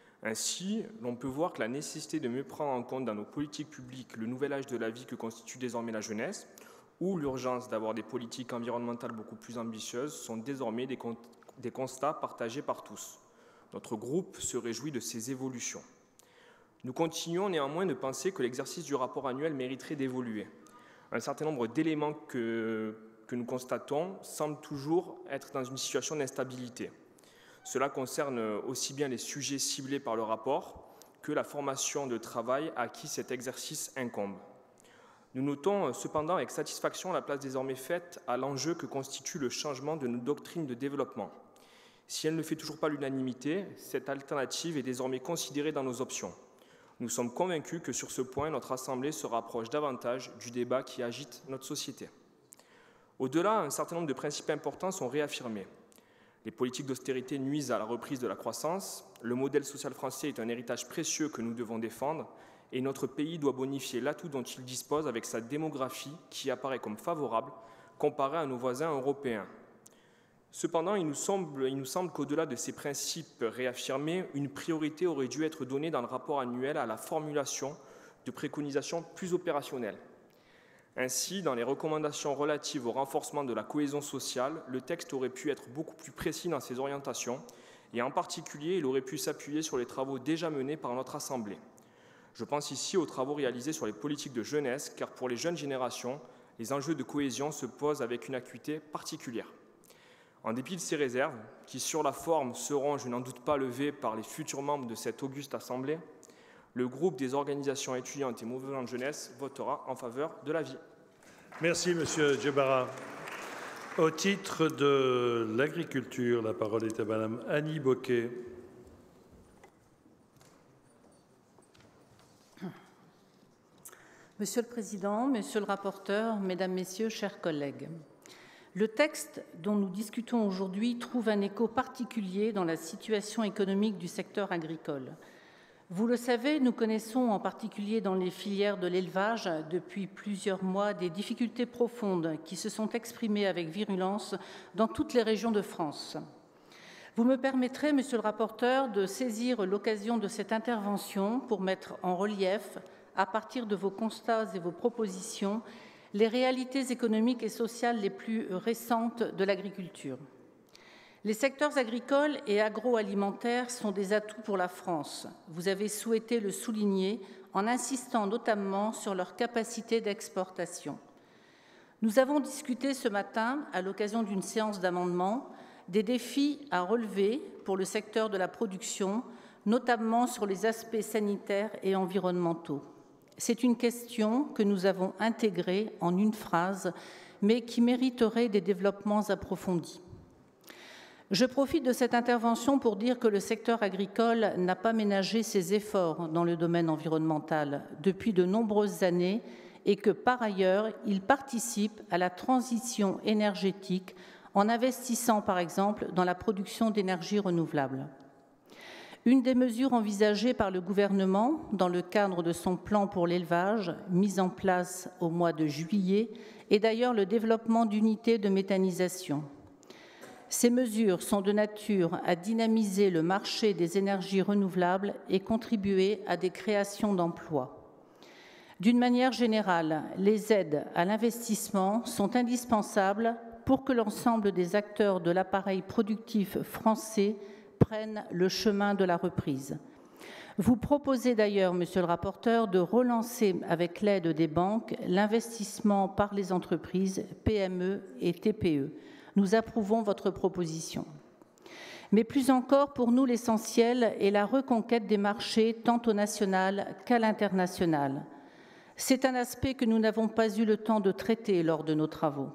Ainsi, l'on peut voir que la nécessité de mieux prendre en compte dans nos politiques publiques le nouvel âge de la vie que constitue désormais la jeunesse ou l'urgence d'avoir des politiques environnementales beaucoup plus ambitieuses sont désormais des constats partagés par tous. Notre groupe se réjouit de ces évolutions. Nous continuons néanmoins de penser que l'exercice du rapport annuel mériterait d'évoluer. Un certain nombre d'éléments que nous constatons semblent toujours être dans une situation d'instabilité. Cela concerne aussi bien les sujets ciblés par le rapport que la formation de travail à qui cet exercice incombe. Nous notons cependant avec satisfaction la place désormais faite à l'enjeu que constitue le changement de nos doctrines de développement. Si elle ne fait toujours pas l'unanimité, cette alternative est désormais considérée dans nos options. Nous sommes convaincus que sur ce point, notre Assemblée se rapproche davantage du débat qui agite notre société. Au-delà, un certain nombre de principes importants sont réaffirmés. Les politiques d'austérité nuisent à la reprise de la croissance, le modèle social français est un héritage précieux que nous devons défendre, et notre pays doit bonifier l'atout dont il dispose avec sa démographie qui apparaît comme favorable comparée à nos voisins européens. Cependant, il nous semble qu'au-delà de ces principes réaffirmés, une priorité aurait dû être donnée dans le rapport annuel à la formulation de préconisations plus opérationnelles. Ainsi, dans les recommandations relatives au renforcement de la cohésion sociale, le texte aurait pu être beaucoup plus précis dans ses orientations et en particulier, il aurait pu s'appuyer sur les travaux déjà menés par notre Assemblée. Je pense ici aux travaux réalisés sur les politiques de jeunesse, car pour les jeunes générations, les enjeux de cohésion se posent avec une acuité particulière. En dépit de ces réserves, qui sur la forme seront, je n'en doute pas, levées par les futurs membres de cette auguste Assemblée, le groupe des organisations étudiantes et mouvements de jeunesse votera en faveur de l'avis. Merci, monsieur Djebara. Au titre de l'agriculture, la parole est à madame Annie Bocquet. Monsieur le Président, Monsieur le rapporteur, Mesdames, Messieurs, chers collègues, le texte dont nous discutons aujourd'hui trouve un écho particulier dans la situation économique du secteur agricole. Vous le savez, nous connaissons en particulier dans les filières de l'élevage depuis plusieurs mois des difficultés profondes qui se sont exprimées avec virulence dans toutes les régions de France. Vous me permettrez, Monsieur le rapporteur, de saisir l'occasion de cette intervention pour mettre en relief, à partir de vos constats et vos propositions, les réalités économiques et sociales les plus récentes de l'agriculture. Les secteurs agricoles et agroalimentaires sont des atouts pour la France. Vous avez souhaité le souligner en insistant notamment sur leur capacité d'exportation. Nous avons discuté ce matin, à l'occasion d'une séance d'amendements, des défis à relever pour le secteur de la production, notamment sur les aspects sanitaires et environnementaux. C'est une question que nous avons intégrée en une phrase, mais qui mériterait des développements approfondis. Je profite de cette intervention pour dire que le secteur agricole n'a pas ménagé ses efforts dans le domaine environnemental depuis de nombreuses années et que, par ailleurs, il participe à la transition énergétique en investissant, par exemple, dans la production d'énergie renouvelable. Une des mesures envisagées par le gouvernement dans le cadre de son plan pour l'élevage, mis en place au mois de juillet, est d'ailleurs le développement d'unités de méthanisation. Ces mesures sont de nature à dynamiser le marché des énergies renouvelables et contribuer à des créations d'emplois. D'une manière générale, les aides à l'investissement sont indispensables pour que l'ensemble des acteurs de l'appareil productif français prennent le chemin de la reprise. Vous proposez d'ailleurs, Monsieur le rapporteur, de relancer avec l'aide des banques l'investissement par les entreprises, PME et TPE. Nous approuvons votre proposition. Mais plus encore, pour nous, l'essentiel est la reconquête des marchés tant au national qu'à l'international. C'est un aspect que nous n'avons pas eu le temps de traiter lors de nos travaux.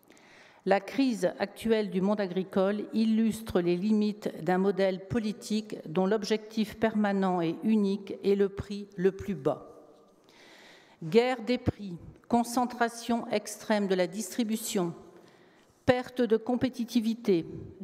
La crise actuelle du monde agricole illustre les limites d'un modèle politique dont l'objectif permanent et unique est le prix le plus bas. Guerre des prix, concentration extrême de la distribution, perte de compétitivité,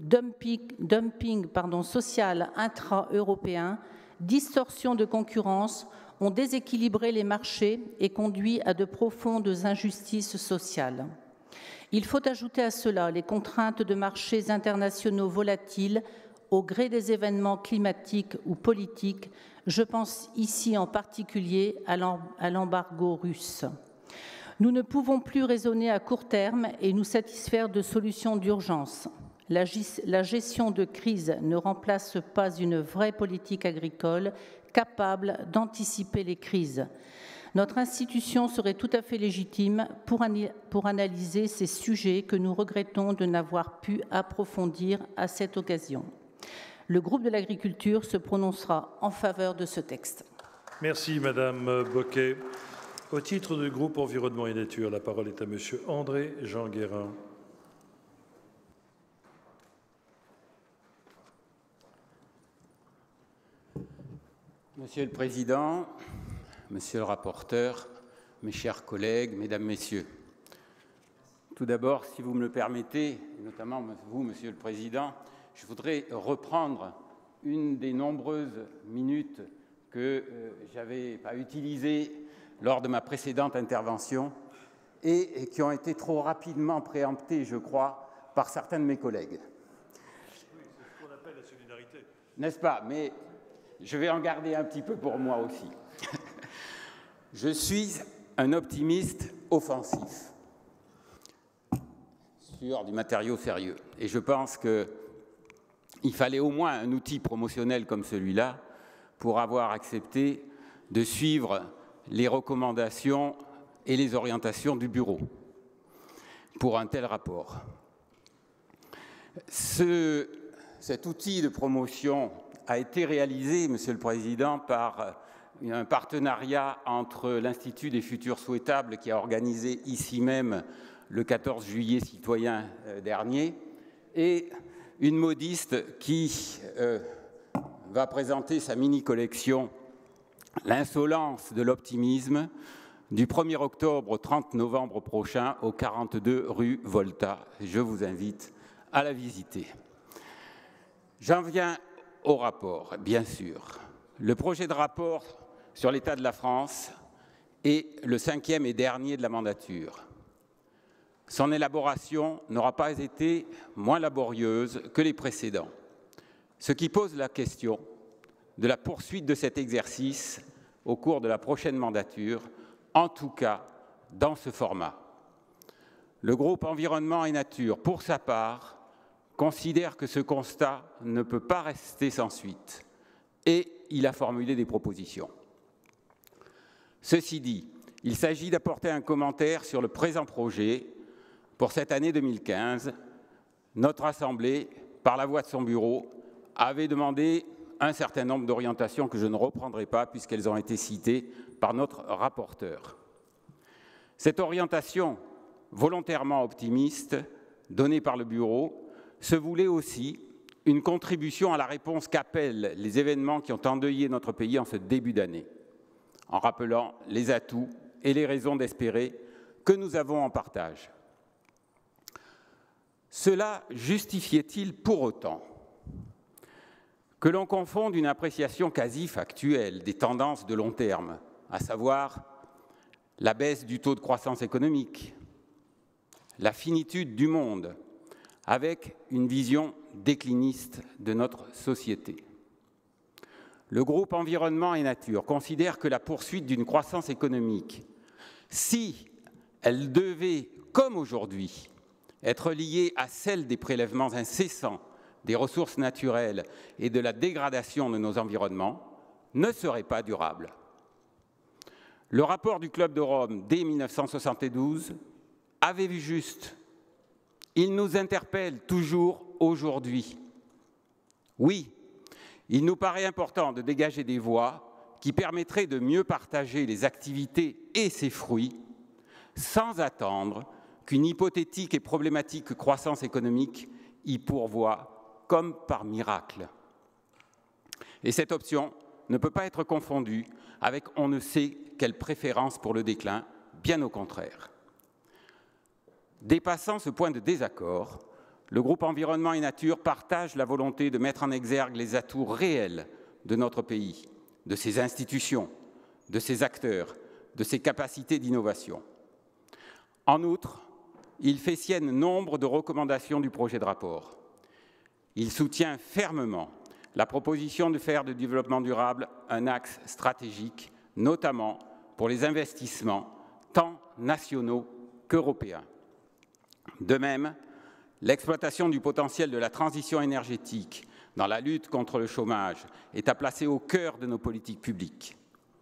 dumping social intra-européen, distorsion de concurrence ont déséquilibré les marchés et conduit à de profondes injustices sociales. Il faut ajouter à cela les contraintes de marchés internationaux volatiles au gré des événements climatiques ou politiques. Je pense ici en particulier à l'embargo russe. Nous ne pouvons plus raisonner à court terme et nous satisfaire de solutions d'urgence. La gestion de crise ne remplace pas une vraie politique agricole capable d'anticiper les crises. Notre institution serait tout à fait légitime pour analyser ces sujets que nous regrettons de n'avoir pu approfondir à cette occasion. Le groupe de l'agriculture se prononcera en faveur de ce texte. Merci Madame Bocquet. Au titre du groupe Environnement et Nature, la parole est à Monsieur André Jean Guérin. Monsieur le Président, Monsieur le rapporteur, mes chers collègues, Mesdames, Messieurs. Tout d'abord, si vous me le permettez, notamment vous, Monsieur le Président, je voudrais reprendre une des nombreuses minutes que je n'avais pas utilisées lors de ma précédente intervention et qui ont été trop rapidement préemptées, je crois, par certains de mes collègues. Oui, c'est ce qu'on appelle la solidarité. N'est-ce pas? Mais je vais en garder un petit peu pour moi aussi. Je suis un optimiste offensif sur du matériau sérieux. Et je pense qu'il fallait au moins un outil promotionnel comme celui-là pour avoir accepté de suivre les recommandations et les orientations du Bureau pour un tel rapport. Cet outil de promotion a été réalisé, Monsieur le Président, par un partenariat entre l'Institut des futurs souhaitables qui a organisé ici même le 14 juillet citoyen dernier et une modiste qui va présenter sa mini-collection « L'insolence de l'optimisme », du 1er octobre au 30 novembre prochain au 42 rue Volta. Je vous invite à la visiter. J'en viens au rapport, bien sûr. Le projet de rapport sur l'état de la France est le 5e et dernier de la mandature. Son élaboration n'aura pas été moins laborieuse que les précédents, ce qui pose la question de la poursuite de cet exercice au cours de la prochaine mandature, en tout cas dans ce format. Le groupe Environnement et Nature, pour sa part, considère que ce constat ne peut pas rester sans suite et il a formulé des propositions. Ceci dit, il s'agit d'apporter un commentaire sur le présent projet. Pour cette année 2015, notre Assemblée, par la voix de son bureau, avait demandé un certain nombre d'orientations que je ne reprendrai pas puisqu'elles ont été citées par notre rapporteur. Cette orientation volontairement optimiste donnée par le bureau se voulait aussi une contribution à la réponse qu'appellent les événements qui ont endeuillé notre pays en ce début d'année, en rappelant les atouts et les raisons d'espérer que nous avons en partage. Cela justifiait-il pour autant que l'on confonde une appréciation quasi factuelle des tendances de long terme, à savoir la baisse du taux de croissance économique, la finitude du monde, avec une vision décliniste de notre société? Le groupe Environnement et Nature considère que la poursuite d'une croissance économique, si elle devait, comme aujourd'hui, être liée à celle des prélèvements incessants des ressources naturelles et de la dégradation de nos environnements, ne serait pas durable. Le rapport du Club de Rome, dès 1972, avait vu juste. Il nous interpelle toujours aujourd'hui. Oui, il nous paraît important de dégager des voies qui permettraient de mieux partager les activités et ses fruits, sans attendre qu'une hypothétique et problématique croissance économique y pourvoie comme par miracle. Et cette option ne peut pas être confondue avec on ne sait quelle préférence pour le déclin, bien au contraire. Dépassant ce point de désaccord, le groupe Environnement et Nature partage la volonté de mettre en exergue les atouts réels de notre pays, de ses institutions, de ses acteurs, de ses capacités d'innovation. En outre, il fait sienne nombre de recommandations du projet de rapport. Il soutient fermement la proposition de faire du développement durable un axe stratégique, notamment pour les investissements tant nationaux qu'européens. De même, l'exploitation du potentiel de la transition énergétique dans la lutte contre le chômage est à placer au cœur de nos politiques publiques.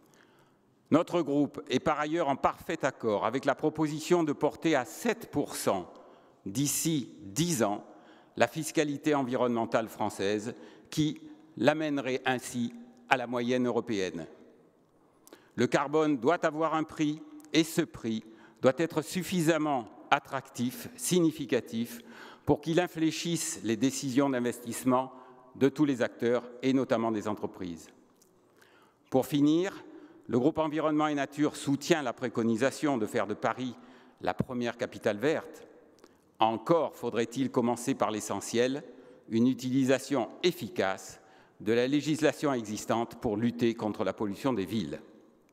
Notre groupe est par ailleurs en parfait accord avec la proposition de porter à 7% d'ici 10 ans la fiscalité environnementale française qui l'amènerait ainsi à la moyenne européenne. Le carbone doit avoir un prix et ce prix doit être suffisamment attractif, significatif, pour qu'il infléchisse les décisions d'investissement de tous les acteurs et notamment des entreprises. Pour finir, le groupe Environnement et Nature soutient la préconisation de faire de Paris la première capitale verte. Encore faudrait-il commencer par l'essentiel, une utilisation efficace de la législation existante pour lutter contre la pollution des villes.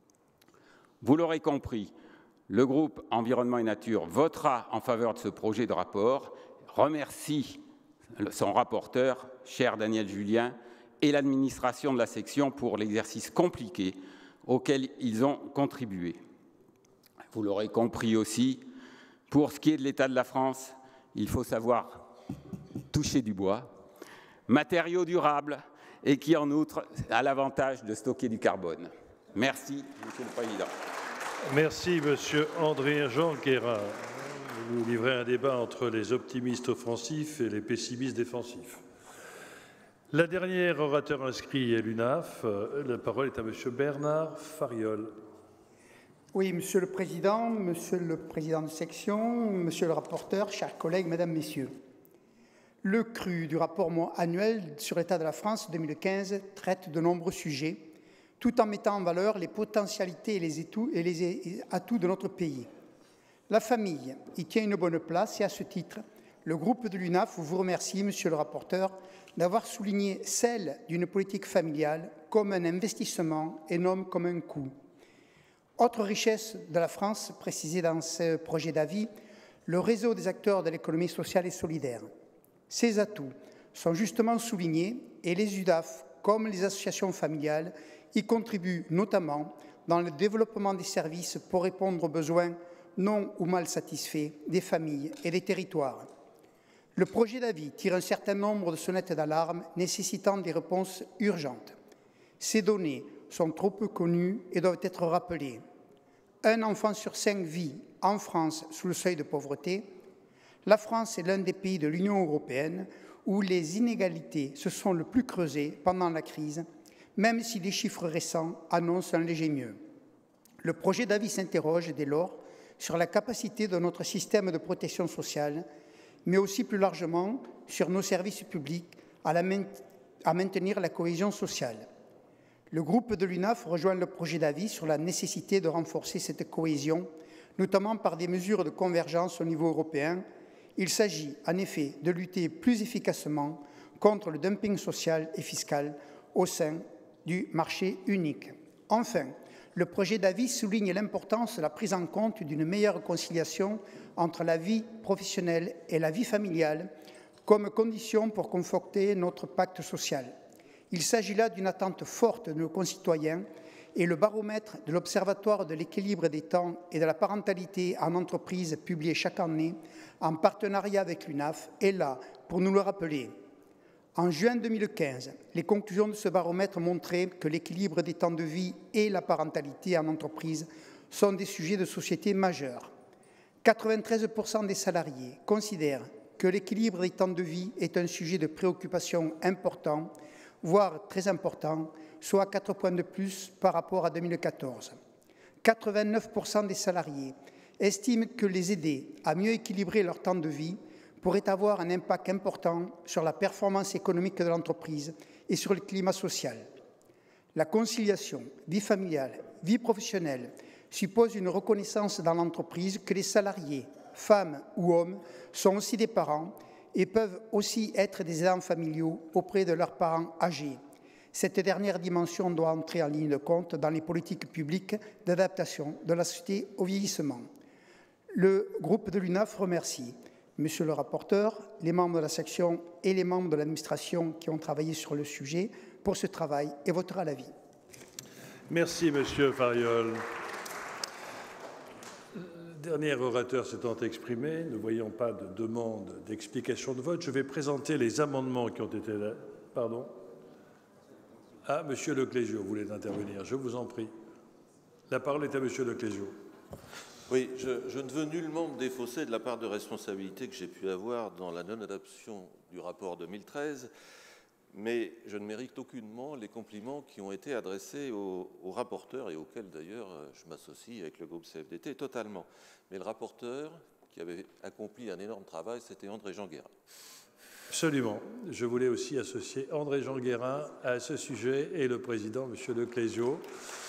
Vous l'aurez compris, le groupe Environnement et Nature votera en faveur de ce projet de rapport, remercie son rapporteur, cher Daniel Julien, et l'administration de la section pour l'exercice compliqué auquel ils ont contribué. Vous l'aurez compris aussi, pour ce qui est de l'état de la France, il faut savoir toucher du bois, matériau durable et qui en outre a l'avantage de stocker du carbone. Merci, Monsieur le Président. Merci, Monsieur André Jean-Guérin. Vous livrez un débat entre les optimistes offensifs et les pessimistes défensifs. La dernière orateur inscrit est l'UNAF. La parole est à Monsieur Bernard Fariol. Oui, Monsieur le Président de section, Monsieur le rapporteur, chers collègues, Mesdames, Messieurs. Le cru du rapport annuel sur l'état de la France 2015 traite de nombreux sujets, tout en mettant en valeur les potentialités et les atouts de notre pays. La famille y tient une bonne place et à ce titre, le groupe de l'UNAF vous remercie, Monsieur le rapporteur, d'avoir souligné celle d'une politique familiale comme un investissement et non comme un coût. Autre richesse de la France, précisée dans ce projet d'avis, le réseau des acteurs de l'économie sociale et solidaire. Ces atouts sont justement soulignés et les UDAF, comme les associations familiales, y contribuent notamment dans le développement des services pour répondre aux besoins non ou mal satisfaits des familles et des territoires. Le projet d'avis tire un certain nombre de sonnettes d'alarme nécessitant des réponses urgentes. Ces données sont trop peu connues et doivent être rappelées. Un enfant sur 5 vit en France sous le seuil de pauvreté. La France est l'un des pays de l'Union européenne où les inégalités se sont le plus creusées pendant la crise, même si les chiffres récents annoncent un léger mieux. Le projet d'avis s'interroge dès lors sur la capacité de notre système de protection sociale, mais aussi plus largement sur nos services publics à maintenir la cohésion sociale. Le groupe de l'UNAF rejoint le projet d'avis sur la nécessité de renforcer cette cohésion, notamment par des mesures de convergence au niveau européen. Il s'agit en effet de lutter plus efficacement contre le dumping social et fiscal au sein du marché unique. Enfin, le projet d'avis souligne l'importance de la prise en compte d'une meilleure conciliation entre la vie professionnelle et la vie familiale comme condition pour conforter notre pacte social. Il s'agit là d'une attente forte de nos concitoyens et le baromètre de l'Observatoire de l'équilibre des temps et de la parentalité en entreprise publié chaque année en partenariat avec l'UNAF est là pour nous le rappeler. En juin 2015, les conclusions de ce baromètre montraient que l'équilibre des temps de vie et la parentalité en entreprise sont des sujets de société majeurs. 93% des salariés considèrent que l'équilibre des temps de vie est un sujet de préoccupation important, voire très important, soit 4 points de plus par rapport à 2014. 89% des salariés estiment que les aider à mieux équilibrer leur temps de vie pourrait avoir un impact important sur la performance économique de l'entreprise et sur le climat social. La conciliation vie familiale, vie professionnelle suppose une reconnaissance dans l'entreprise que les salariés, femmes ou hommes, sont aussi des parents et peuvent aussi être des aidants familiaux auprès de leurs parents âgés. Cette dernière dimension doit entrer en ligne de compte dans les politiques publiques d'adaptation de la société au vieillissement. Le groupe de l'UNAF remercie Monsieur le rapporteur, les membres de la section et les membres de l'administration qui ont travaillé sur le sujet pour ce travail et votera l'avis. Merci, Monsieur Fariol. Dernier orateur s'étant exprimé, ne voyant pas de demande d'explication de vote, je vais présenter les amendements qui ont été... Pardon ? Ah, Monsieur Leclésio, vous voulez intervenir, je vous en prie. La parole est à Monsieur Leclésio. Oui, je ne veux nullement me défausser de la part de responsabilité que j'ai pu avoir dans la non-adoption du rapport 2013, mais je ne mérite aucunement les compliments qui ont été adressés au rapporteur et auxquels d'ailleurs je m'associe avec le groupe CFDT totalement. Mais le rapporteur qui avait accompli un énorme travail, c'était André-Jean Guérin. Absolument. Je voulais aussi associer André-Jean Guérin à ce sujet et le président, M. Leclésio,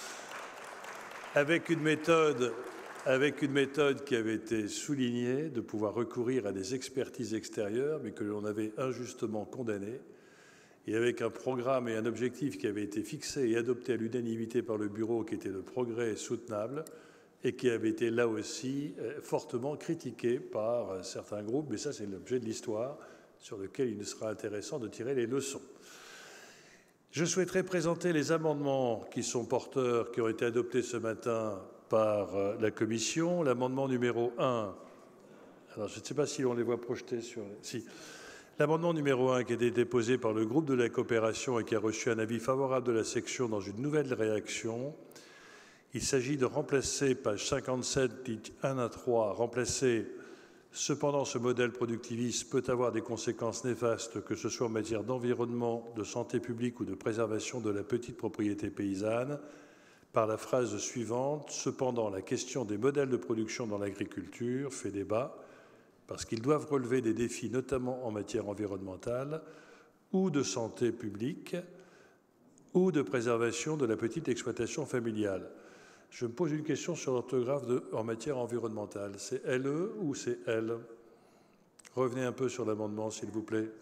avec une méthode qui avait été soulignée, de pouvoir recourir à des expertises extérieures, mais que l'on avait injustement condamnées, et avec un programme et un objectif qui avaient été fixés et adoptés à l'unanimité par le Bureau, qui était le progrès soutenable, et qui avait été là aussi fortement critiqué par certains groupes, mais ça c'est l'objet de l'histoire, sur lequel il sera intéressant de tirer les leçons. Je souhaiterais présenter les amendements qui sont porteurs, qui ont été adoptés ce matin par la Commission. L'amendement numéro 1, alors je ne sais pas si on les voit projetés sur... Si. L'amendement numéro 1 qui a été déposé par le groupe de la coopération et qui a reçu un avis favorable de la section dans une nouvelle réaction. Il s'agit de remplacer, page 57, ligne 1 à 3, remplacer « Cependant, ce modèle productiviste peut avoir des conséquences néfastes, que ce soit en matière d'environnement, de santé publique ou de préservation de la petite propriété paysanne », par la phrase suivante « Cependant, la question des modèles de production dans l'agriculture fait débat parce qu'ils doivent relever des défis notamment en matière environnementale ou de santé publique ou de préservation de la petite exploitation familiale. Je me pose une question sur l'orthographe en matière environnementale. C'est LE ou c'est L? Revenez un peu sur l'amendement, s'il vous plaît.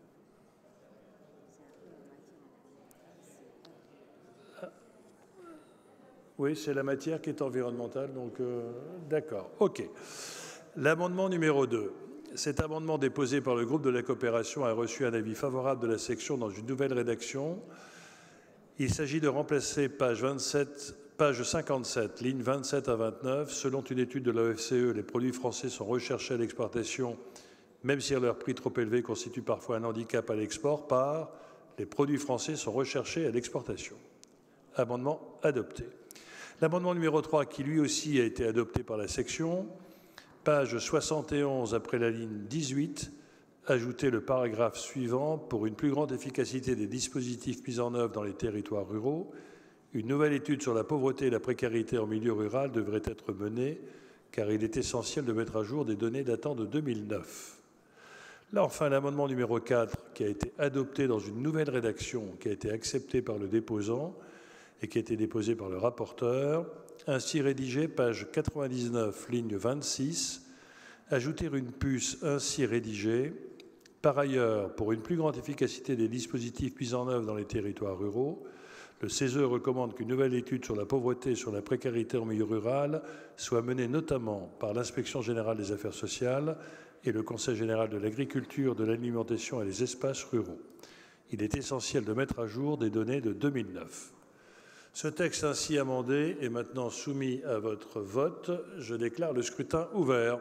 Oui, c'est la matière qui est environnementale, donc d'accord. OK. L'amendement numéro 2. Cet amendement déposé par le groupe de la coopération a reçu un avis favorable de la section dans une nouvelle rédaction. Il s'agit de remplacer page 57, lignes 27 à 29. Selon une étude de l'OFCE, les produits français sont recherchés à l'exportation, même si leur prix trop élevé constitue parfois un handicap à l'export, par les produits français sont recherchés à l'exportation. Amendement adopté. L'amendement numéro 3, qui lui aussi a été adopté par la section, page 71 après la ligne 18, ajouter le paragraphe suivant: pour une plus grande efficacité des dispositifs mis en œuvre dans les territoires ruraux, une nouvelle étude sur la pauvreté et la précarité en milieu rural devrait être menée, car il est essentiel de mettre à jour des données datant de 2009. Là, enfin, l'amendement numéro 4, qui a été adopté dans une nouvelle rédaction, qui a été acceptée par le déposant et qui a été déposé par le rapporteur, ainsi rédigé, page 99, ligne 26, ajouter une puce ainsi rédigée: par ailleurs, pour une plus grande efficacité des dispositifs mis en œuvre dans les territoires ruraux, le CESE recommande qu'une nouvelle étude sur la pauvreté et sur la précarité en milieu rural soit menée notamment par l'Inspection générale des affaires sociales et le Conseil général de l'agriculture, de l'alimentation et des espaces ruraux. Il est essentiel de mettre à jour des données de 2009. Ce texte ainsi amendé est maintenant soumis à votre vote. Je déclare le scrutin ouvert.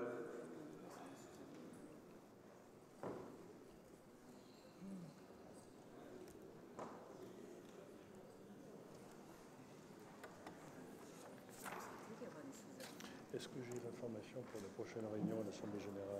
Est-ce que j'ai l'information pour la prochaine réunion à l'Assemblée générale?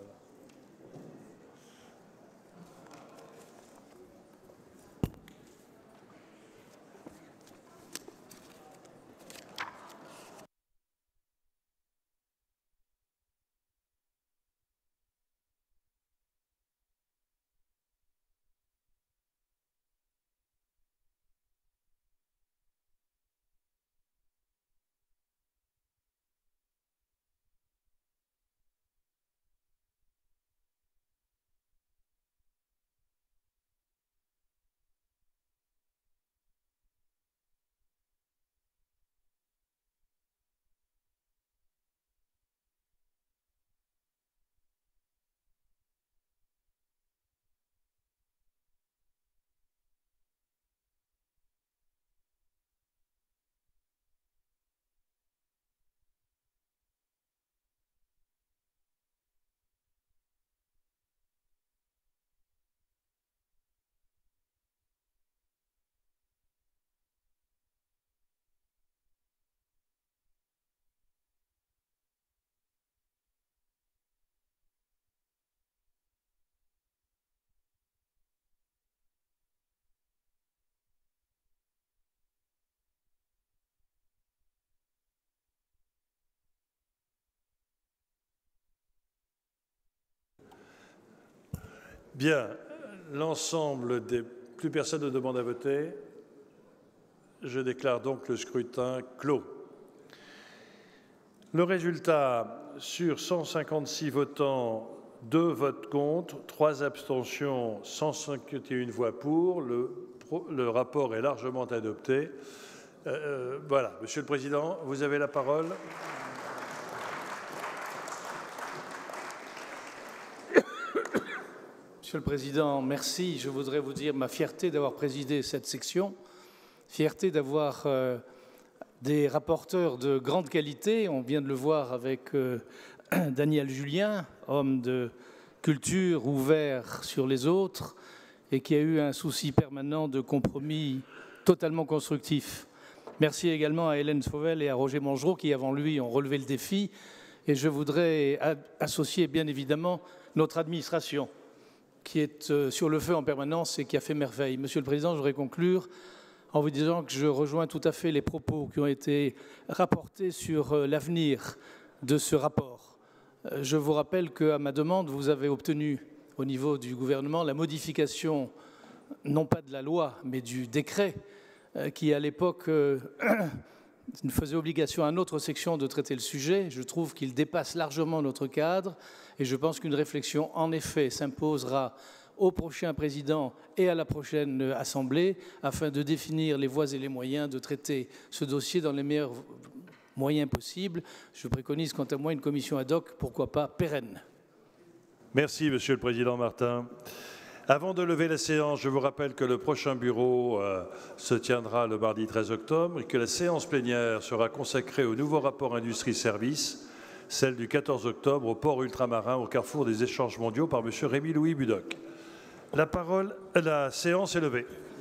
Bien, l'ensemble des... Plus personne ne demande à voter. Je déclare donc le scrutin clos. Le résultat, sur 156 votants, 2 votes contre, 3 abstentions, 151 voix pour. Le rapport est largement adopté. Voilà, Monsieur le Président, vous avez la parole. Monsieur le Président, merci. Je voudrais vous dire ma fierté d'avoir présidé cette section, fierté d'avoir des rapporteurs de grande qualité. On vient de le voir avec Daniel Julien, homme de culture, ouvert sur les autres, et qui a eu un souci permanent de compromis totalement constructif. Merci également à Hélène Fauvel et à Roger Mangerot qui, avant lui, ont relevé le défi. Et je voudrais associer, bien évidemment, notre administration, qui est sur le feu en permanence et qui a fait merveille. Monsieur le Président, je voudrais conclure en vous disant que je rejoins tout à fait les propos qui ont été rapportés sur l'avenir de ce rapport. Je vous rappelle qu'à ma demande, vous avez obtenu au niveau du gouvernement la modification, non pas de la loi, mais du décret qui, à l'époque, faisait obligation à notre section de traiter le sujet. Je trouve qu'il dépasse largement notre cadre et je pense qu'une réflexion, en effet, s'imposera au prochain président et à la prochaine Assemblée afin de définir les voies et les moyens de traiter ce dossier dans les meilleurs moyens possibles. Je préconise quant à moi une commission ad hoc, pourquoi pas pérenne. Merci, Monsieur le Président Martin. Avant de lever la séance, je vous rappelle que le prochain bureau se tiendra le mardi 13 octobre et que la séance plénière sera consacrée au nouveau rapport Industrie-Services, celle du 14 octobre au port ultramarin au carrefour des échanges mondiaux par M. Rémy-Louis Budoc. La séance est levée.